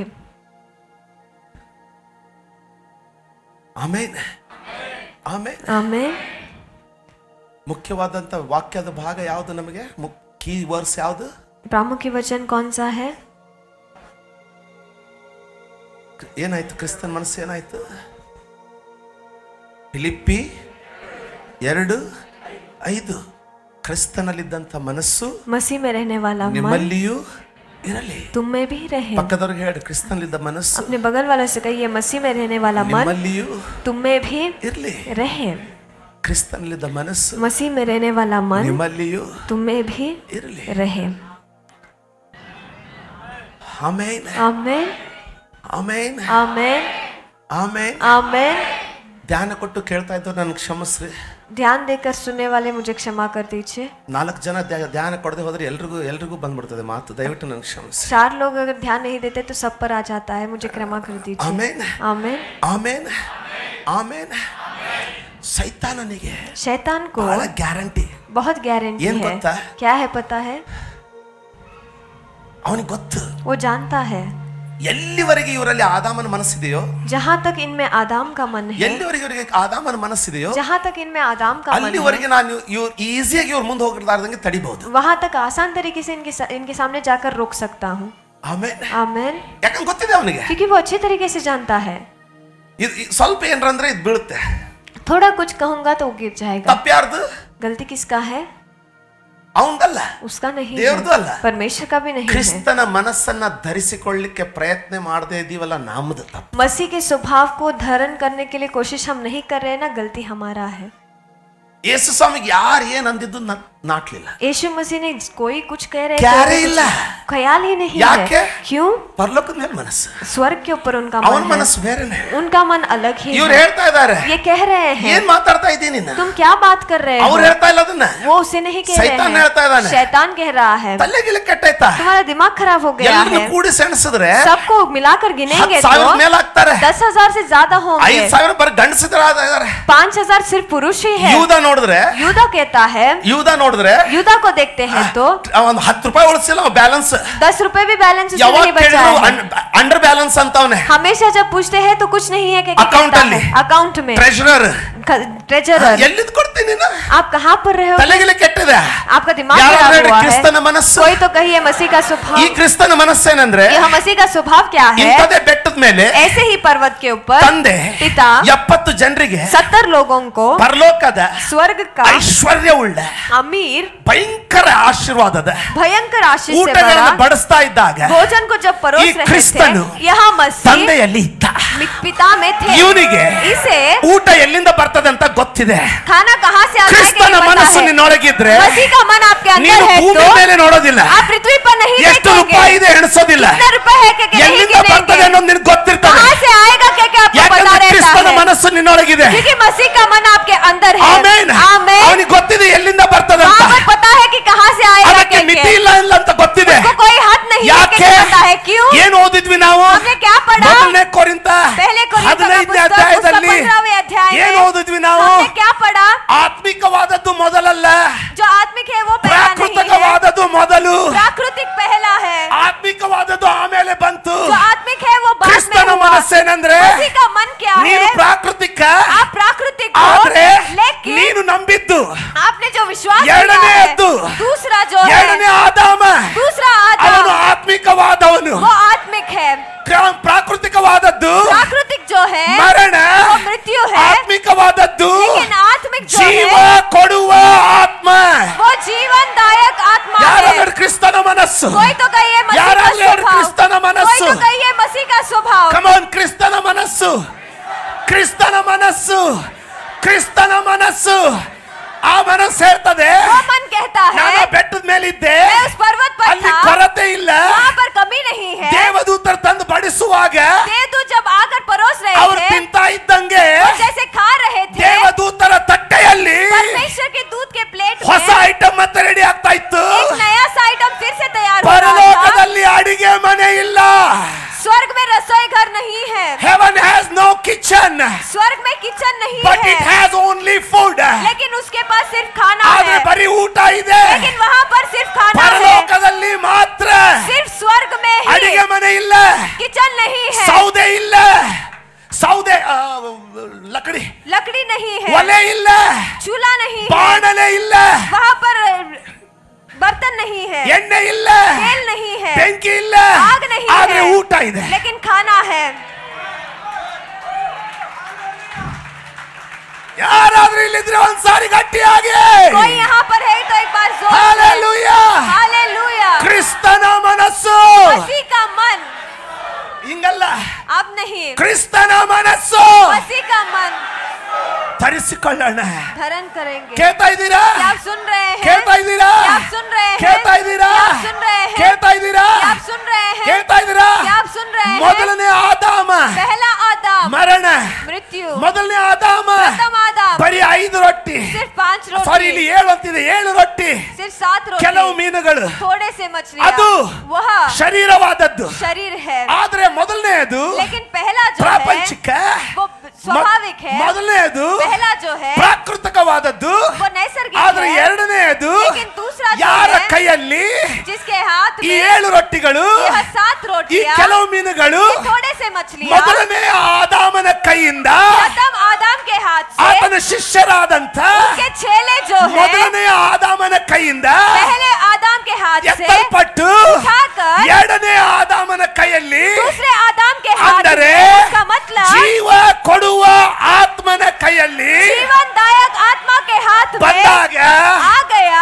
ಆಮೇನ್. ಆಮೇನ್. आमीन। ಮುಖ್ಯವಾದಂತ ವಾಕ್ಯದ ಭಾಗ ಯಾವುದು? ನಮಗೆ ಕೀ ವರ್ಸ್ ಯಾವುದು? प्रामुख्य वचन कौन सा है? ಏನಾಯ್ತು? ಕ್ರಿಸ್ತನ ಮನಸ್ಸು ಏನಾಯ್ತು? ಫಿಲಿಪ್ಪಿ ಎರಡು ಐದು, ಕ್ರಿಸ್ತನಲ್ಲಿದ್ದಂತ ಮನಸ್ಸು मसीह में रहने वाला मन ನಿಮ್ಮಲ್ಲಿಯೂ ಇರಲಿ. तुम में भी रहे। ಪಕ್ಕದವ್ರಿಗೆ ಹೇಳಿ, ಕ್ರಿಸ್ತನಲ್ಲಿದ್ದ ಮನಸ್ಸು अपने बगल वाले से कहिए, मसीह में रहने वाला मन ನಿಮ್ಮಲ್ಲಿಯೂ तुम में भी ಇರಲಿ. रहे। ಕ್ರಿಸ್ತನಲ್ಲಿದ್ದ ಮನಸ್ಸು मसीह में रहने वाला मन ನಿಮ್ಮಲ್ಲಿಯೂ तुम में भी ಇರಲಿ. रहे। ಆಮೇನ್. आमीन। ಆಮೇನ್. आमीन। ಆಮೇನ್. आमीन। ಧ್ಯಾನ ಕೊಟ್ಟು ಕೇಳ್ತಾ ಇದ್ದವ್ರು ನನ್ಗೆ ಕ್ಷಮಿಸ್ರಿ. ध्यान देकर सुनने वाले मुझे क्षमा कर दीजिए। ನಾಲ್ಕು ಜನ ಧ್ಯ- ಧ್ಯಾನ ಕೊಡದೆ ಹೋದ್ರೆ ಎಲ್ರಿಗೂ ಎಲ್ರಿಗೂ ಬಂದ್ಬಿಡ್ತದೆ ಮಾತು. ದಯವಿಟ್ಟು ನನ್ಗೆ ಕ್ಷಮಿಸ್ರಿ. चार लोग अगर ध्यान नहीं देते तो सब पर आ जाता है, मुझे क्षमा कर दीजिए। ಆಮೇನ್. आमीन। ಆಮೇನ್. ಆಮೇನ್. ಸೈತಾನನಿಗೆ शैतान को ಬಹಳ ಗ್ಯಾರಂಟಿ. बहुत गारंटी ಏನ್ है। ಗೊತ್ತಾ? क्या है पता है? ಅವನಿಗೆ ಗೊತ್ತು वो जानता है ಎಲ್ಲಿವರೆಗೆ ಇವರಲ್ಲಿ ಆದಾಮನ ಮನಸ್ಸಿದೆಯೋ, जहाँ तक इनमें आदाम का मन है, ಎಲ್ಲಿವರೆಗೆ ಇವರಿಗೆ ಆದಾಮನ ಮನಸ್ಸಿದೆಯೋ जहाँ तक इनमें आदाम का मन है, ಅಲ್ಲಿವರೆಗೆ ನಾನು ಇವ್ರು ಈಸಿಯಾಗಿ ಇವ್ರ ಮುಂದೆ ಹೋಗಿರ್ಲಾರ್ದಂಗೆ ತಡಿಬಹುದು. वहाँ तक आसान तरीके से इनके सा, इनके सामने जाकर रोक सकता हूँ। ಆಮೇನ್. आमीन। ಯಾಕಂದ್ರೆ ಗೊತ್ತಿದೆ ಅವನಿಗೆ, क्योंकि वो अच्छे तरीके से जानता है। ಇದು ಸ್ವಲ್ಪ ಏನ್ರಂದ್ರೆ ಇದು ಬೀಳುತ್ತೆ. थोड़ा कुछ कहूंगा तो वो गिर जाएगा। ತಪ್ಪು ಯಾರ್ದು? गलती किसका है? ಅವನದಲ್ಲ, उसका नहीं ದೇವ್ರದ್ದು है, ಅಲ್ಲ. परमेश्वर का भी नहीं है। ಕ್ರಿಸ್ತನ ಮನಸ್ಸನ್ನ ಧರಿಸಿಕೊಳ್ಳಲಿಕ್ಕೆ ಪ್ರಯತ್ನ ಮಾಡದೇ ಇದೀವಲ್ಲ, ನಮ್ಮದು ತಪ್ಪು. मसीह के स्वभाव को धारण करने के लिए कोशिश हम नहीं कर रहे हैं ना, गलती हमारा है। ಯೇಸು ಸ್ವಾಮಿಗೆ ಯಾರು ಏನ್ ಅಂದಿದ್ದು ನಾಟ್ಲಿಲ್ಲ. यीशु मसीह ने कोई कुछ कह रहे ಕ್ಯಾರೇ ಇಲ್ಲ, ख्याल ही नहीं ಯಾಕೆ? है. क्यों? ಪರಲೋಕದ ಮೇಲೆ ಮನಸ್ಸು, स्वर्ग के ऊपर उनका ಅವನ मन है, ಮನಸ್ಸು ಬೇರೆನೆ. उनका मन अलग ही ಇವ್ರು है. ಹೇಳ್ತಾ ಇದ್ದಾರೆ, ये कह रहे हैं ಏನ್ ಮಾತಾಡ್ತಾ ಇದ್ದೀನಿ ನೀನು? तुम क्या बात कर रहे ಅವ್ರು हो? ಹೇಳ್ತಾ ಇಲ್ಲ ಅದನ್ನ, वो उसे नहीं कह ಸೈತಾನ್ रहे ಹೇಳ್ತಾ हैं, ಇದ್ದಾನೆ. शैतान कह रहा है. ತಲೆಗಿಲೆ ಕೆಟ್ಟೈತಾ? तुम्हारा दिमाग खराब हो गया ಎಲ್ಲರನ್ನು है. ಕೂಡಿ ಸೆಣಸಿದ್ರೆ सबको मिलाकर गिनेंगे ಹತ್ತು ಸಾವಿರ तो ಮೇಲೆ ಆಗ್ತಾರೆ. दस हजार से ज्यादा होंगे. ಐದು ಸಾವಿರ ಬರೀ ಗಂಡಸಿದ್ರ ಇದಾರೆ. पाँच हजार सिर्फ पुरुष ही है. ಯೂದ ನೋಡಿದ್ರೆ, यूदा कहता है, ಯೂದ ನೋಡಿದ್ರೆ यूदा को देखते हैं तो ಒಂದು ಹತ್ತು ರೂಪಾಯಿ ಉಳಿಸಿಲ್ಲ ಬ್ಯಾಲೆನ್ಸ್. दस रुपए भी बैलेंस उसने ಯಾವಾಗ नहीं बचा ಕೇಳಿದ್ರು है. ಅಂಡರ್ ಬ್ಯಾಲೆನ್ಸ್ ಅಂತವನೆ. हमेशा जब पूछते हैं तो कुछ नहीं है कि अकाउंट ಅಲ್ಲಿ, अकाउंट में ಟ್ರೆಜರರ್ ट्रेजरर. ಎಲ್ಲಿದ್ ಕೊಡ್ತೀನಿ ನೀನು? आप कहाँ पर रहे हो? ತಲೆಗಿಲೆ ಕೆಟ್ಟಿದೆ. आपका दिमाग ಯಾರು खराब ಹೇಳ್ರಿ हुआ ಕ್ರಿಸ್ತನ है. ಮನಸ್ಸು? कोई तो कहिए मसीह का ಈ स्वभाव. ಕ್ರಿಸ್ತನ ಮನಸ್ಸೇನಂದ್ರೆ यह मसीह का स्वभाव क्या है? ಇಂಥದೇ ಬೆಟ್ಟದ ಮೇಲೆ ऐसे ही पर्वत के ऊपर ತಂದೆ पिता ಎಪ್ಪತ್ತು ಜನರಿಗೆ सत्तर लोगों को ಪರಲೋಕದ स्वर्ग का ಐಶ್ವರ್ಯವುಳ್ಳ अमीर ಭಯಂಕರ ಆಶೀರ್ವಾದದ भयंकर आशीष से ಊಟಗಳನ್ನು भरा ಬಡಿಸ್ತಾ ಇದ್ದಾಗ भोजन को जब परोस ಈ रहे ಕ್ರಿಸ್ತನು थे, यह मसीह ತಂದೆಯಲ್ಲಿ ಇದ್ದ. पिता में थे. ಇವನಿಗೆ इसे ಊಟ ಎಲ್ಲಿಂದ ಬರ್ತದೆ ಅಂತ ಗೊತ್ತಿದೆ. खाना कहाँ से आता है कि ಕ್ರಿಸ್ತನ नहीं पता ಮನಸ್ಸು है. ನಿನ್ನೊಳಗಿದ್ರೆ मसीह का मन आपके अंदर ನೀನು है ಭೂಮಿ तो ಮೇಲೆ ನೋಡೋದಿಲ್ಲ, आप पृथ्वी पर नहीं ಎಷ್ಟು देखेंगे. ರೂಪಾಯಿ ಇದೆ ಎಣಿಸೋದಿಲ್ಲ, कितना रुपए है कि नहीं ಎಲ್ಲಿಂದ ಬರ್ತದೆ गिनेंगे. ಅನ್ನೋದು ನಿನಗೆ ಗೊತ್ತಿರ್ತದೆ. कहाँ से आएगा क्या क्या आपको पता ಯಾಕಂದ್ರೆ रहता ಕ್ರಿಸ್ತನ है. ಮನಸ್ಸು ನಿನ್ನೊಳಗಿದೆ. क्योंकि मसीह का मन आपके अंदर है. ಆಮೆನ್. आमेन. ಅವನಿಗೆ ಗೊತ್ತಿದೆ ಎಲ್ಲಿಂದ ಬರ್ತದೆ ಅಂತ. वहाँ पर पता है कि कहाँ से आएगा ಅದಕ್ಕೆ क्या ಮಿತಿ ಇಲ್ಲ ಇಲ್ಲ ಅಂತ ಗೊತ್ತಿದೆ. उसको कोई हद नहीं है कि ಯಾಕೆ? पता है. क्यों? ಏನು ಓದಿದ್ವಿ ನಾವು? हमने क्या पढ़ा? ಮೊದಲನೇ ಕೊರಿಂಥ पहले कोरिन्थियों का ಹದಿನೈದನೇ पुस्तक, उसका ಅಧ್ಯಾಯದಲ್ಲಿ पंद्रहवें अध्याय में ಏನು ಓದಿದ್ವಿ ನಾವು? हमने क्या पढ़ा? ಆತ್ಮಿಕವಾದದ್ದು ಮೊದಲಲ್ಲ, जो आत्मिक है वो पहला नहीं है. ಪ್ರಾಕೃತಿಕವಾದದ್ದು ಮೊದಲು. प्राकृतिक पहला है. ಆತ್ಮಿಕವಾದದ್ದು ಆಮೇಲೆ ಬಂತು. जो आत्मिक है वो बाद में ಕ್ರಿಸ್ತನ हुआ. ಮನಸ್ಸೇನೆಂದ್ರೆ मसीह का मन क्या ನೀನು है? ಪ್ರಾಕೃತಿಕ, आप प्राकृतिक हो, ಆದ್ರೆ लेकिन ನೀನು ನಂಬಿದ್ದು आपने जो विश्वास किया ಎರಡನೇ है, ಎದ್ದು, दूसरा जो है, ಎರಡನೇ ಆದಾಮ दूसरा ಅವನು आदम ಆತ್ಮಿಕವಾದವನು. वो आत्मिक है. ಕ್ರಾ- ಪ್ರಾಕೃತಿಕವಾದದ್ದು प्राकृतिक जो है ಮರಣ, वो मृत्यु है. ಆತ್ಮಿಕವಾದದ್ದು लेकिन आत्मिक जो ಜೀವ है ಕೊಡುವ ಆತ್ಮ. वो जीवनदायक आत्मा है. ಯಾರಾದ್ರೂ ಕ್ರಿಸ್ತನ ಮನಸ್ಸು, कोई तो कहिए मसीह का ಯಾರಾದ್ರೂ ಕ್ರಿಸ್ತನ स्वभाव. कोई ಮನಸ್ಸು. तो कहिए मसीह का स्वभाव. ಕಮಾನ್, ಕ್ರಿಸ್ತನ ಮನಸ್ಸು, ಕ್ರಿಸ್ತನ ಮನಸ್ಸು, ಕ್ರಿಸ್ತನ ಮನಸ್ಸು. ಆ ಮನಸ್ಸು ಹೇಳ್ತದೆ, वो मन कहता ನಾನು है ಬೆಟ್ಟದ ಮೇಲಿದ್ದೆ, मैं उस पर्वत पर ಅಲ್ಲಿ था, ಕೊರತೆ ಇಲ್ಲ. वहाँ पर कमी नहीं है. ದೇವದೂತರು ತಂದು ಬಡಿಸುವಾಗ देवदूत जब आकर परोस रहे ಅವರು थे, ತಿಂತಾ ಇದ್ದಂಗೆ वो जैसे खा रहे थे, ದೇವದೂತರ ತಟ್ಟೆಯಲ್ಲಿ परमेश्वर के दूध के प्लेट ಹೊಸ में ಐಟಮ್ ಮತ್ತೆ ರೆಡಿ ಆಗ್ತಾ ಇತ್ತು. एक नया सा आइटम फिर से तैयार हो रहा था. ಪರಲೋಕದಲ್ಲಿ ಅಡಿಗೆ ಮನೆ ಇಲ್ಲ. स्वर्ग में रसोई घर नहीं है. Heaven has no kitchen, स्वर्ग में किचन नहीं but it है, has only food. लेकिन उसके पास सिर्फ खाना ಆದ್ರೆ है. ಬರೀ ಊಟ ಇದೆ. लेकिन वहाँ पर सिर्फ खाना है. ಪರಲೋಕದಲ್ಲಿ ಮಾತ್ರ सिर्फ स्वर्ग में ही ಅಡಿಗೆ ಮನೆ ಇಲ್ಲ, किचन नहीं है. ಸೌದೆ ಇಲ್ಲ, ಸೌದೆ ಆ, ಲಕಡಿ लकड़ी नहीं है, ಒಲೆ ಇಲ್ಲ, चूल्हा नहीं है, ಬಾಣಲೆ ಇಲ್ಲ, वहाँ पर बर्तन नहीं है, ಎಣ್ಣೆ ಇಲ್ಲ, तेल नहीं है, ಬೆಂಕಿ ಇಲ್ಲ, आग नहीं ಆದ್ರೆ है, ಊಟ ಇದೆ. लेकिन खाना है. ಯಾರಾದ್ರೂ ಇಲ್ಲಿದ್ರೆ ಒಂದ್ಸಾರಿ ಗಟ್ಟಿಯಾಗಿ कोई यहाँ पर है तो एक बार जोर से ಹಾಲೆಲೂಯಾ. हालेलुया. ಕ್ರಿಸ್ತನ ಮನಸ್ಸು मसीह का मन, ಹಿಂಗಲ್ಲ, अब नहीं, ಕ್ರಿಸ್ತನ ಮನಸ್ಸು मसीह का मन ತರಿಸಿಕೊಳ್ಳೋಣ. धारण करेंगे. ಕೇಳ್ತಾ ಇದ್ದೀರಾ? क्या आप सुन रहे हैं? ಕೇಳ್ತಾ ಇದ್ದೀರಾ? क्या आप सुन रहे हैं? ಕೇಳ್ತಾ ಇದ್ದೀರಾ? क्या आप सुन रहे हैं? ಕೇಳ್ತಾ ಇದ್ದೀರಾ? क्या आप सुन रहे हैं? ಕೇಳ್ತಾ ಇದ್ದೀರಾ? क्या आप सुन रहे हैं? ಮೊದಲನೇ ಆದಾಮ पहला आदम ಮರಣ, मृत्यु, ಮೊದಲನೇ ಆದಾಮ प्रथम आदम ಬರೀ ಐದು ರೊಟ್ಟಿ, सिर्फ पांच ಸಾರಿ ಇಲ್ಲಿ रोटी, ಏಳು ಅಂತಿದೆ, ಏಳು ರೊಟ್ಟಿ, सिर्फ सात ಕೆಲವು रोटी, ಮೀನುಗಳು. थोड़े से ಅದು मछलियाँ, वह ಶರೀರವಾದದ್ದು. शरीर है. ಆದ್ರೆ ಮೊದಲನೆಯದು लेकिन पहला जो है ಪ್ರಾಪಂಚಿಕ, वो स्वाभाविक है. ಮೊದಲನೆಯದು पहला जो है ಪ್ರಾಕೃತಿಕವಾದದ್ದು. वो नैसर्गिक ಆದ್ರೆ है. ಎರಡನೆಯದು लेकिन दूसरा जो ಯಾರ है ಕೈಯಲ್ಲಿ जिसके हाथ ಈ में ಏಳು ರೊಟ್ಟಿಗಳು, यह सात ಈ रोटियां, ಕೆಲವು ಮೀನುಗಳು ये थोड़े से मछलियां ಮೊದಲನೇ ಆದಾಮನ ಕೈಯಿಂದ प्रथम आदम के हाथ से, ಆತನ ಶಿಷ್ಯರಾದಂತ उनके चेले जो है ಮೊದಲನೇ ಆದಾಮನ ಕೈಯಿಂದ पहले आदम के हाथ से ಎತ್ತಲ್ಪಟ್ಟು उठाकर ಎರಡನೇ ಆದಾಮನ ಕೈಯಲ್ಲಿ, दूसरे आदम के हाथ ಅಂದರೆ में, उसका मतलब ಜೀವ ಕೊಡುವ ಆತ್ಮನ ಕೈಯಲ್ಲಿ जीवनदायक आत्मा के हाथ में ಬಂದಾಗ आ गया.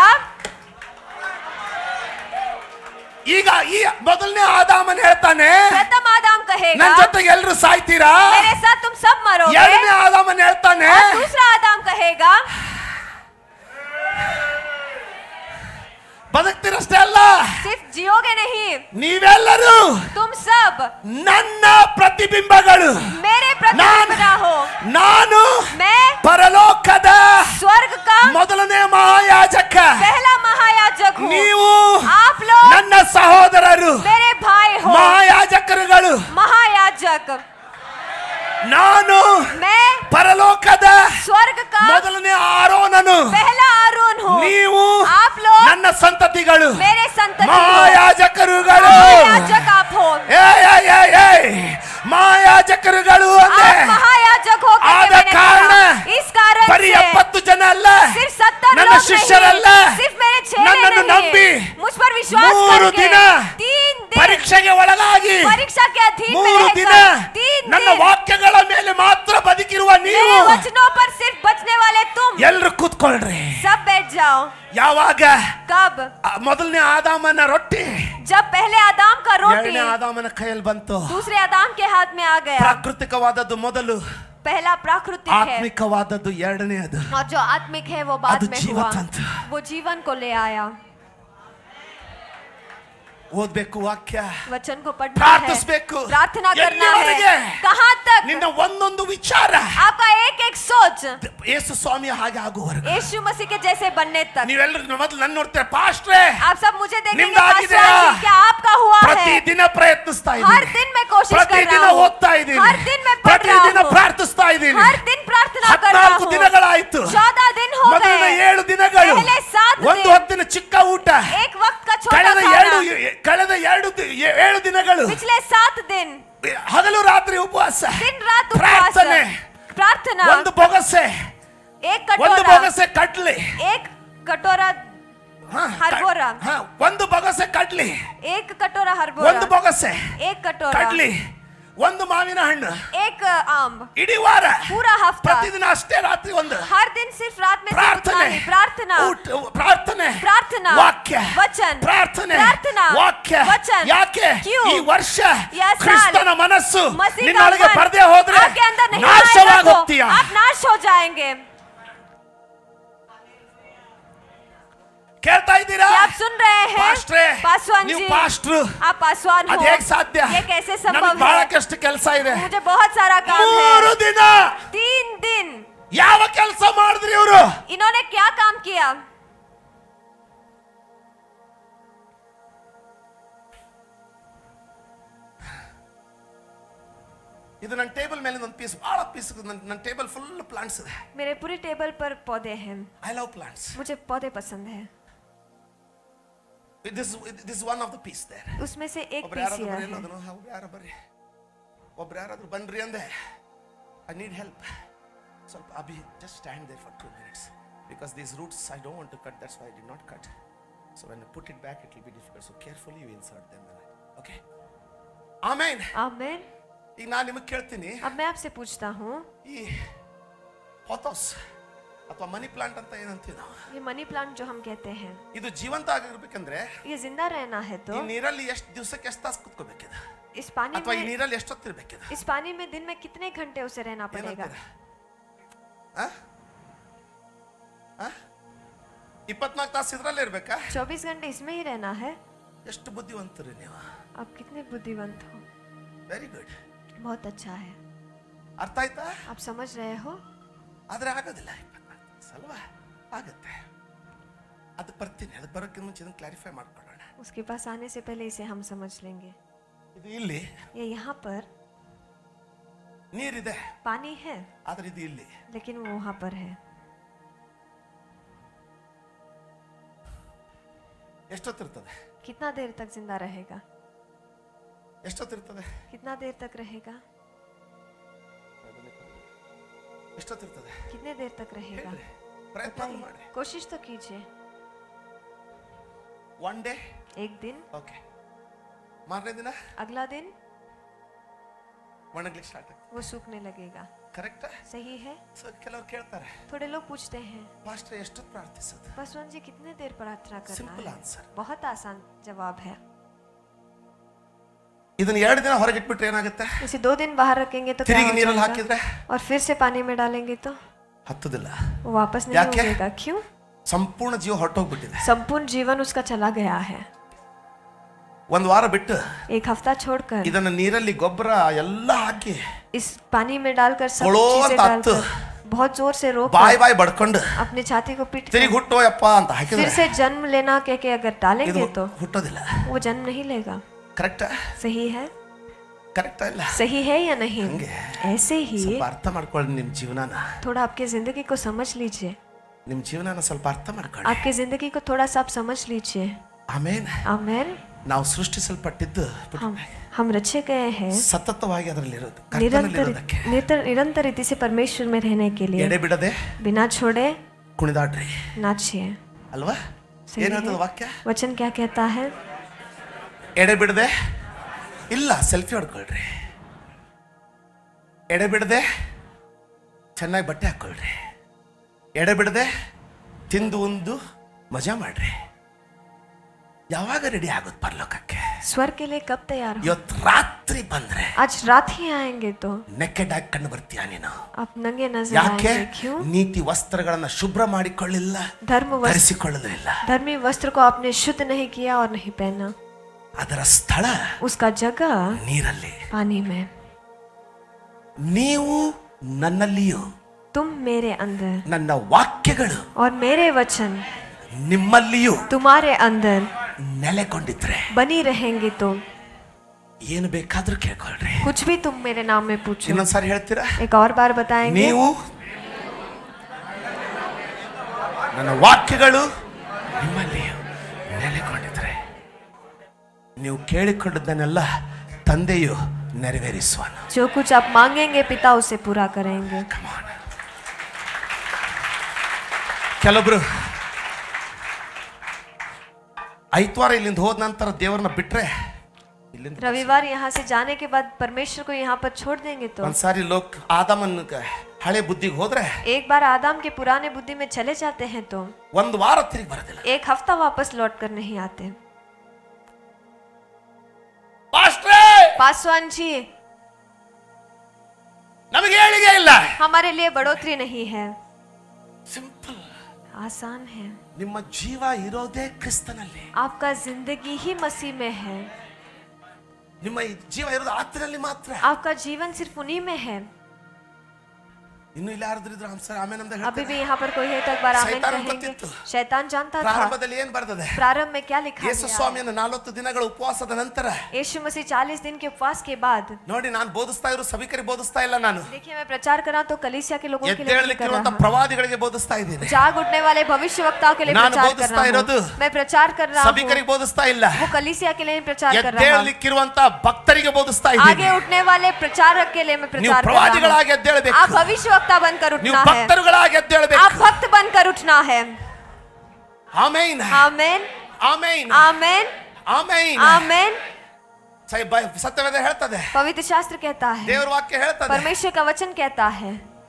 ಈಗ ಈ ಮೊದಲನೇ ಆದಾಮನ್ ಹೇಳ್ತಾನೆ, प्रथम आदम कहेगा ನನ್ನ ಜೊತೆಗೆ ಎಲ್ಲರೂ ಸಾಯ್ತೀರಾ. मेरे साथ तुम सब मरोगे. ಎರಡನೇ ಆದಾಮನ್ ಹೇಳ್ತಾನೆ, और दूसरा आदम कहेगा ಬದುಕ್ತಿರಷ್ಟೇ ಅಲ್ಲ, सिर्फ जियोगे नहीं, ನೀವೆಲ್ಲರೂ तुम सब ನನ್ನ ಪ್ರತಿಬಿಂಬಗಳು. मेरे प्रतिबिंब हो। ನಾನು मैं ಪರಲೋಕದ स्वर्ग का ಮೊದಲನೇ ಮಹಾಯಾಜಕ. पहला महायाजक हूँ। ನೀವು आप लोग ನನ್ನ ಸಹೋದರರು, मेरे भाई हो, ಮಹಾಯಾಜಕರುಗಳು. महायाजक। ನಾನು मैं ಪರಲೋಕದ स्वर्ग का ಮೊದಲನೇ ಆರೋನನು. पहला आरोन हूँ। ನೀವು आप लोग ನನ್ನ ಸಂತತಿಗಳು, मेरे संतति हो। ಮಹಾಯಾಜಕರುಗಳು. महायाजक आप हो। ಏಯ್ ಏಯ್ ಏಯ್ ಏಯ್ ಮಹಾಯಾಜಕರುಗಳು ಅಂದೆ. आप महायाजक हो करके ಆದ मैंने ಕಾರಣ कहा। इस कारण ಬರೀ से ಎಪ್ಪತ್ತು ಜನ ಅಲ್ಲ, सिर्फ सत्तर ನನ್ನ लोग ಶಿಷ್ಯರಲ್ಲ, नहीं, सिर्फ मेरे चेले ನನ್ನನ್ನು ನಂಬಿ नहीं, मुझ पर विश्वास ಮೂರು करके ದಿನ तीन दिन ಪರೀಕ್ಷೆಗೆ ಒಳಗಾಗಿ परीक्षा के अधीन में ಮೂರು ದಿನ रहकर तीन ನನ್ನ दिन ವಾಕ್ಯಗಳ ಮೇಲೆ ಮಾತ್ರ ಬದುಕಿರುವ ನೀವು मेरे वचनों पर सिर्फ बचने वाले तुम ಎಲ್ಲರೂ ಕೂತ್ಕೊಳ್ರಿ. सब बैठ जाओ। ಯಾವಾಗ कब? ಆ ಮೊದಲನೇ ಆದಾಮನ ರೊಟ್ಟಿ जब पहले आदाम का रोटी ಎರಡನೇ ಆದಾಮನ ಕೈಯಲ್ಲಿ ಬಂತು. दूसरे आदाम के हाथ में आ गया। ಪ್ರಾಕೃತಿಕವಾದದ್ದು ಮೊದಲು, पहला प्राकृतिक है ಆತ್ಮಿಕವಾದದ್ದು ಎರಡನೆಯದು. और जो आत्मिक है वो बाद ಅದು में ಜೀವ हुआ, ತಂತು. वो जीवन को ले आया। ಓದ್ಬೇಕು ವಾಕ್ಯ, वचन को पढ़ना है, ಪ್ರಾರ್ಥಿಸಬೇಕು. प्रार्थना करना ಎಲ್ಲಿವರೆಗೆ? है। कहाँ तक? ನಿನ್ನ ಒಂದೊಂದು ವಿಚಾರ आपका एक एक सोच ಯೇಸು ಸ್ವಾಮಿಯ ಹಾಗೆ ಆಗುವವರೆಗೂ. यीशु मसीह के जैसे बनने तक। ನೀವೆಲ್ಲರೂ ಮೊದಲು ನನ್ನ ನೋಡ್ತೀರಾ, ಪಾಸ್ಟ್ರೇ आप सब मुझे देखेंगे, ನಿಮ್ದು ಆಗಿದೆಯಾ? पास्टर जी, क्या आपका हुआ है? ಪ್ರತಿದಿನ ಪ್ರಯತ್ನಿಸ್ತಾ हर ಇದ್ದೀನಿ, दिन मैं कोशिश कर ಪ್ರತಿದಿನ रहा हूँ, ಓದ್ತಾ ಇದ್ದೀನಿ, हर दिन मैं पढ़ रहा ಪ್ರತಿದಿನ हूँ, ಪ್ರಾರ್ಥಿಸ್ತಾ ಇದ್ದೀನಿ. हर दिन प्रार्थना कर रहा ಹದಿನಾಲ್ಕು हूँ। ದಿನಗಳಾಯ್ತು. चौदह दिन हो ಮೊದಲಿನ गए। ಏಳು ದಿನಗಳು पहले सात ಒಂದು दिन ಹೊತ್ತಿನ ಚಿಕ್ಕ ಊಟ, एक वक्त का छोटा ಕಳೆದ ಎರಡು खाना, ಕಳೆದ ಎರಡು ದಿ- ಏಳು ದಿನಗಳು पिछले सात दिन ಹಗಲು ರಾತ್ರಿ ಉಪವಾಸ, दिन रात उपवास, ಪ್ರಾರ್ಥನೆ, प्रार्थना, ಒಂದು ಬೊಗಸೆ, एक ಒಂದು कटोरा, ಬೊಗಸೆ ಕಡ್ಲಿ, एक कटोरा ಹಾ, हरभोरा, ಹಾ, ಒಂದು ಬೊಗಸೆ ಕಡ್ಲಿ, एक कटोरा ಒಂದು हरभोरा, ಬೊಗಸೆ एक कटोरा ಕಡ್ಲಿ, ಒಂದು ಮಾವಿನ ಹಣ್ಣು. एक आम। ಇಡೀ ವಾರ पूरा हफ्ता ಪ್ರತಿದಿನ ಅಷ್ಟೇ, ರಾತ್ರಿ ಒಂದು हर दिन सिर्फ रात में सिर्फ उतना ಪ್ರಾರ್ಥನೆ, ही, प्रार्थना, ಊಟ, ಪ್ರಾರ್ಥನೆ, प्रार्थना, ವಾಕ್ಯ, वचन, ಪ್ರಾರ್ಥನೆ, प्रार्थना, ವಾಕ್ಯ. वचन। ಯಾಕೆ क्यों? ಈ ವರ್ಷ यह साल ಕ್ರಿಸ್ತನ ಮನಸ್ಸು मसीह का ನಿನ್ನೊಳಗೆ मन ಪರದೆ ಹೋದ್ರೆ आपके अंदर नहीं ನಾಶವಾಗಿ आएगा तो ಹೋಗ್ತೀಯ. आप नाश हो जाएंगे। ಕೇಳ್ತಾ ಇದ್ದೀರಾ? क्या आप सुन रहे हैं? ಪಾಸ್ಟ್ರೇ, पासवान ನೀವು जी, ಪಾಸ್ಟ್ರು, आप पासवान हो, ಅದು ಹೇಗೆ ಸಾಧ್ಯ? ये कैसे ನಮಗೆ संभव ಬಹಳ है? ಕಷ್ಟ ಕೆಲಸ ಇದೆ. मुझे बहुत सारा काम ಮೂರು है। ದಿನ तीन दिन ಯಾವ ಕೆಲಸ ಮಾಡಿದ್ರಿ ಇವರು? इन्होंने क्या काम किया? ಇದು ನನ್ನ ಟೇಬಲ್ ಮೇಲೆ ಒಂದು ಪೀಸ್, ಬಹಳ ಪೀಸ್, ನನ್ನ ಟೇಬಲ್ ಫುಲ್ ಪ್ಲಾಂಟ್ಸ್ ಇದೆ. मेरे पूरी टेबल पर पौधे हैं, ಐ ಲವ್ ಪ್ಲಾಂಟ್ಸ್. मुझे पौधे पसंद है। This this one of the piece there. उसमें से एक ಒಬ್ರು पीस ಯಾರಾದ್ರೂ यह ಬರೀ है। ಅದನ್ನು, ಒಬ್ರು ಯಾರು ಬರ್ರಿ, ಒಬ್ರು ಯಾರಾದ್ರೂ ಬನ್ರಿ ಅಂದೆ. I need help. ಸ್ವಲ್ಪ ಅಭಿ just stand there for two minutes because these roots I don't want to cut, that's why I did not cut. So when I put it back it will be difficult, so carefully you insert them. Okay, amen. आमीन। ಈಗ ನಾನು ನಿಮಗೆ ಕೇಳ್ತೀನಿ, अब मैं आपसे पूछता हूँ, ಈ ಹೊತೋಸ್ ಅಥವಾ ಮನಿ ಪ್ಲಾಂಟ್ ಅಂತ ಏನಂತೀವಿ ನಾವು, ये मनी प्लांट जो हम कहते हैं, ಇದು ಜೀವಂತ ಆಗಿರ್ಬೇಕಂದ್ರೆ ये जिंदा रहना है तो ಈ ನೀರಲ್ಲಿ ಎಷ್ಟು ದಿವಸಕ್ಕೆ ಎಷ್ಟು ತಾಸು ಕುತ್ಕೋಬೇಕಿದೆ, इस पानी ಅಥವಾ ಈ में ನೀರಲ್ಲಿ ಎಷ್ಟೊತ್ತಿರ್ಬೇಕಿದೆ? इस पानी में दिन में कितने घंटे उसे रहना पड़ेगा? ಇಪ್ಪತ್ನಾಲ್ಕು ತಾಸು ಇದ್ರಲ್ಲೇ ಇರ್ಬೇಕಾ? चौबीस घंटे इसमें ही रहना है? ಎಷ್ಟು ಬುದ್ಧಿವಂತರು ನೀವು. आप कितने बुद्धिवंत हो। ವೆರಿ ಗುಡ್, बहुत अच्छा है। ಅರ್ಥ ಆಯ್ತಾ? आप समझ रहे हो? ಆದ್ರೆ ಆಗೋದಿಲ್ಲ. ಇಪ್ಪತ್ನಾಲ್ಕು ತಾಸು ಅಲ್ವಾ? ಆಗುತ್ತೆ. ಅದಕ್ಕೆ ಬರ್ತೀನಿ, ಅದಕ್ಕೆ ಬರೋಕ್ಕಿಂತ ಮುಂಚೆ ಇದನ್ನು ಕ್ಲಾರಿಫೈ ಮಾಡ್ಕೊಳ್ಳೋಣ. उसके पास आने से पहले इसे हम समझ लेंगे। ಇದು ಇಲ್ಲಿ ये यहाँ पर ನೀರಿದೆ, पानी है, ಆದ್ರೆ ಇದು ಇಲ್ಲಿ. लेकिन वो वहाँ पर है। ಎಷ್ಟೊತ್ತಿರ್ತದೆ? कितना देर तक जिंदा रहेगा? ಎಷ್ಟೊತ್ತಿರ್ತದೆ? कितना देर तक रहेगा? ಎಷ್ಟೊತ್ತಿರ್ತದೆ? कितने देर तक रहेगा? ಹೇಳ್ರಿ, ಪ್ರಯತ್ನ ಮಾಡಿ. कोशिश तो कीजिए। ಒನ್ ಡೇ, एक दिन, ಓಕೆ, ಮಾರನೇ ದಿನ अगला दिन ಒಣಗ್ಲಿಕ್ಕೆ ಸ್ಟಾರ್ಟ್ ಆಗ್ತದೆ. वो सूखने लगेगा। ಕರೆಕ್ಟ್? सही है? ಸೊ ಕೆಲವರು ಕೇಳ್ತಾರೆ, थोड़े लोग पूछते हैं, ಪಾಸ್ಟರ್ ಎಷ್ಟೊತ್ತು ಪ್ರಾರ್ಥಿಸೋದು? पासवान जी कितने देर प्रार्थना करना Simple है? answer. बहुत आसान जवाब है। ಇದನ್ನ ಎರಡು ದಿನ ಹೊರಗೆ ಇಟ್ಬಿಟ್ರೆ ಏನಾಗುತ್ತೆ? इसे दो दिन बाहर रखेंगे तो क्या ತಿರುಗಿ हो ನೀರಲ್ಲಿ जाएगा? ಹಾಕಿದ್ರೆ और फिर से पानी में डालेंगे तो ಹತ್ತದಿಲ್ಲ. वो वापस नहीं ಯಾಕೆ? उगेगा। क्यों? ಸಂಪೂರ್ಣ ಜೀವ ಹೊರಟೋಗ್ಬಿಟ್ಟಿದೆ. संपूर्ण जीवन उसका चला गया है. ಒಂದು ವಾರ ಬಿಟ್ಟು एक हफ्ता छोड़कर ಇದನ್ನ ನೀರಲ್ಲಿ ಗೊಬ್ಬರ ಎಲ್ಲ ಹಾಕಿ इस पानी में डालकर सब ಕೊಳೋ चीजें ಅಂತ ಹತ್ತು डालकर बहुत जोर से रोक ಬಾಯ್ ಬಾಯ್ ಬಡ್ಕೊಂಡು अपने छाती को पीट ತಿರುಗಿ ಹುಟ್ಟೋ ಯಪ್ಪ ಅಂತ फिर ಹಾಕಿದ್ರೆ से जन्म लेना कह के अगर डालेंगे तो ಹುಟ್ಟೋದಿಲ್ಲ. वो जन्म नहीं लेगा. ಕರೆಕ್ಟಾ? सही है? ಕರೆಕ್ಟಾ ಇಲ್ಲ? सही है या नहीं? ऐसे ही ಸ್ವಲ್ಪ ಅರ್ಥ ಮಾಡ್ಕೊಳ್ಳಿ ನಿಮ್ಮ ಜೀವನನ. थोड़ा आपके जिंदगी को समझ लीजिए. ನಿಮ್ಮ ಜೀವನನ ಸ್ವಲ್ಪ ಅರ್ಥ ಮಾಡ್ಕೊಳ್ಳಿ. आपके जिंदगी को थोड़ा सा आप समझ लीजिए. ಆಮೇನ್. आमेन. ನಾವು ಸೃಷ್ಟಿಸಲ್ಪಟ್ಟಿದ್ದು हम हम रचे गए हैं ಸತತವಾಗಿ ಅದರಲ್ಲಿ ಇರೋದು, निरंतर ಕರ್ತನಲ್ಲಿರೋದಕ್ಕೆ. निरंतर निरंतर रीति से परमेश्वर में रहने के लिए. ಎಡೆ ಬಿಡದೆ बिना छोड़े ಕುಣಿದಾಡ್ರಿ नाचिए. ಅಲ್ವಾ? सही ಏನ್ है? ಹೇಳ್ತದ ವಾಕ್ಯ? वचन क्या कहता है? ಎಡೆ ಬಿಡದೆ ಇಲ್ಲ ಸೆಲ್ಫಿ ಹೊಡ್ಕೊಳ್ರಿ. ಎಡೆ ಬಿಡದೆ ಚೆನ್ನಾಗಿ ಬಟ್ಟೆ ಹಾಕೊಳ್ರಿ. ಎಡೆ ಬಿಡದೆ ತಿಂದು ಉಂದು ಮಜಾ ಮಾಡ್ರಿ. ಯಾವಾಗ ರೆಡಿ ಆಗುತ್ತೆ ಪರಲೋಕಕ್ಕೆ? स्वर्ग के लिए कब तैयार हो? ಇವತ್ತು ರಾತ್ರಿ ಬಂದ್ರೆ आज रात ही आएंगे तो ನೆಕೆಡ್ ಆಗಿ ಕಂಡು ಬರ್ತೀಯ ನೀನು. आप नंगे नजर ಯಾಕೆ? आएंगे. क्यों? ನೀತಿ ವಸ್ತ್ರಗಳನ್ನ ಶುಭ್ರ ಮಾಡಿಕೊಳ್ಳಿಲ್ಲ, धर्म वस्त्र ಧರಿಸಿಕೊಳ್ಳಲು ಇಲ್ಲ. धर्मी वस्त्र को आपने शुद्ध नहीं किया और नहीं पहना. ಅದರ ಸ್ಥಳ उसका जगह ನೀರಲ್ಲಿ. पानी में. ನೀವು ನನ್ನಲ್ಲಿಯೂ तुम मेरे अंदर ನನ್ನ ವಾಕ್ಯಗಳು और मेरे वचन ನಿಮ್ಮಲ್ಲಿಯೂ तुम्हारे अंदर ನೆಲೆಗೊಂಡಿದ್ರೆ बनी रहेंगे तो ಏನು ಬೇಕಾದ್ರೂ ಕೇಳ್ಕೊಳ್ರಿ. कुछ भी तुम मेरे नाम में पूछो. ಇನ್ನೊಂದ್ಸಾರಿ ಹೇಳ್ತೀರಾ? एक और बार बताएंगे. ನೀವು ನನ್ನ ವಾಕ್ಯಗಳು ನಿಮ್ಮಲ್ಲಿಯೂ ನೆಲೆಗೊಂಡಿದ್ರೆ ನೀವು ಕೇಳಿಕೊಂಡದ್ದನ್ನೆಲ್ಲ ತಂದೆಯು ನೆರವೇರಿಸುವನು. जो कुछ आप मांगेंगे पिता उसे पूरा करेंगे. Come on. ಕೆಲವೊಬ್ರು ಐತವಾರ ಇಲ್ಲಿಂದ ಹೋದ ನಂತರ ದೇವರನ್ನ ಬಿಟ್ರೆ ಇಲ್ಲಿಂದ रविवार यहाँ से जाने के बाद परमेश्वर को यहाँ पर छोड़ देंगे तो ಒಂದ್ಸಾರಿ ಲೋಕ್ ಆದಾಮನ ಹಳೆ ಬುದ್ಧಿಗೆ ಹೋದ್ರೆ एक बार आदम के पुराने बुद्धि में चले जाते हैं तो ಒಂದು ವಾರ ತಿರುಗಿ ಬರೋದಿಲ್ಲ. एक हफ्ता वापस लौट कर नहीं आते. ಪಾಸ್ಟ್ರೇ, पासवान जी ನಮಗೆ ಏಳಿಗೆ ಇಲ್ಲ. हमारे लिए बढ़ोतरी नहीं है. ಸಿಂಪಲ್. आसान है. ನಿಮ್ಮ ಜೀವ ಇರೋದೇ ಕ್ರಿಸ್ತನಲ್ಲಿ. आपका जिंदगी ही मसीह में है. ನಿಮ್ಮ ಈ ಜೀವ ಇರೋದು ಆತನಲ್ಲಿ ಮಾತ್ರ. आपका जीवन सिर्फ उन्हीं में है. ಇನ್ನು ಇಲ್ಲ ಯಾರಾದ್ರೂ ಇದ್ರೆ ಸರ್ ಆಮೇಲೆ ನಮ್ದು अभी भी यहाँ पर कोई है तो एक बार आमीन शैतान कहेंगे. ಗೊತ್ತಿತ್ತು. शैतान जानता था. ಪ್ರಾರಂಭದಲ್ಲಿ ಏನು ಬರ್ತದೆ? प्रारंभ में क्या लिखा ಯೇಸು गया? ಸ್ವಾಮಿಯನ್ನು ನಲವತ್ತು ದಿನಗಳ ಉಪವಾಸದ ನಂತರ यीशु मसीह चालीस दिन के उपवास के बाद. ನೋಡಿ ನಾನು ಬೋಧಿಸ್ತಾ ಇರೋ ಸಭಿಕರಿಗೆ ಬೋಧಿಸ್ತಾ ಇಲ್ಲ ನಾನು. देखिए मैं प्रचार कर रहा हूं तो कलीसिया के लोगों के लिए नहीं कर ಎದ್ದೇಳಲಿಕ್ಕಿರುವಂತ रहा. ಪ್ರವಾದಿಗಳಿಗೆ ಬೋಧಿಸ್ತಾ ಇದ್ದೀನಿ. जाग उठने वाले भविष्यवक्ताओं के लिए ನಾನು प्रचार कर ಬೋಧಿಸ್ತಾ रहा ಇರೋದು हूं. मैं प्रचार कर रहा हूं. ಸಭಿಕರಿಗೆ ಬೋಧಿಸ್ತಾ ಇಲ್ಲ. वो कलीसिया के लिए प्रचार कर रहा हूं. ಎದ್ದೇಳಲಿಕ್ಕಿರುವಂತ ಭಕ್ತರಿಗೆ ಬೋಧಿಸ್ತಾ आगे ಇದ್ದೀನಿ. उठने वाले प्रचारक के लिए मैं ನೀವು प्रचार कर रहा ಪ್ರವಾದಿಗಳಾಗಿ हूं. ಎದ್ದೇಳಬೇಕು. आप भविष्यवक्ता बनकर ನೀವು उठना है. ಭಕ್ತರುಗಳಾಗಿ ಎದ್ದೇಳಬೇಕು. आप भक्त बनकर उठना है. Amen. Amen. Amen. Amen. Amen. Amen. ಸೈ ಸತ್ಯವೇದ ಹೇಳ್ತದೆ. पवित्र शास्त्र कहता है. ದೇವರ ವಾಕ್ಯ ಹೇಳ್ತದೆ. परमेश्वर का वचन कहता है.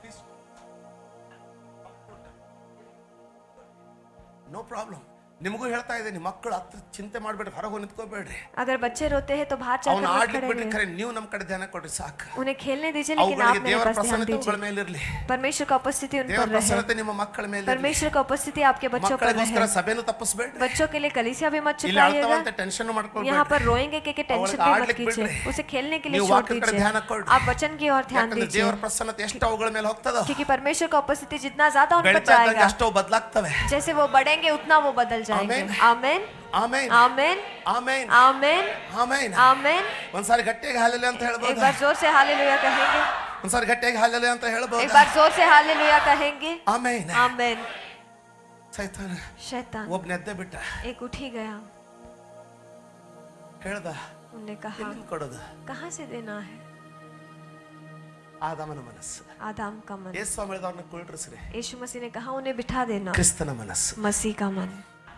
No problem. ನಿಮಗೂ ಹೇಳ್ತಾ ಇದ್ದೀನಿ, ಮಕ್ಕಳು ಹತ್ರ ಚಿಂತೆ ಮಾಡಬೇಡಿ, ಹೊರಗೆ ನಿಂತ್ಕೋಬೇಡ್ರಿ. अगर बच्चे रोते हैं तो बाहर ಅವನು जाकर ಆಡ್ಲಿಕ್ಕೆ खड़े ಬಿಟ್ಟು रहिए. ಖರೆ ನೀವು ನಮ್ಮ ಕಡೆ ಧ್ಯಾನ ಕೊಡ್ರಿ ಸಾಕು. उन्हें खेलने दीजिए लेकिन आप ಅವುಗಳಿಗೆ मेरे ದೇವರ पास ध्यान ಪ್ರಸನ್ನತೆ ಅವುಗಳ दीजिए. ಮೇಲೆ ಇರಲಿ. परमेश्वर का उपस्थिति उन ದೇವರ पर रहे. ಪ್ರಸನ್ನತೆ ನಿಮ್ಮ ಮಕ್ಕಳ ಮೇಲೆ ಇರಲಿ. परमेश्वर का उपस्थिति आपके बच्चों पर ಮಕ್ಕಳಿಗೋಸ್ಕರ रहे. ಸಭೆನೂ ತಪ್ಪಿಸಬೇಡ್ರಿ. बच्चों के लिए कलीसिया भी मत ಇಲ್ಲಿ चुकाइएगा. ಅಳ್ತಾವಂತ ಟೆನ್ಷನ್ यहाँ ಮಾಡ್ಕೊಳ್ಬೇಡ್ರಿ. पर रोएंगे कि टेंशन भी मत कीजिए. उसे खेलने के लिए ನೀವು छोड़ ವಾಕ್ಯದ ಕಡೆ दीजिए. ಧ್ಯಾನ ಕೊಡ್ರಿ. आप वचन की ओर ध्यान ಯಾಕಂದ್ರೆ दीजिए. ದೇವರ ಪ್ರಸನ್ನತೆ ಎಷ್ಟು ಅವುಗಳ ಮೇಲೆ ಹೋಗ್ತದೋ क्योंकि परमेश्वर का उपस्थिति जितना ज्यादा उन पर ಬೆಳೀತಾ ಇದ್ದಂಗೆ जाएगा, ಅಷ್ಟು ಬದಲಾಗ್ತವೆ. जैसे वो बढ़ेंगे उतना वो बदल जाएंगे. Amen. Amen. Amen. Amen. Amen. Amen. Amen. ಒಂದ್ಸಾರಿ ಗಟ್ಟಿಯಾಗಿ ಹಾಲೆಲೂಯಾ ಅಂತ एक ಹೇಳ್ಬೋದು. बार जोर से हालेलुया कहेंगे. ಒಂದ್ಸಾರಿ ಗಟ್ಟಿಯಾಗಿ ಹಾಲೆಲೂಯಾ ಅಂತ ಹೇಳ್ಬೋದು. एक बार जोर से हालेलुया कहेंगे. ಆಮೆನ್. आमेन. ಸೈತಾನ शैतान ಒಬ್ಬ ಎದ್ದೆ ಬಿಟ್ಟ. एक उठ ही गया. ಹೇಳ್ದ, उन्होंने कहा ಎಲ್ಲಿಂದ ಕೊಡೋದು? कहाँ से देना है? ಆದಾಮನ ಮನಸ್ಸು. आदम का मन. ಯೇಸು ಸ್ವಾಮಿ ಹೇಳಿದ, ಅವ್ರನ್ನ ಕುಳ್ಳಿರಿಸ್ರಿ. यीशु मसीह ने कहा उन्हें बिठा देना. ಕ್ರಿಸ್ತನ ಮನಸ್ಸು मसीह का मन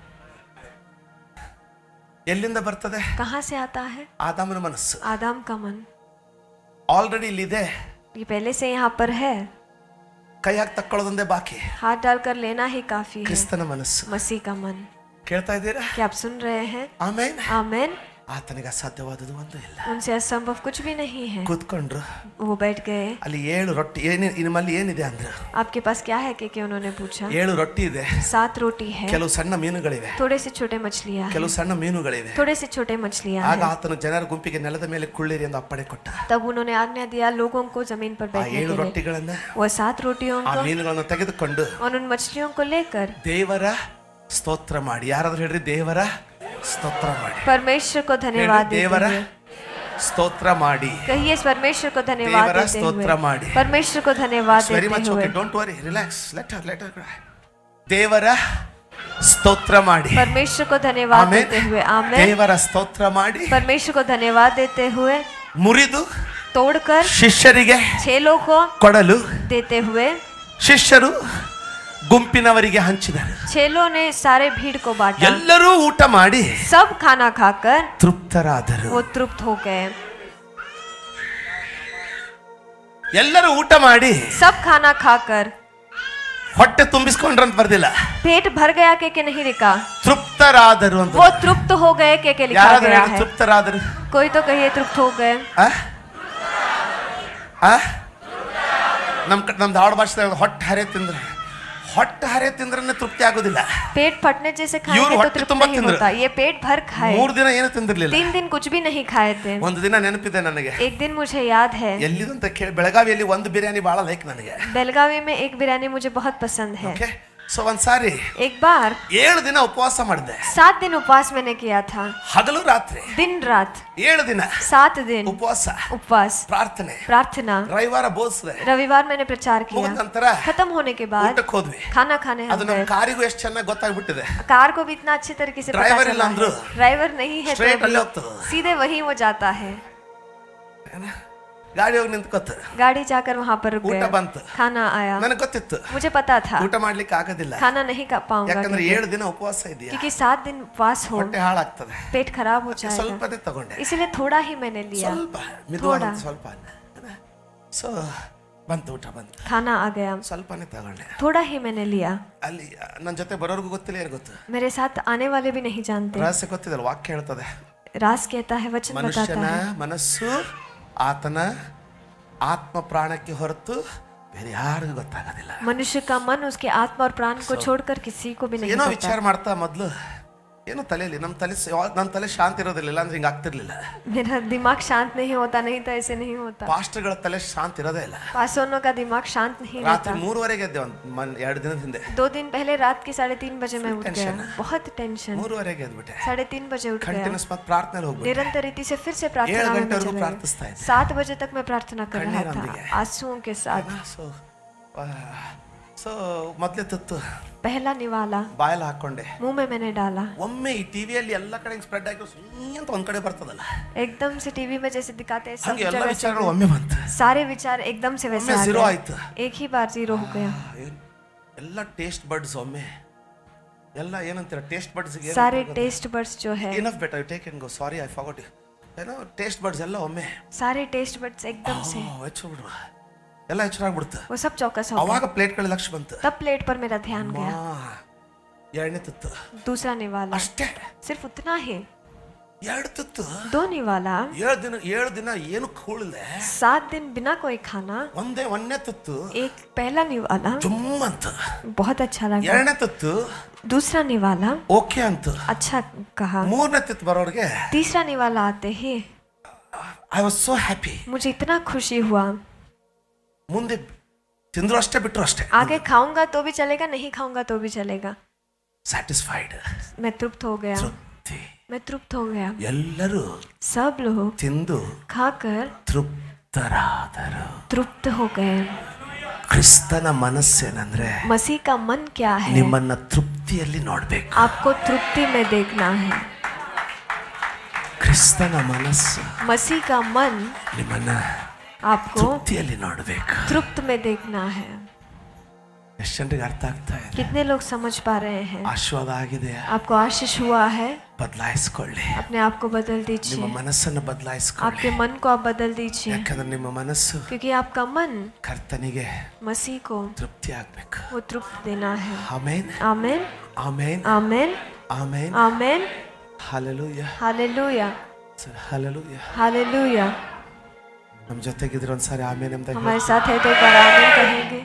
ಎಲ್ಲಿಂದ ಬರ್ತದೆ? कहाँ से आता है? ಆದಾಮನ ಮನಸ್ಸು आदम का मन ಆಲ್ರೆಡಿ ಇಲ್ಲಿದೆ. ये पहले से यहाँ पर है. ಕೈ ಹಾಕಿ ತಕ್ಕೊಳ್ಳೋದೊಂದೇ ಬಾಕಿ. हाथ डालकर लेना ही काफी है. ಕ್ರಿಸ್ತನ ಮನಸ್ಸು. मसीह का मन. ಕೇಳ್ತಾ ಇದ್ದೀರಾ? क्या आप सुन रहे हैं? ಆಮೆನ್. आमेन. ಆತನಿಗೆ ಅಸಾಧ್ಯವಾದದ್ದು ಒಂದು ಇಲ್ಲ. उनसे असंभव कुछ भी नहीं है. ಕೂತ್ಕೊಂಡ್ರು. वो बैठ गए. ಅಲ್ಲಿ ಏಳು ರೊಟ್ಟಿ ಏನೇ ನಿಮ್ಮಲ್ಲಿ ಏನಿದೆ ಅಂದ್ರು. आपके पास क्या है के उन्होंने पूछा. ಏಳು ರೊಟ್ಟಿ ಇದೆ. सात रोटी है. ಕೆಲವು ಸಣ್ಣ ಮೀನುಗಳಿವೆ. थोड़े से छोटे मछलियां. ಕೆಲವು ಸಣ್ಣ ಮೀನುಗಳಿವೆ. थोड़े से छोटे मछलियां. ಆಗ ಆತನು ಜನರ ಗುಂಪಿಗೆ ನೆಲದ ಮೇಲೆ ಕುಳ್ಳಿರಿ ಎಂದು ಅಪ್ಪಣೆ ಕೊಟ್ಟ. तब उन्होंने आज्ञा दिया लोगों को जमीन पर बैठने के लिए. ಏಳು ರೊಟ್ಟಿಗಳನ್ನ वो सात रोटियों ಆ को ಮೀನುಗಳನ್ನು ತೆಗೆದುಕೊಂಡು और उन मछलियों को लेकर ದೇವರ ಸ್ತೋತ್ರ ಮಾಡಿ. ಯಾರಾದ್ರೂ ಹೇಳ್ರಿ ದೇವರ ಸ್ತೋತ್ರ ಮಾಡಿ. परमेश्वर को धन्यवाद देते ದೇವರ हुए ಸ್ತೋತ್ರ ಮಾಡಿ. कहिए परमेश्वर को धन्यवाद ದೇವರ देते ಸ್ತೋತ್ರ हुए ಮಾಡಿ. परमेश्वर को धन्यवाद ವೆರಿ ಮಚ್ देते ಓಕೆ हुए don't worry relax let her let her cry. ದೇವರ ಸ್ತೋತ್ರ ಮಾಡಿ. परमेश्वर को धन्यवाद ಆಮೆನ್. देते हुए आमेन. ದೇವರ ಸ್ತೋತ್ರ ಮಾಡಿ. परमेश्वर को धन्यवाद देते हुए ಮುರಿದು तोड़कर ಶಿಷ್ಯರಿಗೆ छेलों को ಕೊಡಲು देते हुए ಶಿಷ್ಯರು ಗುಂಪಿನವರಿಗೆ ಹಂಚಿದರು. छेलों ने सारे भीड़ को बांटा. ಎಲ್ಲರೂ ಊಟ ಮಾಡಿ सब खाना खाकर ತೃಪ್ತರಾದರು. वो तृप्त हो गए. ಎಲ್ಲರೂ ಊಟ ಮಾಡಿ सब खाना खाकर ಹೊಟ್ಟೆ ತುಂಬಿಸ್ಕೊಂಡ್ರಂತ ಬರ್ದಿಲ್ಲ. पेट भर गया के के नहीं लिखा. ತೃಪ್ತರಾದರು ಅಂತ. वो तृप्त हो गए के के लिखा ಯಾರಾದ್ರೂ गया ಹೇಳಿ है. ತೃಪ್ತರಾದರು? कोई तो कहिए तृप्त हो गए. ಆ? ಆ? ನಮ್ ಕ- ನಮ್ದು ಆಡು ಭಾಷೆ ಹೊಟ್ಟೆ ಹರೆ ತಿಂದ್ರೆ ಹೊಟ್ಟೆ ಹರೆ ತಿಂದ್ರೆ ತೃಪ್ತಿ ಆಗೋದಿಲ್ಲ. पेट फटने जैसे ಇವ್ರು खाएंगे तो ಹೊಟ್ಟೆ तृप्त ತುಂಬಾ नहीं ತಿಂದ್ರು. होता. ये पेट भर खाए. ಮೂರ್ ದಿನ ಏನು ತಿಂದಿರ್ಲಿಲ್ಲ. तीन दिन कुछ भी नहीं खाए थे. ಒಂದು ದಿನ ನೆನಪಿದೆ ನನಗೆ. एक दिन मुझे याद है ಎಲ್ಲಿದು ಅಂತ ಕೇಳಿ ಬೆಳಗಾವಿಯಲ್ಲಿ ಒಂದು ಬಿರಿಯಾನಿ ಬಹಳ ಲೈಕ್ ನನಗೆ. बेलगावी में एक बिरयानी मुझे बहुत पसंद है. ಓಕೆ ಸೊ ಒಂದ್ಸಾರಿ एक बार ಏಳು ದಿನ ಉಪವಾಸ ಮಾಡಿದೆ. सात दिन उपवास मैंने किया था. ಹಗಲು ರಾತ್ರಿ दिन रात ಏಳು ದಿನ सात दिन ಉಪವಾಸ उपवास ಪ್ರಾರ್ಥನೆ प्रार्थना. ರವಿವಾರ ಬೋಧಿಸಿದೆ. रविवार मैंने प्रचार ಮುಗಿದ किया. ನಂತರ खत्म होने के बाद ಊಟಕ್ಕೆ ಹೋದ್ವಿ. खाना खाने हम ಅದು ನಮ್ಮ गए. ಕಾರಿಗೂ ಎಷ್ಟು ಚೆನ್ನಾಗಿ ಗೊತ್ತಾಗ್ಬಿಟ್ಟಿದೆ. कार को भी इतना अच्छे तरीके से पता ड्राइवर चला ಇಲ್ಲ है. ಅಂದ್ರು. ड्राइवर नहीं है Straight तो ಅಲ್ಲೇ भी ಹೋಗ್ತದೆ. सीधे वहीं वो जाता है. ಗಾಡಿ ಹೋಗಿ ನಿಂತ್ಕೊತ गाड़ी जाकर वहाँ पर रुक ಊಟ गया. ಬಂತು. खाना आया. ನನಗೆ ಗೊತ್ತಿತ್ತು मुझे पता था ಊಟ ಮಾಡ್ಲಿಕ್ಕೆ ಆಗೋದಿಲ್ಲ. खाना नहीं खा पाऊंगा ಯಾಕಂದ್ರೆ क्योंकि- ಏಳು ದಿನ ಉಪವಾಸ ಇದೆಯಾ. क्योंकि सात दिन उपवास हो ಹೊಟ್ಟೆ ಹಾಳಾಗ್ತದೆ. पेट खराब हो जाएगा. ಸ್ವಲ್ಪನೇ ತಗೊಂಡೆ. इसलिए थोड़ा ही मैंने लिया. ಸ್ವಲ್ಪ ಮಿದುವಾದ ಥೋಡಾ. ಸ್ವಲ್ಪ ಸೊ ಬಂತು ಊಟ ಬಂತು. खाना आ गया. ಸ್ವಲ್ಪನೇ ತಗೊಂಡೆ. थोड़ा ही मैंने लिया. ಅಲ್ಲಿ ನನ್ನ ಜೊತೆ ಬರೋರ್ಗೂ ಗೊತ್ತಿಲ್ಲ ಏನು ಗೊತ್ತು. मेरे साथ आने वाले भी नहीं जानते. ರಹಸ್ಯ ಗೊತ್ತಿದಲ್ಲ. ವಾಕ್ಯ ಹೇಳ್ತದೆ राज कहता है वचन बताता ಮನುಷ್ಯನ है ಮನಸ್ಸು ಆತನ ಆತ್ಮ ಪ್ರಾಣಕ್ಕೆ ಹೊರತು ಬೇರೆ ಯಾರಿಗೂ ಗೊತ್ತಾಗೋದಿಲ್ಲ. मनुष्य का मन उसके आत्मा और प्राण को छोड़कर किसी को भी नहीं ಏನೋ पता. ವಿಚಾರ ಮಾಡ್ತಾ ಮೊದ್ಲು ಏನು ತಲೆಯಲ್ಲಿ ನಮ್ಮ ತಲೆ ನನ್ನ ತಲೆ ಶಾಂತಿ ಇರೋದಿಲ್ಲ ಅಂದ್ರೆ ಹಿಂಗೆ ಆಗ್ತಿರ್ಲಿಲ್ಲ. मेरा दिमाग शांत नहीं होता, नहीं तो ऐसे नहीं होता. ಪಾಸ್ಟರ್ಗಳ ತಲೆ ಶಾಂತಿ ಇರೋದೇ ಇಲ್ಲ. पासवानों का दिमाग शांत नहीं ರಾತ್ರಿ रहता. ಮೂರುವರೆಗೆ ಎದ್ದೆ ಒಂದು ಎರಡು ದಿನದ ಹಿಂದೆ. दो दिन पहले रात के साढ़े तीन बजे मैं उठ गया. टेंशन. बहुत टेंशन. ಮೂರುವರೆಗೆ ಎದ್ಬಿಟ್ಟೆ. साढ़े तीन बजे उठ गया. ಕಂಟಿನ್ಯೂಸ್ ಮತ್ತೆ ಪ್ರಾರ್ಥನೆ ಹೋಗ್ಬಿಟ್ಟೆ. निरंतर रीति से फिर से ಏಳು प्रार्थना में मैं ಗಂಟೆವರೆಗೂ चला ಪ್ರಾರ್ಥಿಸ್ತಾ गया. ಇದ್ದೆ. सात बजे तक मैं प्रार्थना कर रहा था ಕಣ್ಣೀರೊಂದಿಗೆ. आंसुओं के साथ. ಸೊ ಸೊ ಮೊದಲೇ ತುತ್ತು पहला निवाला ಬಾಯಲ್ಲಿ ಹಾಕೊಂಡೆ. मुंह में मैंने डाला. ಒಮ್ಮೆ ಈ ಟಿವಿಯಲ್ಲಿ ಎಲ್ಲ ಕಡೆ ಸ್ಪ್ರೆಡ್ ಆಗಿ ಅಂತ ಒಂದ್ ಕಡೆ ಬರ್ತದಲ್ಲ, एकदम से टीवी में जैसे दिखाते हैं सब ಹಂಗೆ ಎಲ್ಲ जगह से ವಿಚಾರಗಳು ಒಮ್ಮೆ ಬಂತು. सारे विचार एकदम से वैसे ಒಮ್ಮೆ आ zero गए. ಆಯ್ತು. एक ही बार जीरो हो गया. ಎಲ್ಲ ಟೇಸ್ಟ್ ಬಡ್ಸ್ ಒಮ್ಮೆ ಎಲ್ಲ ಏನಂತೀರ ಟೇಸ್ಟ್ ಬಡ್ಸ್ सारे टेस्ट बड्स जो है enough better take and go sorry I forgot you ಏನೋ ಟೇಸ್ಟ್ ಬಡ್ಸ್ ಎಲ್ಲ ಒಮ್ಮೆ सारे टेस्ट बड्स एकदम से ಹೆಚ್ಚು ಬಿಡುವ ಎಲ್ಲ ಹೆಚ್ಚಾಗ್ಬಿಡುತ್ತೆ. वो सब चौकस हो ಅವಾಗ गए. ಪ್ಲೇಟ್ಗಳ ಲಕ್ಷ ಬಂತು. तब प्लेट पर मेरा ध्यान गया. ಎರಡನೇ ತುತ್ತು दूसरा निवाला ಅಷ್ಟೇ, सिर्फ उतना ही. ಎರಡು ತುತ್ತು. दो निवाला ಏಳು ದಿನ ಏಳು ದಿನ ಏನು ಕೂಳಿದೆ. सात दिन बिना कोई खाना. ಒಂದೇ ಒಂದನೇ ತುತ್ತು एक पहला निवाला ಜುಮ್ ಅಂತ, बहुत अच्छा लगा. ಎರಡನೇ ತುತ್ತು दूसरा निवाला ಓಕೆ ಅಂತ, अच्छा कहा. ಮೂರನೇ ತುತ್ತು ಬರೋರಿಗೆ तीसरा निवाला आते ही ಐ ವಾಸ್ ಸೋ ಹ್ಯಾಪಿ. मुझे इतना खुशी हुआ. ಮುಂದೆ ತಿಂದ್ರು ಅಷ್ಟೇ ಬಿಟ್ರು ಅಷ್ಟೇ. आगे खाऊंगा तो भी चलेगा, नहीं खाऊंगा तो भी चलेगा. ಸ್ಯಾಟಿಸ್ಫೈಡ್, मैं तृप्त हो गया. ತೃಪ್ತಿ. मैं तृप्त हो गया. ಎಲ್ಲರೂ सब लोग ತಿಂದು खाकर ತೃಪ್ತರಾದರು. तृप्त हो गए. ಕ್ರಿಸ್ತನ ಮನಸ್ಸೇನಂದ್ರೆ मसीह का मन क्या है? ನಿಮ್ಮನ್ನ ತೃಪ್ತಿಯಲ್ಲಿ ನೋಡ್ಬೇಕು. आपको तृप्ति में देखना है. ಕ್ರಿಸ್ತನ ಮನಸ್ಸು मसीह का मन ನಿಮ್ಮನ್ನ आपको ತೃಪ್ತಿಯಲ್ಲಿ ನೋಡ್ಬೇಕು. तृप्त में देखना है. ಎಷ್ಟು ಜನರಿಗೆ ಅರ್ಥ ಆಗ್ತಾ ಇದೆ? कितने लोग समझ पा रहे हैं? ಆಶೀರ್ವಾದ ಆಗಿದೆಯಾ? आपको आशीष हुआ है? ಬದಲಾಯಿಸ್ಕೊಳ್ಳಿ. अपने आप को बदल ನಿಮ್ಮ दीजिए. ಮನಸ್ಸನ್ನು ಬದಲಾಯಿಸ್ಕೊಳ್ಳಿ. आपके मन को आप बदल दीजिए. ಯಾಕಂದ್ರೆ ನಿಮ್ಮ ಮನಸ್ಸು क्योंकि आपका मन ಕರ್ತನಿಗೆ मसीह को ತೃಪ್ತಿ ಆಗ್ಬೇಕು. वो तृप्त देना है. ಆಮೇನ್ आमेन ಆಮೇನ್ आमेन ಆಮೇನ್ आमेन. ಹಲ್ಲೆಲೂಯಾ. हालेलुया. Hallelujah. हालेलुया। ನಮ್ಮ ಜೊತೆಗಿದ್ರೆ ಒಂದ್ಸಾರಿ ಆಮೇಲೆ ಅಂತ हमारे साथ है तो एक बार आमीन कहेंगे।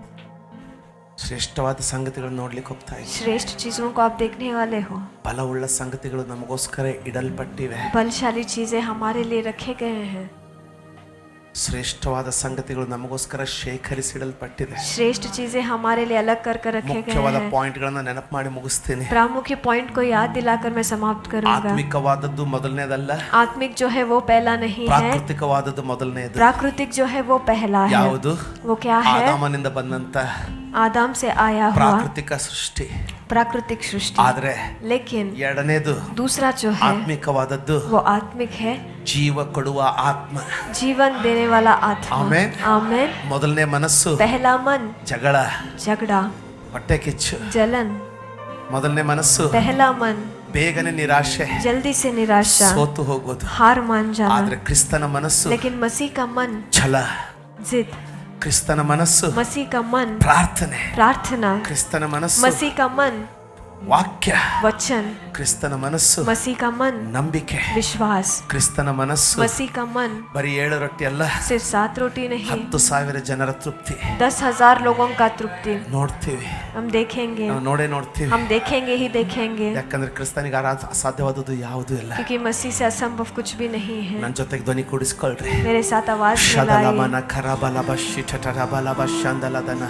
ಶ್ರೇಷ್ಠವಾದ ಸಂಗತಿಗಳನ್ನು ನೋಡ್ಲಿಕ್ಕೆ ಹೋಗ್ತಾ ಇದ್ದೀವಿ. श्रेष्ठ चीजों को आप देखने वाले हो। ಬಲವುಳ್ಳ ಸಂಗತಿಗಳು ನಮಗೋಸ್ಕರ ಇಡಲ್ಪಟ್ಟಿವೆ. बलशाली चीजें हमारे लिए रखे गए हैं। ಶ್ರೇಷ್ಠವಾದ ಸಂಗತಿಗಳು ನಮಗೋಸ್ಕರ ಶೇಖರಿಸಿಡಲ್ಪಟ್ಟಿದೆ. श्रेष्ठ चीजें हमारे लिए अलग कर कर रखे गए ಮುಖ್ಯವಾದ हैं। ಪಾಯಿಂಟ್ಗಳನ್ನು ನೆನಪು ಮಾಡಿ ಮುಗಿಸ್ತೀನಿ. प्रामुख्य पॉइंट को याद दिलाकर मैं समाप्त करूंगा। ಆತ್ಮಿಕವಾದದ್ದು ಮೊದಲನೇದಲ್ಲ. आत्मिक जो है वो पहला नहीं है। ಪ್ರಾಕೃತಿಕವಾದದ್ದು ಮೊದಲನೇದು. प्राकृतिक जो है वो पहला है। ಯಾವುದು? वो क्या है? ಆದಾಮನಿಂದ ಬಂದಂತ आदम से आया हुआ ಪ್ರಾಕೃತಿಕ ಸೃಷ್ಟಿ. प्राकृतिक सृष्टि। ಆದ್ರೆ लेकिन ಎರಡನೇದು दूसरा जो है ಆತ್ಮಿಕವಾದದ್ದು वो आत्मिक है। ಜೀವ ಕೊಡುವ ಆತ್ಮ. जीवन देने वाला आत्मा। ಆಮೆನ್. आमेन। ಮೊದಲನೇ ಮನಸ್ಸು पहला मन ಜಗಳ, झगड़ा, ಹೊಟ್ಟೆ ಕಿಚ್ಚು. जलन। ಮೊದಲನೇ ಮನಸ್ಸು पहला मन ಬೇಗನೆ ನಿರಾಶೆ, जल्दी से निराशा, ಸೋತು ಹೋಗೋದು. हार मान जाना। ಆದ್ರೆ ಕ್ರಿಸ್ತನ ಮನಸ್ಸು लेकिन मसीह का मन ಛಲ. जिद। ಕ್ರಿಸ್ತನ ಮನಸ್ಸು मसीह का मन ಪ್ರಾರ್ಥನೆ. प्रार्थना। ಕ್ರಿಸ್ತನ ಮನಸ್ಸು मसीह का मन ವಾಕ್ಯ. वचन। ಕ್ರಿಸ್ತನ ಮನಸ್ಸು मसीह का मन ನಂಬಿಕೆ. विश्वास। ಕ್ರಿಸ್ತನ ಮನಸ್ಸು मसीह का मन ಬರೀ ಏಳು ರೊಟ್ಟಿ ಅಲ್ಲ, सिर्फ सात रोटी नहीं, ಹತ್ತು ಸಾವಿರ ಜನರ ತೃಪ್ತಿ दस हजार लोगों का तृप्ति ನೋಡ್ತೀವಿ. हम देखेंगे। ನಾವು ನೋಡೇ ನೋಡ್ತೀವಿ. हम देखेंगे ही देखेंगे। ಯಾಕಂದ್ರೆ ಕ್ರಿಸ್ತನಿಗೆ ಅಸಾಧ್ಯವಾದದ್ದು ಯಾವುದೂ ಇಲ್ಲ. क्योंकि मसीह से असंभव कुछ भी नहीं है। ನನ್ನ ಜೊತೆಗೆ ಧ್ವನಿ ಕೂಡಿಸ್ಕೊಳ್ರಿ. मेरे साथ आवाज ಶದಲಮನ मिलाइए। ಖರಬಲಬ ಶಿಠಠರಬಲಬ ಶಂದಲದನ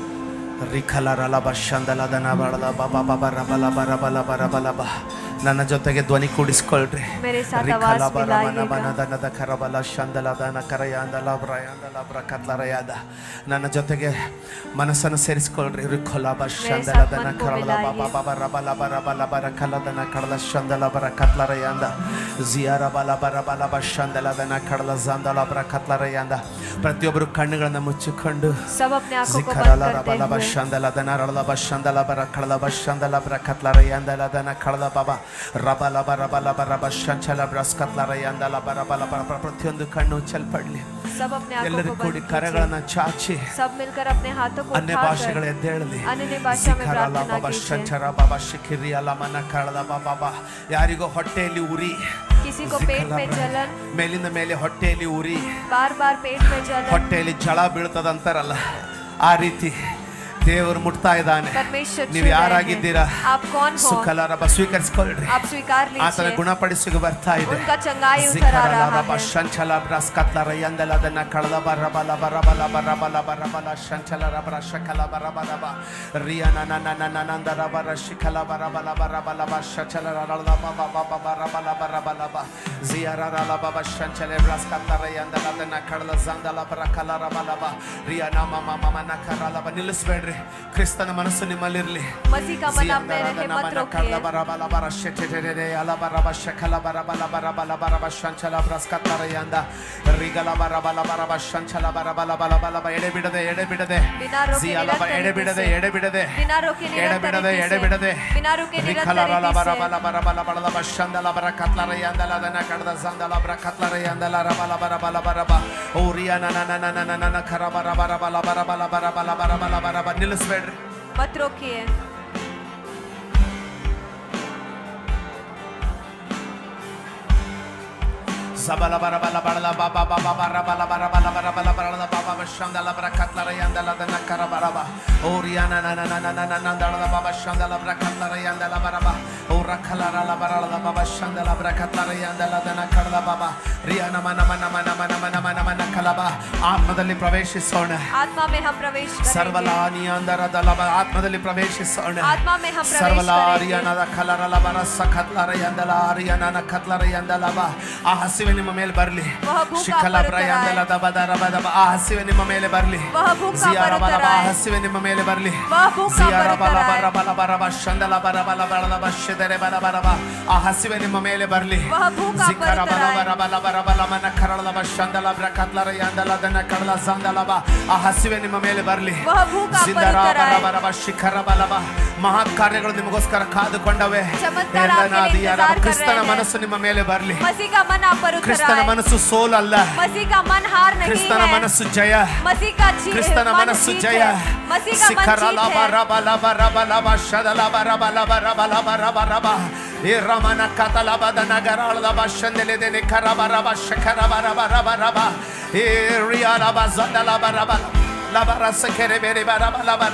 ರಿಖಲರಲಬ ಶಂದಲದನ ಬಳದ ಬಬ ಬಬ ರಬಲ ಬರಬಲ ಬರಬಲಬ. ನನ್ನ ಜೊತೆಗೆ ಧ್ವನಿ ಕೂಡಿಸ್ಕೊಳ್ರಿ. मेरे साथ आवाज मिलाइएगा। ದನದ ಕರಬಲ ಶಂದಲದನ ಕರಯಾಂದಲ ಬ್ರಯಾಂದಲ ಬ್ರಕತ್ಲರಯಾದ. ನನ್ನ ಜೊತೆಗೆ ಮನಸ್ಸನ್ನು ಸೇರಿಸ್ಕೊಳ್ರಿ. ರಿಖಲಬ ಶಂದಲದನ ಕರಬಲ ಬಬ ಬಬ ರಬಲ ಬರಬಲ ಬರಕಲದನ ಕಡಲ ಶಂದಲ ಬರಕತ್ಲರಯಾಂದ ಜಿಯಾರ ಬಲ ಬರಬಲ ಬ ಶಂದಲದನ ಕಡಲ ಜಂದಲ ಬ್ರಕತ್ಲರಯಾಂದ. ಪ್ರತಿಯೊಬ್ಬರು ಕಣ್ಣುಗಳನ್ನು ಮುಚ್ಚಿಕೊಂಡು सब अपने आंखों को ಜಿಕರಲ बंद करते ರಬಲ ಬ हुए ಶಂದಲದನ ರಳಲ ಬ ಶಂದಲ ಬರ ಕಡಲ ಬ ಶಂದಲ ಬ್ರಕತ್ಲರಯಾಂದಲದನ ಕಡಲ ಬಬ ರಬಲ ಬರಬಲ ಬರಬ ಶಂಚಲ ಬ್ರಸ್ಕತ್ಲರಯಾಂದಲ ಬರಬಲ ಬರ. ಪ್ರತಿಯೊಂದು ಕಣ್ಣು ಚಲ್ಪಡ್ಲಿ. सब अपने आंखों ಎಲ್ಲರೂ को ಕೂಡಿ बंद ಕರಗಳನ್ನ कीजिए। ಚಾಚಿ सब मिलकर अपने हाथों को अन्य उठाकर ಭಾಷೆಗಳು ಎದ್ದೇಳಲಿ. अन्य भाषा में ಸಿಖರಲ प्रार्थना ಬಬ कीजिए। ಶಂಚರ ಬಬ ಶಿಖಿರಿ ಅಲಮನ ಕಳದ ಬಬ. ಯಾರಿಗೋ ಹೊಟ್ಟೆಯಲ್ಲಿ ಉರಿ, किसी को पेट में जलन, ಮೇಲಿಂದ ಮೇಲೆ ಹೊಟ್ಟೆಯಲ್ಲಿ ಉರಿ, बार बार पेट में जलन, ಹೊಟ್ಟೆಯಲ್ಲಿ ಝಳ ಬೀಳ್ತದಂತಾರಲ್ಲ, ಆ ರೀತಿ ದೇವರು ಮುಟ್ತಾ ಇದ್ದಾನೆ. परमेश्वर ನೀವು ಯಾರಾಗಿದ್ದೀರಾ? आप कौन हो? ಸುಖಲರಬ ಸ್ವೀಕರಿಸಿಕೊಳ್ಳ್ರಿ. आप स्वीकार ಆತನ लीजिए। ಗುಣಪಡಿಸುವ ಬರ್ತಾ ಇದೆ. उनका चंगाई उतर आ रहा ಜಿಖರಲರಬ है। ಶಂಚಲ ಬ್ರಸ್ಕತ್ಲರ ಯಂದಲದನ ಕಳದ ಬರಬಲ ಬರಬಲ ಬರಬಲ ಬರಬಲ ಶಂಚಲ ರಬರ ಶಕಲ ಬರಬಲಬ ರಿಯನ ನನನನನಂದರ ಬರ ಶಿಖಲ ಬರಬಲ ಬರಬಲ ಬ ಶಚಲ ರಳದ ಬಬ ಬಬ ಬರಬಲ ಬರಬಲಬ ಜಿಯರರಲ ಬಬ ಶಂಚಲ ಬ್ರಸ್ಕತ್ಲರ ಯಂದಲದನ ಕಳದ ಜಂದಲ ಬರಕಲ ರಬಲಬ ರಿಯನ ಮಮ ಮಮನ ಕರಲಬ. ನಿಲ್ಲಿಸಬೇಡ್ರಿ. ಕ್ರಿಸ್ತನ ಮನಸ್ಸು ನಿಮ್ಮಲ್ಲಿರಲಿ. मसीह का मन आप में रहे, मत रोकिए। ಬರಬಲ ಬರ ಶೆಟೆಟೆರೆ ಅಲ ಬರಬ ಶಕಲ ಬರಬಲ ಬರಬಲ ಬರಬ ಶಂಚಲ ಬ್ರಸ್ಕತ್ಲರಯಾಂದ ರಿಗಲ ಬರಬಲ ಬರಬ ಶಂಚಲ ಬರಬಲ ಬಲ ಬಲ ಎಡೆ ಬಿಡದೆ ಎಡೆ ಬಿಡದೆ बिना रोके ಜಿಯಲ निरंतर ಎಡೆ ಬಿಡದೆ रीति से, ಎಡೆ ಬಿಡದೆ बिना रोके ಎಡೆ निरंतर ಬಿಡದೆ रीति ಎಡೆ से, ಬಿಡದೆ बिना रोके निरंतर ರಿಖಲರಲ रीति से, ಬರಬಲ ಬರಬಲ ಬಡದ ಶಂದಲ ಬರ ಕತ್ಲರಯಾಂದಲ ದನ ಕಡದ ಸಂದಲ ಬರ ಕತ್ಲರಯಾಂದಲ ರಬಲ ಬರಬಲ ಬರಬ ಓರಿಯ ನನ ನನ ನನ ನನ ಖರ ಬರ ಬರಬಲ ಬರಬಲ ಬರಬಲ ಬರಬಲ ಬರಬ. ನಿಲ್ಲಿಸಬೇಡ್ರಿ. मत रोकिए। Zabala bara bala bara baba baba bara bala bara bala bara bala bara baba shandala bara katlara yandala dana kara bara oriana na na na na na na na dala baba shandala bara katlara yandala bara ba ora khalara la bara la baba shandala bara katlara yandala dana kara baba riana mana mana mana mana mana mana mana kalaba ಆತ್ಮದಲ್ಲಿ ಪ್ರವೇಶಿಸೋಣ. आत्मा में हम प्रवेश करेंगे। ಸರ್ವಲಾನಿ ಅಂದರ ದಲಬ ಆತ್ಮದಲ್ಲಿ ಪ್ರವೇಶಿಸೋಣ. आत्मा में हम प्रवेश ಸರ್ವಲಾರಿಯನದ ಕಲರಲ ಬರ ಸಖತ್ಲರ ಯಂದಲ ಆರಿಯನನ ಕತ್ಲರ ಯಂದಲಬ ಆ ಹಸಿವೆ ನಿಮ್ಮ ಮೇಲೆ ಬರಲಿ. ಶಿಖಲ ಪ್ರಯಾಂದಲ ದಬ ದರಬ ದಬ ಆ ಹಸಿವೆ ನಿಮ್ಮ ಮೇಲೆ ಬರಲಿ. ಜಿಯಾರ ಬಲ ಆ ಹಸಿವೆ ನಿಮ್ಮ ಮೇಲೆ ಬರಲಿ. ಜಿಯಾರ ಬಲ ಬರ ಬಲ ಬರಬ ಶಂದಲ ಬರ ಬಲ ಬಲ ಬ ಶೆದರೆ ಬರ ಬರಬ ಆ ಹಸಿವೆ ನಿಮ್ಮ ಮೇಲೆ ಬರಲಿ. ಜಿಕರ ಬಲ ಬರ ಬಲ ಬರ ಬಲ ಮನ ಕರಳ ಬ ಶಂದಲ ಬ್ರ ಕತ್ಲರ ಯಂದಲ ದನ ಕಡಲ ಸಂದಲ ಬ ಆ ಹಸಿವೆ ನಿಮ್ಮ ಮೇಲೆ ಬರಲಿ. ಜಿಂದರ ಬರ ಬರ ಬ ಶಿಖರ ಬಲ ಬ ಮಹಾ ಕಾರ್ಯಗಳು ನಿಮಗೋಸ್ಕರ ಕಾದುಕೊಂಡವೆ. ಕ್ರಿಸ್ತನ ಮನಸ್ಸು ನಿಮ್ಮ ಮೇಲೆ ಬರಲಿ. मसीह का मन आप पर ಕ್ರಿಸ್ತನ कराए। ಮನಸ್ಸು ಸೋಲಲ್ಲ, मसीह का मन हार नहीं ಕ್ರಿಸ್ತನ है, ಮನಸ್ಸು ಜಯ, मसीह का जी- ಕ್ರಿಸ್ತನ मन ಮನಸ್ಸು जीत ಜಯ. है, मसीह का मन ಸಿಖರಲಬ जीत है। ರಬ ಲಬ ರಬ ಲಬ ಶದಲಬ ರಬ ಲಬ ರಬ ಲಬ ರಬ ರಬ ಏ ರಮನ ಕತಲಬದ ನಗರಳಬ ಶಂದೆಲೆದೆನೆ ಕರಬ ರಬ ಶಖರಬ ರಬ ರಬ ರಬ ಏ ರಿಯಲಬ ಜದಲಬ ರಬ ಲಬ ರಸ ಕೆರೆ ಬೇರೆ ಬರಬ ಲಬ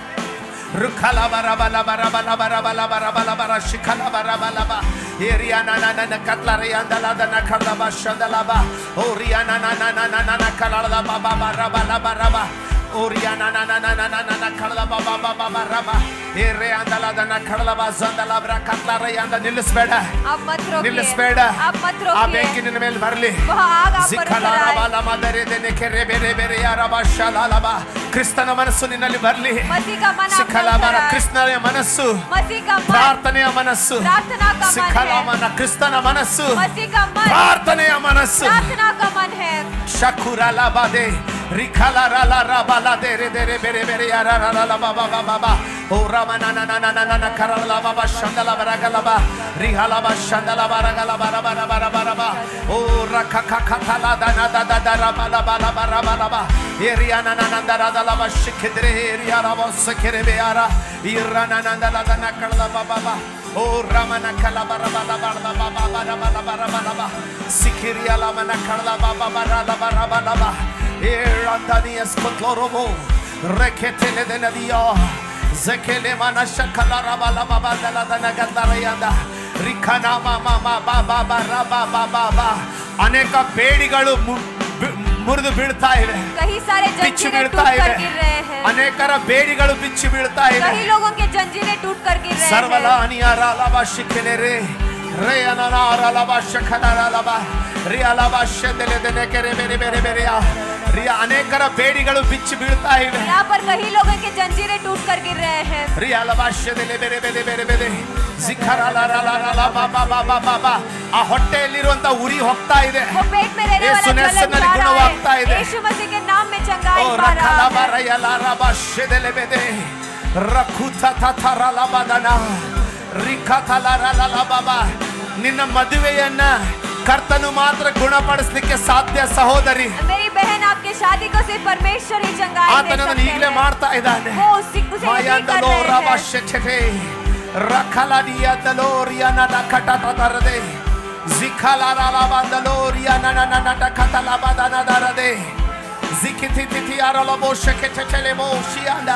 ರುಖಲ ಬರ ಬಲ ಬರ ಬಲ ಬರ ಬಲ ಬರ ಬಲ ಬರ ಶಿಖಲ ಬರ ಬಲ ಬ ಏರಿಯಾನ ನನ ಕತ್ಲ ರಿಯಂದಲ ದನ ಕರ್ಲ ಬ ಶಂದಲ ಬ ಓರಿಯಾನ ನನ ನನ ನನ ಕಲಳ ಬ ಬ ಬರ ಬಲ ಬರ ಬ ಓರಿಯಾನ ನನ ನನ ನನ ಕಳಲ ಬ ಬ ಬ ಬ ಬರ ಬ ಏರೆ ಅಂದಲ ದನ ಕಳಲ ಬ ಜಂದಲ ಬರ ಕತ್ಲ ರಿಯಂದ ನಿಲ್ಲಿಸಬೇಡ, आप मत रोकिए, ನಿಲ್ಲಿಸಬೇಡ. आप मत ಆ रोकिए, ಬೆಂಕಿ ನಿನ್ನ ಮೇಲೆ ಬರಲಿ. वह आग आप पर ಸಿಖಲ उतर ರಬ आए। ಲಮ ದರೆ ದೆನೆ ಕೆರೆ ಬೇರೆ ಬೇರೆ ಯಾರ ಬ ಶಲಲ ಬ ಕ್ರಿಸ್ತನ ಮನಸ್ಸು ನಿನ್ನಲ್ಲಿ ಬರಲಿ. मसीह का मन आप ಸಿಖಲ पर ಬರ उतर आए। ಕ್ರಿಸ್ತನ ಮನಸ್ಸು, मसीह का मन ಪ್ರಾರ್ಥನೆಯ ಮನಸ್ಸು, प्रार्थना का मन ಸಿಖಲ है, ಮನ ಕ್ರಿಸ್ತನ ಮನಸ್ಸು, मसीह का मन ಪ್ರಾರ್ಥನೆಯ ಮನಸ್ಸು. प्रार्थना का मन है। ಶಕುರ ಲಬದೆ ರಿಖಲ ರಲ ರಬಲ ದೇರೆ ದೇರೆ ಬೇರೆ ಬೇರೆ ಯಾರ ರಲ ಬಬ ಬಬ ಬ ಓ ರಮನ ನನ ನನ ನನ ಕರಲ ಬಬ ಶಂದಲ ಬರಗಲ ಬ ರಿಹಲ ಬ ಶಂದಲ ಬರಗಲ ಬರ ಬರ ಬರ ಬರ ಬ ಓ ರಖ ಖ ಖ ಥಲ ದನ ದ ದ ದ ರಬಲ ಬಲ ಬರ ಬಲ ಬ ಏರಿಯಾ ನನ ನಂದ ರದಲ ಬ ಶಿಖಿದ್ರೆ ಏರಿಯಾ ರಬ ಸಖಿರೆ ಬೇಯಾರ ಇರ ನನ ನಂದ ದನ ಕಳಲ ಬಬ ಬ ಓ ರಮನ ಕಲ ಬರ ಬಲ ಬರ ಬ ಬ ಬರ ಬಲ ಬರ ಬಲ ಬ ಸಿಖಿರಿಯ ಲಮನ ಕಳಲ ಬ ಬ ಬರ ಲ ಬರ ಬಲ ಬ ಏರಂದನಿಯ ಸ್ಕೊತ್ಲೋರೋಬೋ ರೆಖೆತೆಲೆ ದೆನದಿಯೋ ಜೆಕೆಲೆ ಮನ ಶಕಲ ರಬ ಲ ಬ ಬ ದಲ ದನ ಗದರಯಂದ ರಿಖನ ಮ ಮ ಮ ಬ ಬ ಬ ರ ಬ ಬ ಬ ಬ ಅನೇಕ ಬೇಡಿಗಳು ಮುರಿದು ಬೀಳ್ತಾ ಇವೆ, कई सारे ಬಿಚ್ಚಿ जंजीरें ಬೀಳ್ತಾ टूट कर ಇವೆ. गिर रहे हैं, ಅನೇಕರ ಬೇಡಿಗಳು ಬಿಚ್ಚಿ ಬೀಳ್ತಾ ಇವೆ. कई लोगों के जंजीरें टूट कर गिर रहे ಸರ್ವಲ हैं। ಅನಿಯಾರ ಲಬ ಶಿಖೆಲೆ ರೇ ರೇ ಅನನಾರ ಲಬ ಶಖನರ ಲಬ ರಿಯ ಲಬ ಶೆದೆಲೆ ದೆನೆ ಕೆರೆ ಬೇರೆ ಬೇರೆ ಬೇರೆಯ ರಿಯ ಅನೇಕರ ಬೇಡಿಗಳು ಬಿಚ್ಚಿ ಬೀಳ್ತಾ ಇವೆ. यहाँ पर कई लोगों के जंजीरें टूट कर गिर रहे हैं। ರಿಯ ಲಬ ಶೆದೆಲೆ ಬೇರೆ ಬೇರೆ ಬೇರೆ ಬೇರೆ ಜಿಖರ ಲ ಲ ಲ ಲ ಬ ಬ ಬ ಬ ಬ ಬ ಆ ಹೊಟ್ಟೆಯಲ್ಲಿರುವಂತ ಉರಿ ಹೋಗ್ತಾ ಇದೆ. वो पेट में रहने ಯೇಸು वाला जलन ಹೆಸರಿನಲ್ಲಿ जा रहा ಗುಣವಾಗ್ತಾ है, ಇದೆ. यीशु मसीह के नाम में चंगाई ಓ पा ರಖಲ रहा ಬರ है। ಯ ಲ ರ ಬ ಶೆದೆಲೆ ಬೇದೆ ರಖುತ ತ ರ ಲ ಬ ದನ ರಿಖತ ಲ ರ ಲ ಲ ಬ ಬ ನಿನ್ನ ಮದುವೆಯನ್ನ ಕರ್ತನು ಮಾತ್ರ ಗುಣಪಡಿಸಲಿಕ್ಕೆ ಸಾಧ್ಯ ಸಹೋದರಿ. मेरी बहन, आपके शादी को सिर्फ परमेश्वर ही चंगाई दे ಆತನನ್ನು सकते ಈಗಲೇ हैं। ಮಾಡ್ತಾ ಇದ್ದಾನೆ. वो उसी उसे इसी कर ಮಾಯಂದಲೋ रहे ರಬ हैं। ಶೆಛೆ ರಖಲಡಿಯ ದಲೋರಿಯ ನನ ಕಟತ ತರದೆ ಜಿಖಲ ರ ಬಂದಲೋ ರಿಯ ನನ ನನ ಕತಲ ಬದನ ದರದೆ ಜಿಕಿತಿ ತಿತಿ ಅರಲ ಬೋ ಶೆಕೆ ಚಚಲೆ ಮೋ ಶಿಯಾಂದ.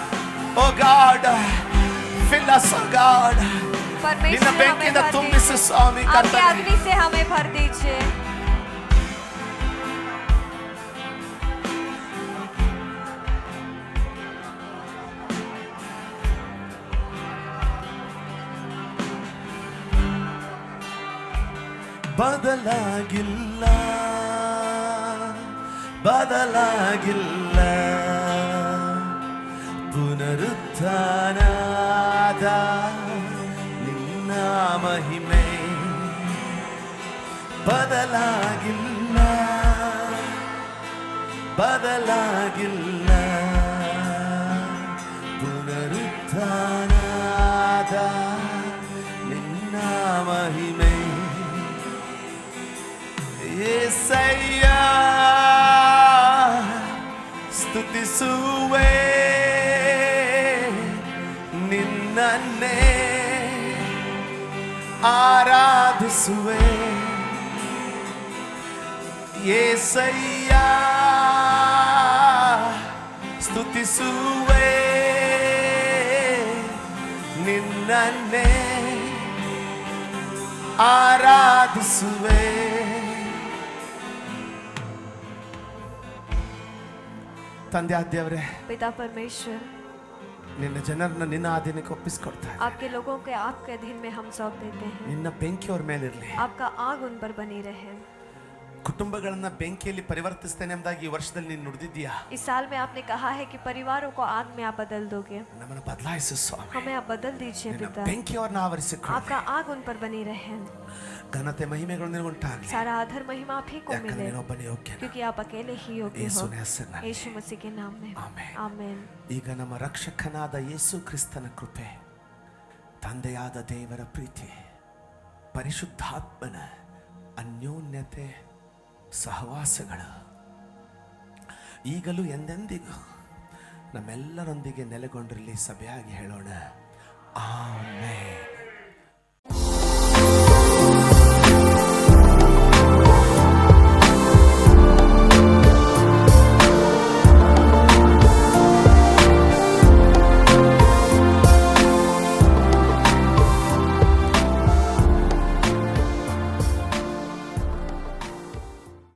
Oh God fill us God. ನಿನ್ನ परमेश्वर हमें ಬೆಂಕಿಯಿಂದ भर ತುಂಬಿಸು दीजिए, ಸ್ವಾಮಿ आपके ಕರ್ತನೇ. अग्नि से हमें भर दीजिए। ಬದಲಾಗಿಲ್ಲ ಬದಲಾಗಿಲ್ಲ ಪುನರುತ್ಥಾನದ ನಿನ್ನ ಮಹಿಮೆ ಬದಲಾಗಿಲ್ಲ ಬದಲಾಗಿಲ್ಲ ಪುನರುತ್ಥಾನದ ನಿನ್ನ ಮಹಿಮೆ యేసయ్య స్తుతిಸುವೆ ನಿನ್ನನ್ನೇ ಆರಾಧಿಸುವೆ యేసయ్య స్తుತಿಸುವೆ ನಿನ್ನನ್ನೇ ಆರಾಧಿಸುವೆ. ತಂದೆ ದೇವರೇ, पिता परमेश्वर, ನಿನ್ನ ಜನರನ್ನ ನಿನ್ನ ಅಧೀನಕ್ಕೆ ಒಪ್ಪಿಸಿಕೊಡ್ತಾ ಇದ್ದೀನಿ. आपके लोगों के आपके अधीन में हम सौंप देते हैं। ನಿನ್ನ ಬೆಂಕಿ ಅವ್ರ ಮೇಲಿರಲಿ. आपका आग उन पर बनी रहे। ಕುಟುಂಬಗಳನ್ನ ಬೆಂಕಿಯಲ್ಲಿ ಪರಿವರ್ತಿಸ್ತೇನೆ ಎಂಬುದಾಗಿ ಈ ವರ್ಷದಲ್ಲಿ ನೀನು ನುಡಿದಿದ್ದೀಯಾ. इस साल में आपने कहा है कि परिवारों को आग में आप बदल दोगे। ನಮ್ಮನ್ನು ಬದಲಾಯಿಸು ಸ್ವಾಮಿ. हमें आप बदल दीजिए ನಿನ್ನ पिता। ಬೆಂಕಿಯವ್ರನ್ನ ಆವರಿಸಿಕೊಳ್ಳಿ. आपका आग उन पर बनी रहे। ಘನತೆ ಮಹಿಮೆಗಳು ನಿನಗುಂಟಾಗಲಿ. सारा आदर महिमा आप ही को ಯಾಕಂದ್ರೆ मिले, ನೀನೊಬ್ಬನೇ ಯೋಗ್ಯನು. क्योंकि आप अकेले ही योग्य हो। ಯೇಸುವಿನ ಹೆಸರಿನಲ್ಲಿ यीशु मसीह के नाम में ಆಮೆನ್. आमीन। ಈಗ ನಮ್ಮ ರಕ್ಷಕನಾದ ಯೇಸು ಕ್ರಿಸ್ತನ ಕೃಪೆ, ತಂದೆಯಾದ ದೇವರ ಪ್ರೀತಿ, ಪರಿಶುದ್ಧಾತ್ಮನ ಅನ್ಯೋನ್ಯತೆ ಸಹವಾಸಗಳು ಈಗಲೂ ಎಂದೆಂದಿಗೂ ನಮ್ಮೆಲ್ಲರೊಂದಿಗೆ ನೆಲೆಗೊಂಡಿರಲಿ. ಸಭೆಯಾಗಿ ಹೇಳೋಣ ಆಮೆನ್.